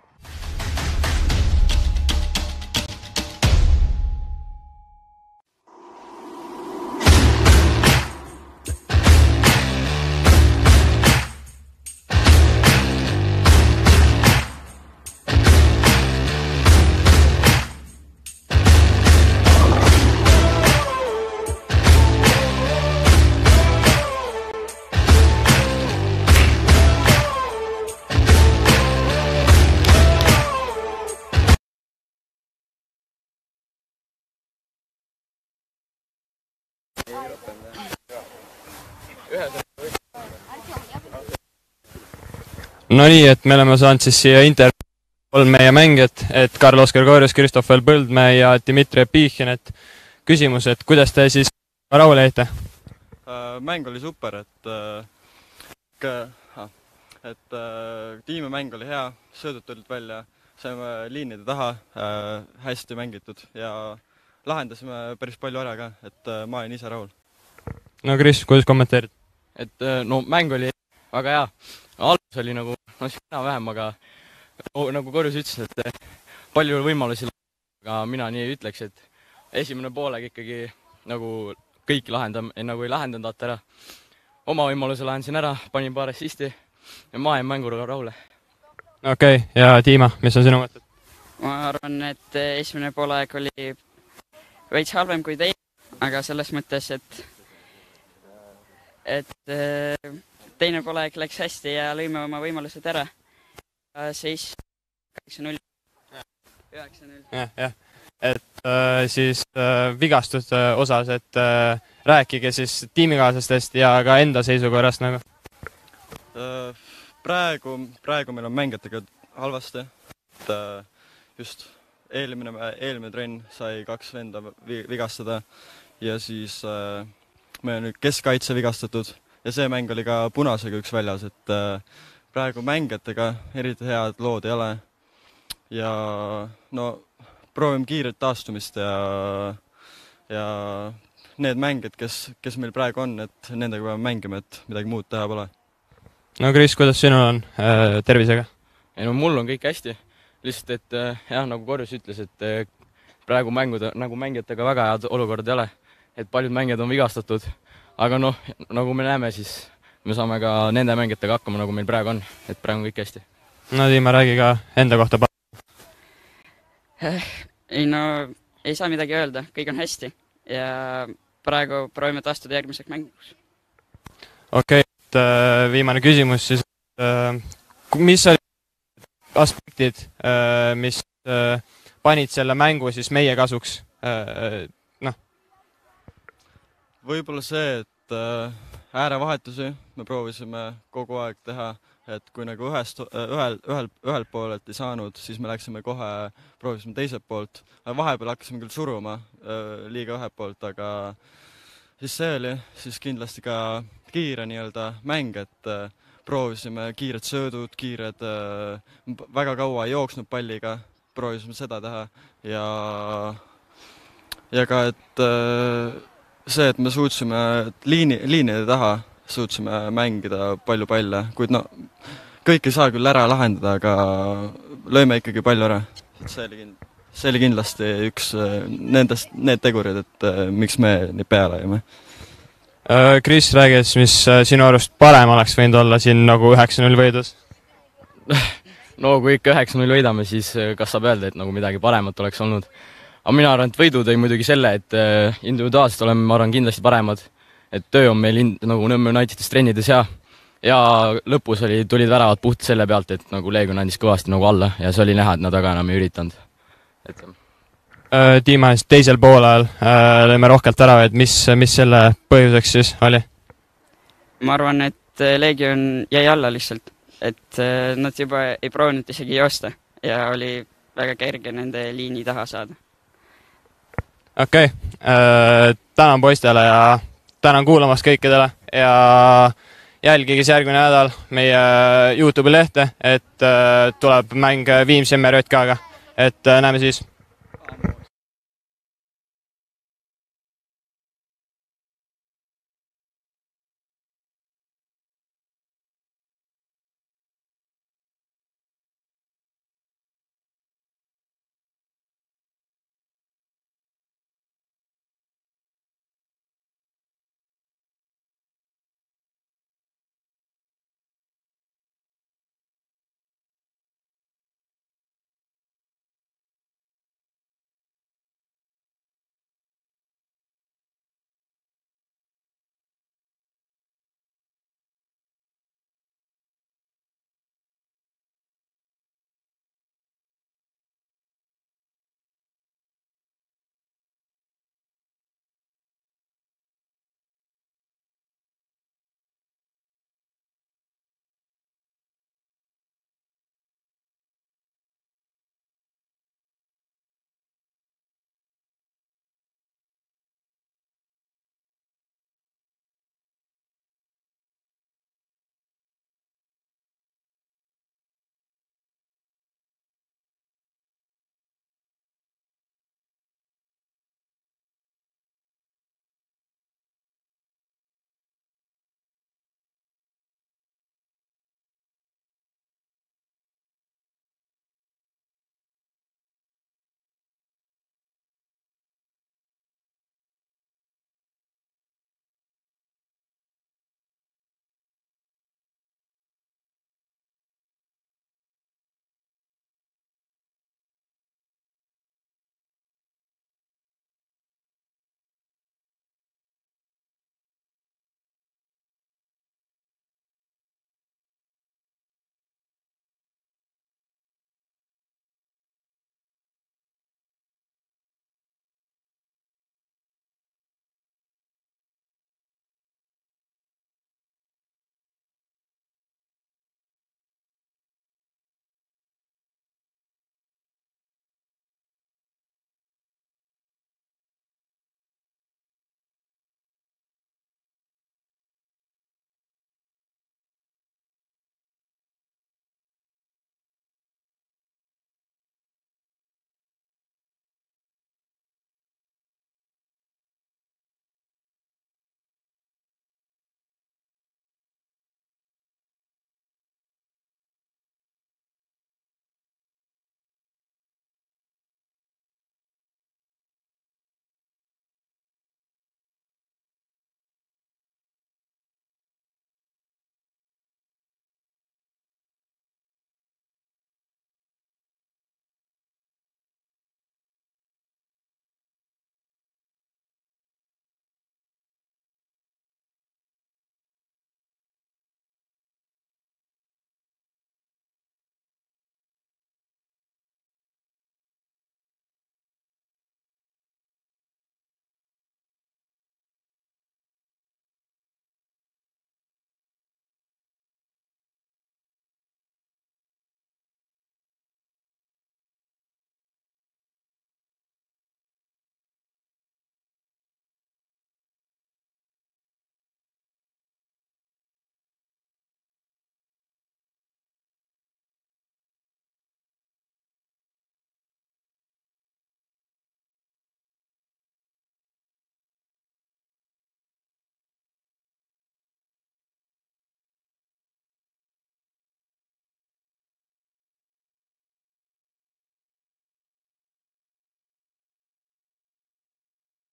No nii, et me oleme saanud siis siia intervjuu kolm meie mängijat, et Karl-Oskar Korjus, Kristoffer Põldmäe ja Dmitri Epichin, et küsimus, et kuidas te siis rahule jäite? Mäng oli super, et, et tiimimäng oli hea, söödud tulid välja, saime liinide taha hästi mängitud ja lahendasime päris palju ära ka, et ma olin ise rahul. No Kris, kuidas kommenteerid? Et no mäng oli väga hea. Algus oli nagu, no sina vähem, aga nagu Korjus ütles, et palju võimalusi, aga mina nii ei ütleks, et esimene poolega ikkagi nagu kõik lahendam, nagu ei lahendanud vaata ära. Oma võimaluse lahendasin ära, panin paar assisti ja ma jäin mänguga rahule. Okei, okay. Ja Tiima, mis on sinu mõtted? Ma arvan, et esimene poolaeg oli veits halvem kui teine, aga selles mõttes, et et teine poolaeg läks hästi ja lõime oma võimalused ära. Siis kaheksa null. üheksa null. Jah, jah. Et äh, siis äh, vigastuste osas, et äh, rääkige siis tiimikaaslastest ja ka enda seisukorrast nagu. Praegu, praegu meil on mängijatega halvasti. Et, just eelmine, eelmine trenn sai kaks venda vigastada ja siis äh, me on nüüd keskkaitse vigastatud ja see mäng oli ka punasega üks väljas, et äh, praegu mängijatega eriti head lood ei ole ja no proovime kiiret taastumist ja, ja need mängijad, kes, kes meil praegu on, et nendega peame mängima, et midagi muud teha pole. No Kris, kuidas sinul on äh, tervisega? Ei no mul on kõik hästi, lihtsalt, et äh, jah, nagu Korjus ütles, et äh, praegu mängud, nagu mängijatega väga head olukord ei ole, et paljud mängijad on vigastatud, aga noh, nagu me näeme, siis me saame ka nende mängijatega hakkama, nagu meil praegu on, et praegu on kõik hästi. No Tiima, räägi ka enda kohta. Ei no, ei saa midagi öelda, kõik on hästi ja praegu proovime taastuda järgmiseks mänguks. Okei, okay, et äh, viimane küsimus siis, äh, mis oli aspektid, äh, mis äh, panid selle mängu siis meie kasuks? Äh, noh. Võib-olla see, et äh, äärevahetusi me proovisime kogu aeg teha, et kui nagu ühest, ühel, ühel, ühel poolelt ei saanud, siis me läksime kohe, proovisime teiselt poolt. Vahepeal hakkasime küll suruma liiga ühe poolt, aga siis see oli siis kindlasti ka kiire nii-öelda mäng, et proovisime kiired söödud, kiired, väga kaua ei jooksnud palliga, proovisime seda teha ja, ja ka, et see, et me suutsime liini, liinide taha suutsime mängida palju palle, kuid no, kõik ei saa küll ära lahendada, aga lõime ikkagi palju ära. See oli, see oli kindlasti üks nendest, need tegurid, et miks me nii peale jäime. Kris, räägis, mis sinu arust parem oleks võinud olla siin nagu üheksa null võidus? No kui ikka üheksa null võidame, siis kas saab öelda, et nagu midagi paremat oleks olnud. Aga mina arvan, et võidu tõi muidugi selle, et individuaalselt oleme, ma arvan, kindlasti paremad. Et töö on meil in, nagu Nõmme Unitedis trennides ja, ja lõpus oli, tulid väravad puht selle pealt, et nagu Leegion andis kõvasti nagu alla ja see oli näha, et nad väga enam ei üritanud. Et... Tiima, teisel poolel lõime rohkelt ära, et mis, mis selle põhjuseks siis oli? Ma arvan, et Leegion jäi alla lihtsalt, et nad juba ei proovinud isegi joosta ja oli väga kerge nende liini taha saada. Okei, okay. Tänan poistele ja tänan kuulamast kõikidele ja jälgige järgmine nädal meie YouTube'i lehte, et tuleb mäng Viimsi M R J K-ga, et näeme siis.